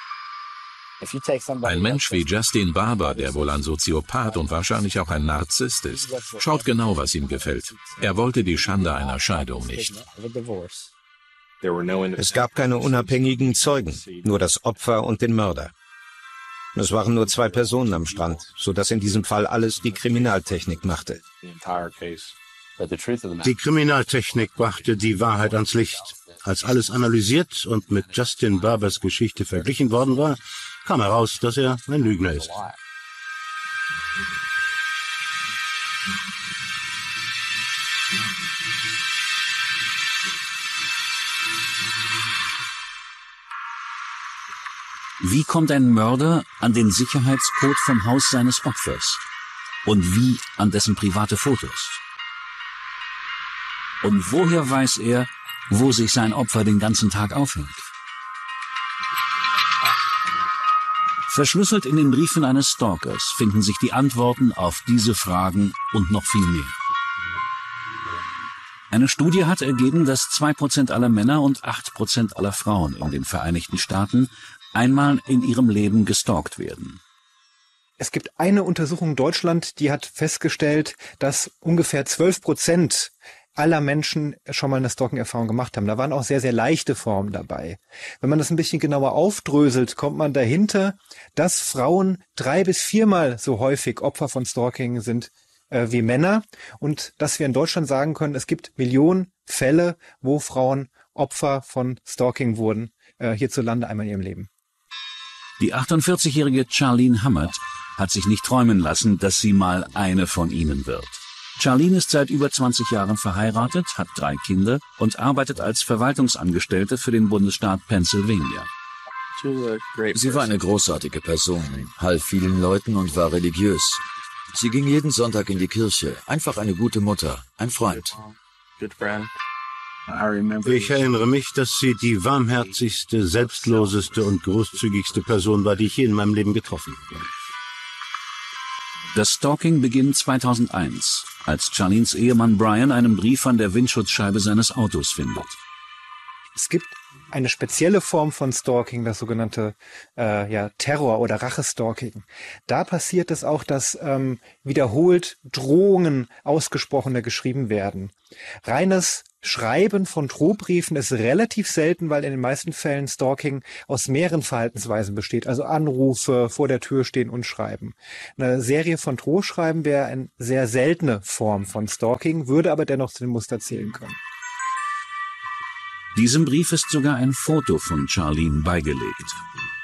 Ein Mensch wie Justin Barber, der wohl ein Soziopath und wahrscheinlich auch ein Narzisst ist, schaut genau, was ihm gefällt. Er wollte die Schande einer Scheidung nicht. Es gab keine unabhängigen Zeugen, nur das Opfer und den Mörder. Es waren nur zwei Personen am Strand, sodass in diesem Fall alles die Kriminaltechnik machte. Die Kriminaltechnik brachte die Wahrheit ans Licht. Als alles analysiert und mit Justin Barbers Geschichte verglichen worden war, kam heraus, dass er ein Lügner ist. Wie kommt ein Mörder an den Sicherheitscode vom Haus seines Opfers? Und wie an dessen private Fotos? Und woher weiß er, wo sich sein Opfer den ganzen Tag aufhält? Verschlüsselt in den Briefen eines Stalkers finden sich die Antworten auf diese Fragen und noch viel mehr. Eine Studie hat ergeben, dass zwei Prozent aller Männer und acht Prozent aller Frauen in den Vereinigten Staaten einmal in ihrem Leben gestalkt werden. Es gibt eine Untersuchung in Deutschland, die hat festgestellt, dass ungefähr zwölf Prozent aller Menschen schon mal eine Stalking-Erfahrung gemacht haben. Da waren auch sehr, sehr leichte Formen dabei. Wenn man das ein bisschen genauer aufdröselt, kommt man dahinter, dass Frauen drei bis viermal so häufig Opfer von Stalking sind äh, wie Männer und dass wir in Deutschland sagen können, es gibt Millionen Fälle, wo Frauen Opfer von Stalking wurden, äh, hierzulande einmal in ihrem Leben. Die achtundvierzigjährige Charlene Hammert hat sich nicht träumen lassen, dass sie mal eine von ihnen wird. Charlene ist seit über zwanzig Jahren verheiratet, hat drei Kinder und arbeitet als Verwaltungsangestellte für den Bundesstaat Pennsylvania. Sie war eine großartige Person, half vielen Leuten und war religiös. Sie ging jeden Sonntag in die Kirche, einfach eine gute Mutter, ein Freund. Ich erinnere mich, dass sie die warmherzigste, selbstloseste und großzügigste Person war, die ich je in meinem Leben getroffen habe. Das Stalking beginnt zweitausendeins, als Charlenes Ehemann Brian einen Brief an der Windschutzscheibe seines Autos findet. Es gibt eine spezielle Form von Stalking, das sogenannte äh, ja, Terror- oder Rachestalking. Da passiert es auch, dass ähm, wiederholt Drohungen ausgesprochener geschrieben werden. Reines Schreiben von Drohbriefen ist relativ selten, weil in den meisten Fällen Stalking aus mehreren Verhaltensweisen besteht. Also Anrufe, vor der Tür stehen und schreiben. Eine Serie von Drohschreiben wäre eine sehr seltene Form von Stalking, würde aber dennoch zu dem Muster zählen können. Diesem Brief ist sogar ein Foto von Charlene beigelegt.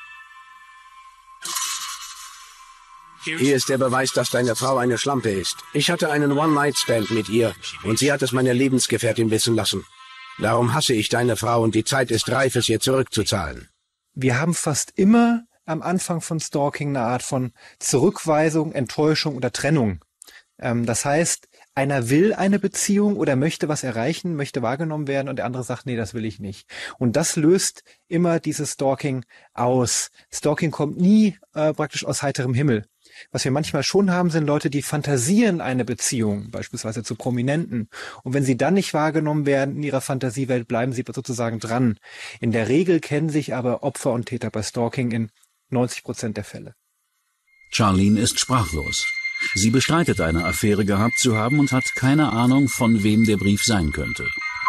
Hier ist der Beweis, dass deine Frau eine Schlampe ist. Ich hatte einen One-Night-Stand mit ihr und sie hat es meine Lebensgefährtin wissen lassen. Darum hasse ich deine Frau und die Zeit ist reif, es ihr zurückzuzahlen. Wir haben fast immer am Anfang von Stalking eine Art von Zurückweisung, Enttäuschung oder Trennung. Ähm, das heißt, einer will eine Beziehung oder möchte was erreichen, möchte wahrgenommen werden und der andere sagt, nee, das will ich nicht. Und das löst immer dieses Stalking aus. Stalking kommt nie äh, praktisch aus heiterem Himmel. Was wir manchmal schon haben, sind Leute, die fantasieren eine Beziehung, beispielsweise zu Prominenten. Und wenn sie dann nicht wahrgenommen werden in ihrer Fantasiewelt, bleiben sie sozusagen dran. In der Regel kennen sich aber Opfer und Täter bei Stalking in neunzig Prozent der Fälle. Charlene ist sprachlos. Sie bestreitet, eine Affäre gehabt zu haben und hat keine Ahnung, von wem der Brief sein könnte.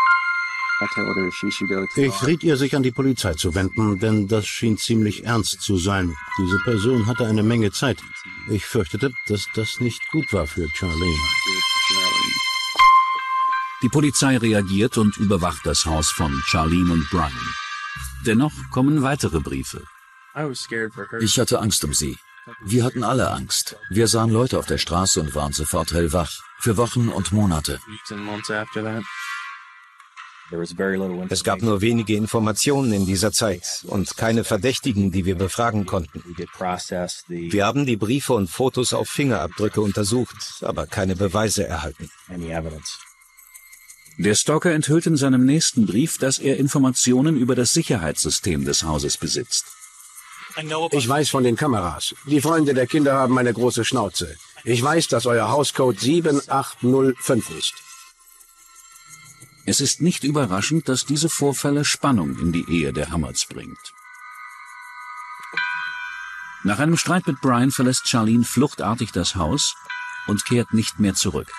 Ich riet ihr, sich an die Polizei zu wenden, denn das schien ziemlich ernst zu sein. Diese Person hatte eine Menge Zeit. Ich fürchtete, dass das nicht gut war für Charlene. Die Polizei reagiert und überwacht das Haus von Charlene und Brian. Dennoch kommen weitere Briefe. Ich hatte Angst um sie. Wir hatten alle Angst. Wir sahen Leute auf der Straße und waren sofort hellwach. Für Wochen und Monate. Es gab nur wenige Informationen in dieser Zeit und keine Verdächtigen, die wir befragen konnten. Wir haben die Briefe und Fotos auf Fingerabdrücke untersucht, aber keine Beweise erhalten. Der Stalker enthüllt in seinem nächsten Brief, dass er Informationen über das Sicherheitssystem des Hauses besitzt. Ich weiß von den Kameras. Die Freunde der Kinder haben eine große Schnauze. Ich weiß, dass euer Hauscode sieben acht null fünf ist. Es ist nicht überraschend, dass diese Vorfälle Spannung in die Ehe der Hammerts bringt. Nach einem Streit mit Brian verlässt Charlene fluchtartig das Haus und kehrt nicht mehr zurück.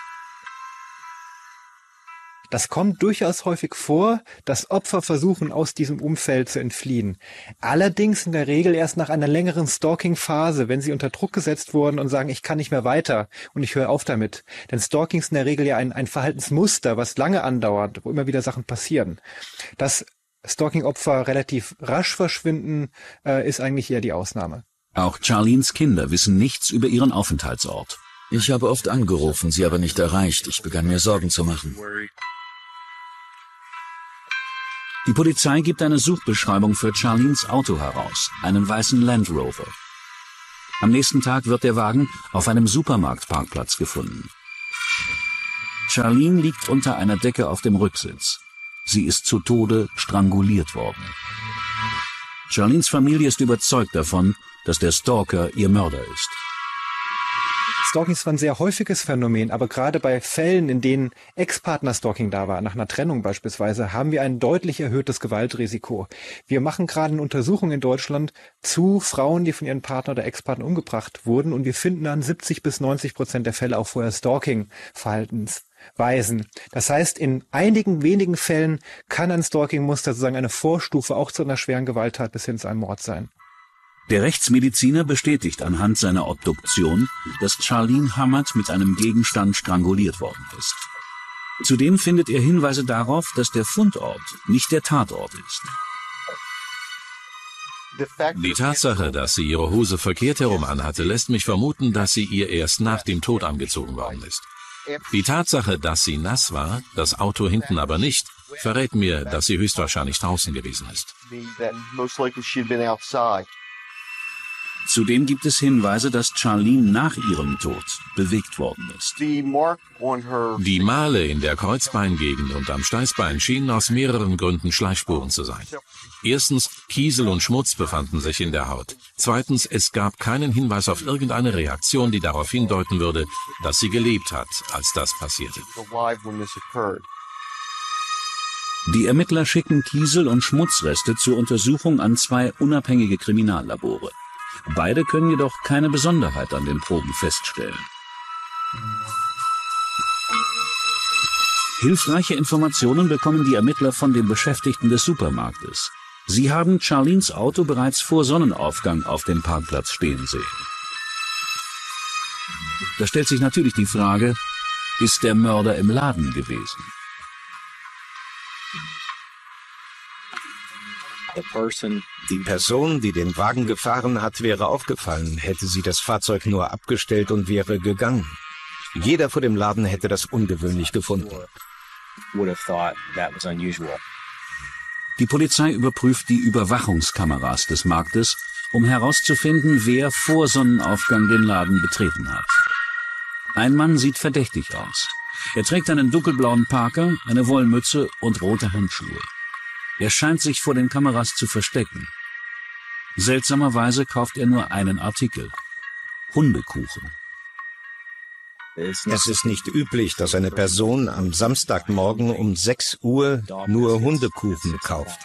Das kommt durchaus häufig vor, dass Opfer versuchen, aus diesem Umfeld zu entfliehen. Allerdings in der Regel erst nach einer längeren Stalking-Phase, wenn sie unter Druck gesetzt wurden und sagen, ich kann nicht mehr weiter und ich höre auf damit. Denn Stalking ist in der Regel ja ein, ein Verhaltensmuster, was lange andauert, wo immer wieder Sachen passieren. Dass Stalking-Opfer relativ rasch verschwinden, äh, ist eigentlich eher die Ausnahme. Auch Charlenes Kinder wissen nichts über ihren Aufenthaltsort. Ich habe oft angerufen, sie aber nicht erreicht. Ich begann mir Sorgen zu machen. Die Polizei gibt eine Suchbeschreibung für Charlenes Auto heraus, einen weißen Land Rover. Am nächsten Tag wird der Wagen auf einem Supermarktparkplatz gefunden. Charlene liegt unter einer Decke auf dem Rücksitz. Sie ist zu Tode stranguliert worden. Charlenes Familie ist überzeugt davon, dass der Stalker ihr Mörder ist. Stalking ist zwar ein sehr häufiges Phänomen, aber gerade bei Fällen, in denen Ex-Partner-Stalking da war, nach einer Trennung beispielsweise, haben wir ein deutlich erhöhtes Gewaltrisiko. Wir machen gerade eine Untersuchung in Deutschland zu Frauen, die von ihren Partner oder Ex-Partner umgebracht wurden, und wir finden an siebzig bis neunzig Prozent der Fälle auch vorher Stalking-Verhaltensweisen. Das heißt, in einigen wenigen Fällen kann ein Stalking-Muster sozusagen eine Vorstufe auch zu einer schweren Gewalttat bis hin zu einem Mord sein. Der Rechtsmediziner bestätigt anhand seiner Obduktion, dass Charlene Hammert mit einem Gegenstand stranguliert worden ist. Zudem findet er Hinweise darauf, dass der Fundort nicht der Tatort ist. Die Tatsache, dass sie ihre Hose verkehrt herum anhatte, lässt mich vermuten, dass sie ihr erst nach dem Tod angezogen worden ist. Die Tatsache, dass sie nass war, das Auto hinten aber nicht, verrät mir, dass sie höchstwahrscheinlich draußen gewesen ist. Zudem gibt es Hinweise, dass Charlene nach ihrem Tod bewegt worden ist. Die Male in der Kreuzbeingegend und am Steißbein schienen aus mehreren Gründen Schleifspuren zu sein. Erstens, Kiesel und Schmutz befanden sich in der Haut. Zweitens, es gab keinen Hinweis auf irgendeine Reaktion, die darauf hindeuten würde, dass sie gelebt hat, als das passierte. Die Ermittler schicken Kiesel- und Schmutzreste zur Untersuchung an zwei unabhängige Kriminallabore. Beide können jedoch keine Besonderheit an den Proben feststellen. Hilfreiche Informationen bekommen die Ermittler von den Beschäftigten des Supermarktes. Sie haben Charlenes Auto bereits vor Sonnenaufgang auf dem Parkplatz stehen sehen. Da stellt sich natürlich die Frage, ist der Mörder im Laden gewesen? Die Person, die den Wagen gefahren hat, wäre aufgefallen, hätte sie das Fahrzeug nur abgestellt und wäre gegangen. Jeder vor dem Laden hätte das ungewöhnlich gefunden. Die Polizei überprüft die Überwachungskameras des Marktes, um herauszufinden, wer vor Sonnenaufgang den Laden betreten hat. Ein Mann sieht verdächtig aus. Er trägt einen dunkelblauen Parker, eine Wollmütze und rote Handschuhe. Er scheint sich vor den Kameras zu verstecken. Seltsamerweise kauft er nur einen Artikel: Hundekuchen. Es ist nicht üblich, dass eine Person am Samstagmorgen um sechs Uhr nur Hundekuchen kauft.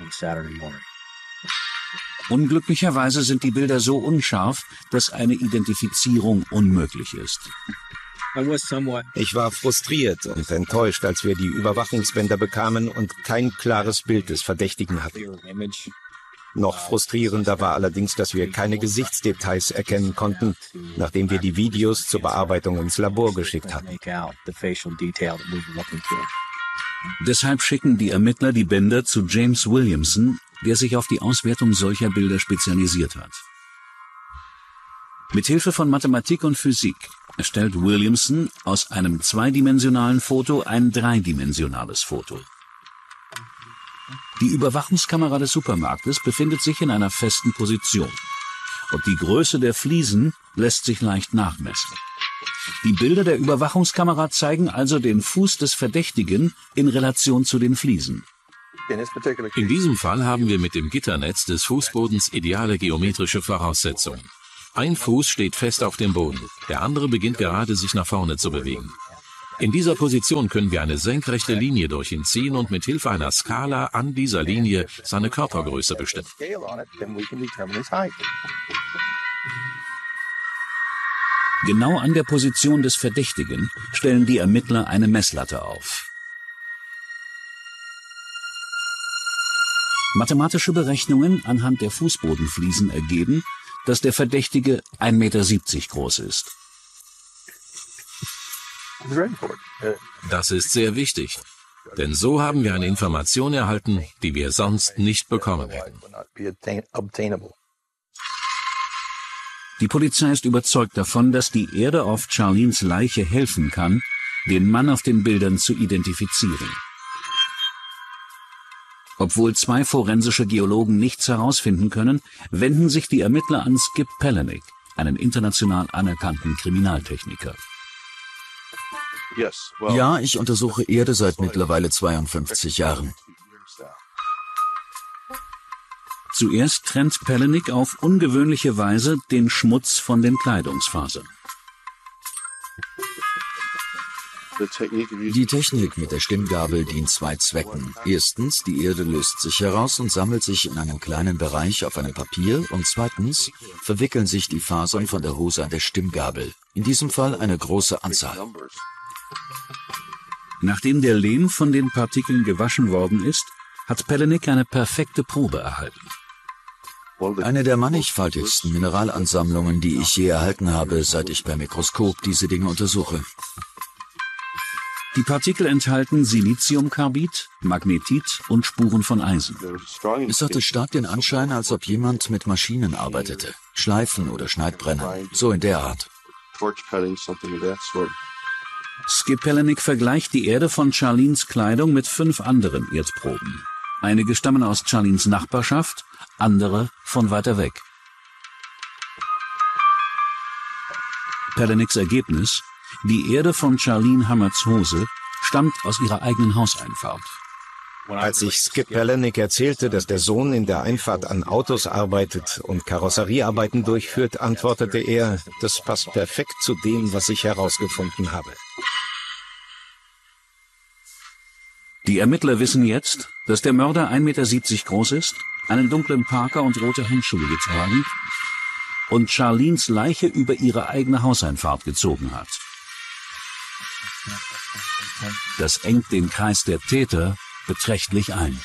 Unglücklicherweise sind die Bilder so unscharf, dass eine Identifizierung unmöglich ist. Ich war frustriert und enttäuscht, als wir die Überwachungsbänder bekamen und kein klares Bild des Verdächtigen hatten. Noch frustrierender war allerdings, dass wir keine Gesichtsdetails erkennen konnten, nachdem wir die Videos zur Bearbeitung ins Labor geschickt hatten. Deshalb schicken die Ermittler die Bänder zu James Williamson, der sich auf die Auswertung solcher Bilder spezialisiert hat. Mithilfe von Mathematik und Physik erstellt Williamson aus einem zweidimensionalen Foto ein dreidimensionales Foto. Die Überwachungskamera des Supermarktes befindet sich in einer festen Position und die Größe der Fliesen lässt sich leicht nachmessen. Die Bilder der Überwachungskamera zeigen also den Fuß des Verdächtigen in Relation zu den Fliesen. In diesem Fall haben wir mit dem Gitternetz des Fußbodens ideale geometrische Voraussetzungen. Ein Fuß steht fest auf dem Boden, der andere beginnt gerade sich nach vorne zu bewegen. In dieser Position können wir eine senkrechte Linie durch ihn ziehen und mit Hilfe einer Skala an dieser Linie seine Körpergröße bestimmen. Genau an der Position des Verdächtigen stellen die Ermittler eine Messlatte auf. Mathematische Berechnungen anhand der Fußbodenfliesen ergeben, dass der Verdächtige ein Meter siebzig groß ist. Das ist sehr wichtig, denn so haben wir eine Information erhalten, die wir sonst nicht bekommen hätten. Die Polizei ist überzeugt davon, dass die Erde auf Charlenes Leiche helfen kann, den Mann auf den Bildern zu identifizieren. Obwohl zwei forensische Geologen nichts herausfinden können, wenden sich die Ermittler an Skip Palahniuk, einen international anerkannten Kriminaltechniker. Ja, ich untersuche Erde seit mittlerweile zweiundfünfzig Jahren. Zuerst trennt Palahniuk auf ungewöhnliche Weise den Schmutz von den Kleidungsfasern. Die Technik mit der Stimmgabel dient zwei Zwecken. Erstens, die Erde löst sich heraus und sammelt sich in einem kleinen Bereich auf einem Papier. Und zweitens, verwickeln sich die Fasern von der Hose an der Stimmgabel. In diesem Fall eine große Anzahl. Nachdem der Lehm von den Partikeln gewaschen worden ist, hat Palahniuk eine perfekte Probe erhalten. Eine der mannigfaltigsten Mineralansammlungen, die ich je erhalten habe, seit ich per Mikroskop diese Dinge untersuche. Die Partikel enthalten Siliziumkarbid, Magnetit und Spuren von Eisen. Es hatte stark den Anschein, als ob jemand mit Maschinen arbeitete. Schleifen oder Schneidbrennen, so in der Art. Skip Palahniuk vergleicht die Erde von Charlenes Kleidung mit fünf anderen Erdproben. Einige stammen aus Charlenes Nachbarschaft, andere von weiter weg. Palahniuks Ergebnis: Die Erde von Charlene Hammerts Hose stammt aus ihrer eigenen Hauseinfahrt. Als ich Skip Palahniuk erzählte, dass der Sohn in der Einfahrt an Autos arbeitet und Karosseriearbeiten durchführt, antwortete er, das passt perfekt zu dem, was ich herausgefunden habe. Die Ermittler wissen jetzt, dass der Mörder ein Meter siebzig groß ist, einen dunklen Parker und rote Handschuhe getragen und Charlenes Leiche über ihre eigene Hauseinfahrt gezogen hat. Das engt den Kreis der Täter beträchtlich ein.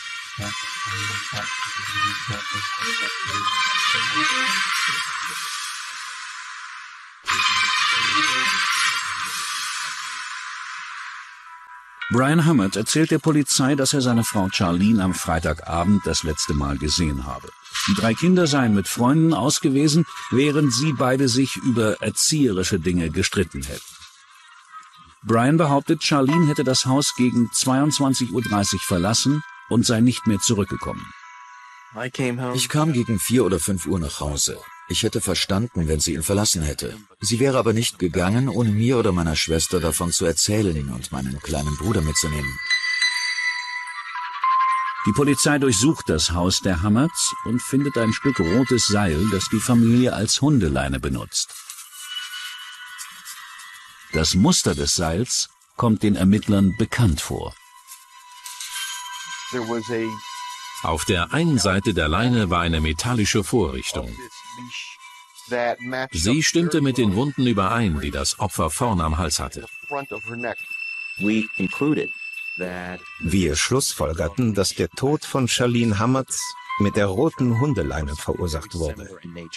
Brian Hammett erzählt der Polizei, dass er seine Frau Charlene am Freitagabend das letzte Mal gesehen habe. Die drei Kinder seien mit Freunden ausgewesen, während sie beide sich über erzieherische Dinge gestritten hätten. Brian behauptet, Charlene hätte das Haus gegen zweiundzwanzig Uhr dreißig verlassen und sei nicht mehr zurückgekommen. Ich kam gegen vier oder fünf Uhr nach Hause. Ich hätte verstanden, wenn sie ihn verlassen hätte. Sie wäre aber nicht gegangen, ohne mir oder meiner Schwester davon zu erzählen und meinen kleinen Bruder mitzunehmen. Die Polizei durchsucht das Haus der Hammerts und findet ein Stück rotes Seil, das die Familie als Hundeleine benutzt. Das Muster des Seils kommt den Ermittlern bekannt vor. Auf der einen Seite der Leine war eine metallische Vorrichtung. Sie stimmte mit den Wunden überein, die das Opfer vorn am Hals hatte. Wir schlussfolgerten, dass der Tod von Charlene Hammert mit der roten Hundeleine verursacht wurde.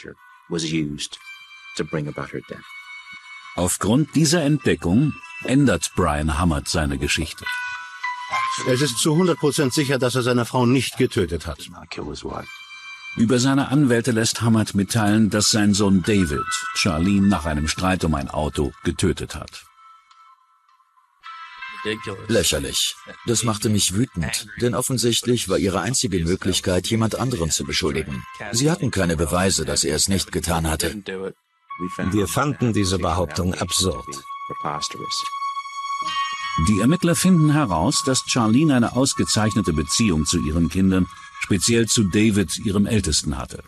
Aufgrund dieser Entdeckung ändert Brian Hammett seine Geschichte. Es ist zu hundert Prozent sicher, dass er seine Frau nicht getötet hat. Über seine Anwälte lässt Hammett mitteilen, dass sein Sohn David Charlene nach einem Streit um ein Auto getötet hat. Lächerlich. Das machte mich wütend, denn offensichtlich war ihre einzige Möglichkeit, jemand anderen zu beschuldigen. Sie hatten keine Beweise, dass er es nicht getan hatte. Wir fanden diese Behauptung absurd. Die Ermittler finden heraus, dass Charlene eine ausgezeichnete Beziehung zu ihren Kindern, speziell zu David, ihrem Ältesten, hatte.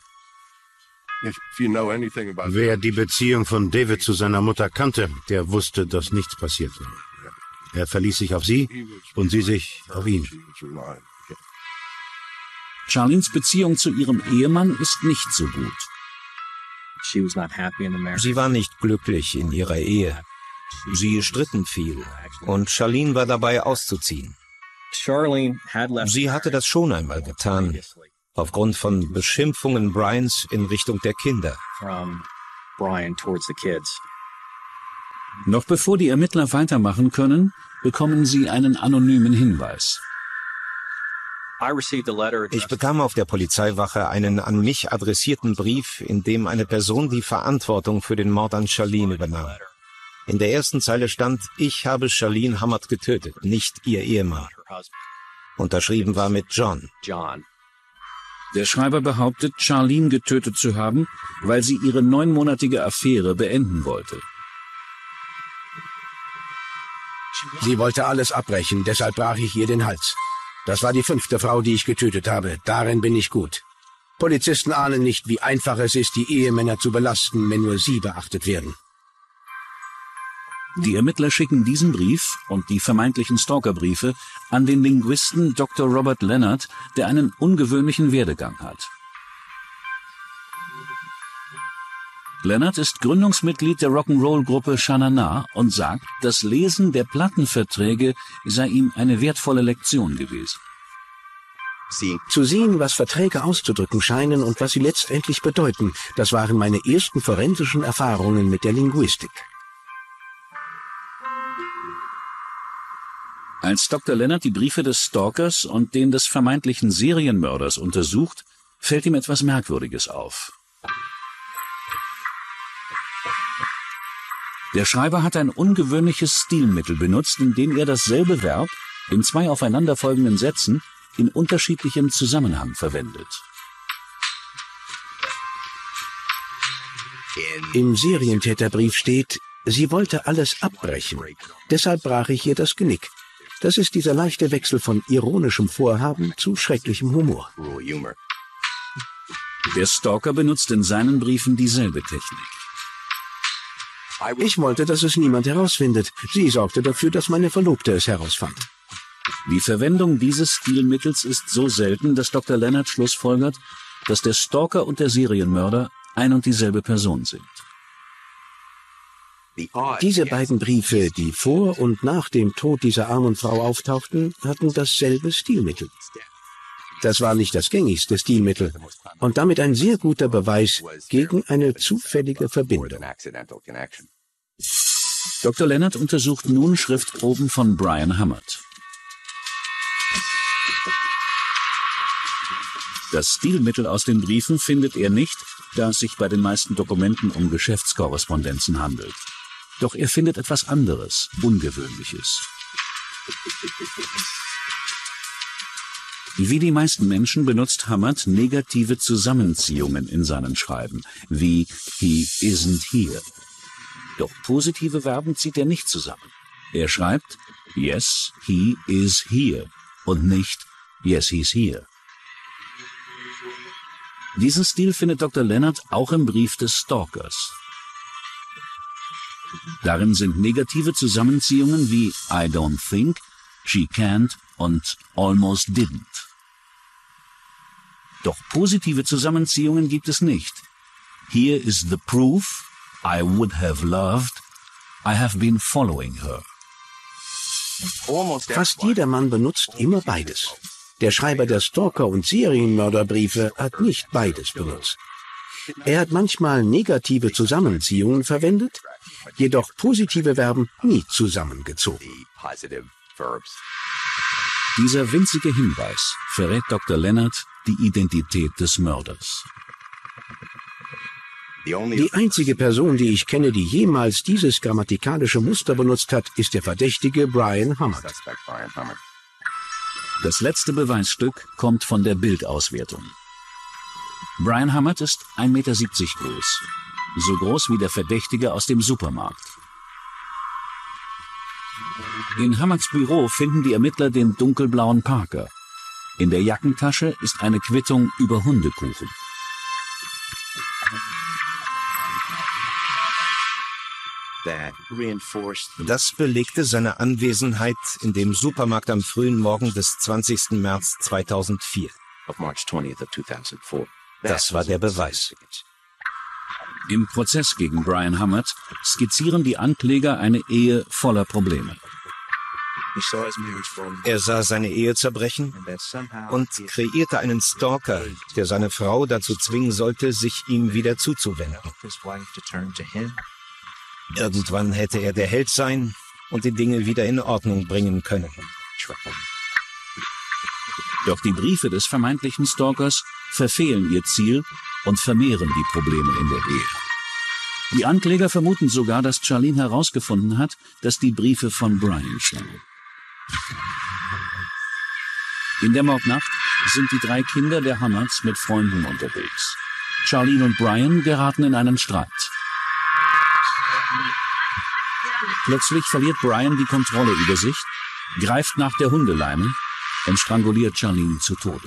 Wer die Beziehung von David zu seiner Mutter kannte, der wusste, dass nichts passierte. Er verließ sich auf sie und sie sich auf ihn. Charlenes Beziehung zu ihrem Ehemann ist nicht so gut. Sie war nicht glücklich in ihrer Ehe. Sie stritten viel und Charlene war dabei auszuziehen. Sie hatte das schon einmal getan, aufgrund von Beschimpfungen Brians in Richtung der Kinder. Noch bevor die Ermittler weitermachen können, bekommen sie einen anonymen Hinweis. Ich bekam auf der Polizeiwache einen an mich adressierten Brief, in dem eine Person die Verantwortung für den Mord an Charlene übernahm. In der ersten Zeile stand, ich habe Charlene Hammert getötet, nicht ihr Ehemann. Unterschrieben war mit John. Der Schreiber behauptet, Charlene getötet zu haben, weil sie ihre neunmonatige Affäre beenden wollte. Sie wollte alles abbrechen, deshalb brach ich ihr den Hals. Das war die fünfte Frau, die ich getötet habe. Darin bin ich gut. Polizisten ahnen nicht, wie einfach es ist, die Ehemänner zu belasten, wenn nur sie beachtet werden. Die Ermittler schicken diesen Brief und die vermeintlichen Stalkerbriefe an den Linguisten Doktor Robert Leonard, der einen ungewöhnlichen Werdegang hat. Leonard ist Gründungsmitglied der Rock'n'Roll-Gruppe Sha Na Na und sagt, das Lesen der Plattenverträge sei ihm eine wertvolle Lektion gewesen. Zu sehen, was Verträge auszudrücken scheinen und was sie letztendlich bedeuten, das waren meine ersten forensischen Erfahrungen mit der Linguistik. Als Doktor Leonard die Briefe des Stalkers und den des vermeintlichen Serienmörders untersucht, fällt ihm etwas Merkwürdiges auf. Der Schreiber hat ein ungewöhnliches Stilmittel benutzt, indem er dasselbe Verb in zwei aufeinanderfolgenden Sätzen in unterschiedlichem Zusammenhang verwendet. Im Serientäterbrief steht, sie wollte alles abbrechen. Deshalb brach ich ihr das Genick. Das ist dieser leichte Wechsel von ironischem Vorhaben zu schrecklichem Humor. Der Stalker benutzt in seinen Briefen dieselbe Technik. Ich wollte, dass es niemand herausfindet. Sie sorgte dafür, dass meine Verlobte es herausfand. Die Verwendung dieses Stilmittels ist so selten, dass Doktor Leonard schlussfolgert, dass der Stalker und der Serienmörder ein und dieselbe Person sind. Diese beiden Briefe, die vor und nach dem Tod dieser armen Frau auftauchten, hatten dasselbe Stilmittel. Das war nicht das gängigste Stilmittel und damit ein sehr guter Beweis gegen eine zufällige Verbindung. Doktor Leonard untersucht nun Schriftproben von Brian Hummert. Das Stilmittel aus den Briefen findet er nicht, da es sich bei den meisten Dokumenten um Geschäftskorrespondenzen handelt. Doch er findet etwas anderes, Ungewöhnliches. Wie die meisten Menschen benutzt Hummert negative Zusammenziehungen in seinen Schreiben, wie he isn't here. Doch positive Verben zieht er nicht zusammen. Er schreibt yes, he is here und nicht yes, he's here. Diesen Stil findet Doktor Leonard auch im Brief des Stalkers. Darin sind negative Zusammenziehungen wie I don't think, she can't und almost didn't. Doch positive Zusammenziehungen gibt es nicht. Here is the proof, I would have loved, I have been following her. Fast jeder Mann benutzt immer beides. Der Schreiber der Stalker- und Serienmörderbriefe hat nicht beides benutzt. Er hat manchmal negative Zusammenziehungen verwendet, jedoch positive Verben nie zusammengezogen. Dieser winzige Hinweis verrät Doktor Leonard die Identität des Mörders. Die einzige Person, die ich kenne, die jemals dieses grammatikalische Muster benutzt hat, ist der Verdächtige Brian Hummert. Das letzte Beweisstück kommt von der Bildauswertung. Brian Hummert ist ein Meter siebzig groß, so groß wie der Verdächtige aus dem Supermarkt. In Hummerts Büro finden die Ermittler den dunkelblauen Parker. In der Jackentasche ist eine Quittung über Hundekuchen. Das belegte seine Anwesenheit in dem Supermarkt am frühen Morgen des zwanzigsten März zweitausendvier. Das war der Beweis. Im Prozess gegen Brian Hummert skizzieren die Ankläger eine Ehe voller Probleme. Er sah seine Ehe zerbrechen und kreierte einen Stalker, der seine Frau dazu zwingen sollte, sich ihm wieder zuzuwenden. Irgendwann hätte er der Held sein und die Dinge wieder in Ordnung bringen können. Doch die Briefe des vermeintlichen Stalkers verfehlen ihr Ziel und vermehren die Probleme in der Ehe. Die Ankläger vermuten sogar, dass Charlene herausgefunden hat, dass die Briefe von Brian stammen. In der Mordnacht sind die drei Kinder der Hammards mit Freunden unterwegs. Charlene und Brian geraten in einen Streit. Plötzlich verliert Brian die Kontrolle über sich, greift nach der Hundeleine und stranguliert Charlene zu Tode.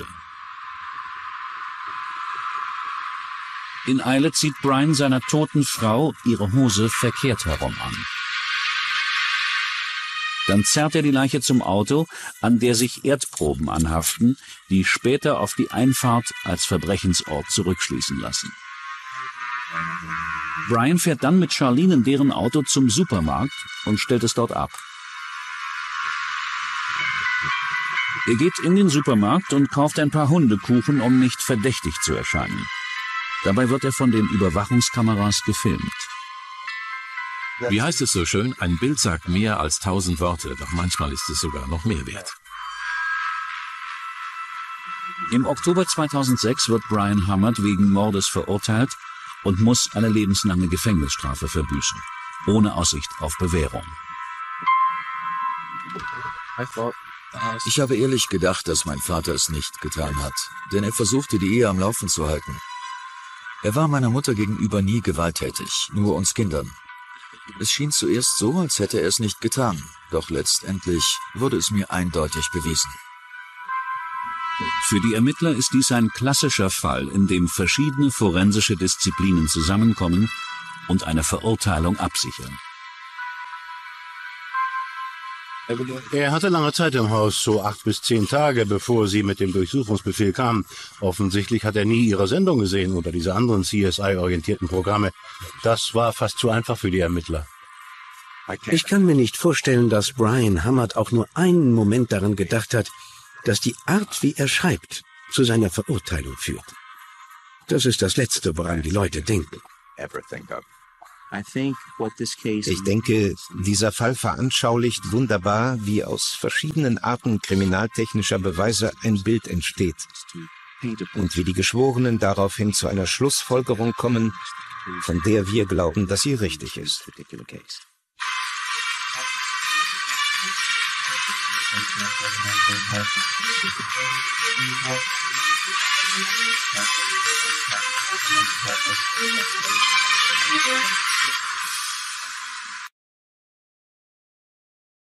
In Eile zieht Brian seiner toten Frau ihre Hose verkehrt herum an. Dann zerrt er die Leiche zum Auto, an der sich Erdproben anhaften, die später auf die Einfahrt als Verbrechensort zurückschließen lassen. Brian fährt dann mit Charlene in deren Auto zum Supermarkt und stellt es dort ab. Er geht in den Supermarkt und kauft ein paar Hundekuchen, um nicht verdächtig zu erscheinen. Dabei wird er von den Überwachungskameras gefilmt. Wie heißt es so schön, ein Bild sagt mehr als tausend Worte, doch manchmal ist es sogar noch mehr wert. Im Oktober zweitausendsechs wird Brian Hammard wegen Mordes verurteilt und muss eine lebenslange Gefängnisstrafe verbüßen, ohne Aussicht auf Bewährung. Ich habe ehrlich gedacht, dass mein Vater es nicht getan hat, denn er versuchte, die Ehe am Laufen zu halten. Er war meiner Mutter gegenüber nie gewalttätig, nur uns Kindern. Es schien zuerst so, als hätte er es nicht getan, doch letztendlich wurde es mir eindeutig bewiesen. Für die Ermittler ist dies ein klassischer Fall, in dem verschiedene forensische Disziplinen zusammenkommen und eine Verurteilung absichern. Er hatte lange Zeit im Haus, so acht bis zehn Tage, bevor sie mit dem Durchsuchungsbefehl kamen. Offensichtlich hat er nie ihre Sendung gesehen oder diese anderen C S I-orientierten Programme. Das war fast zu einfach für die Ermittler. Ich kann mir nicht vorstellen, dass Brian Hammard auch nur einen Moment daran gedacht hat, dass die Art, wie er schreibt, zu seiner Verurteilung führt. Das ist das Letzte, woran die Leute denken. Ich denke, dieser Fall veranschaulicht wunderbar, wie aus verschiedenen Arten kriminaltechnischer Beweise ein Bild entsteht und wie die Geschworenen daraufhin zu einer Schlussfolgerung kommen, von der wir glauben, dass sie richtig ist. Thank you.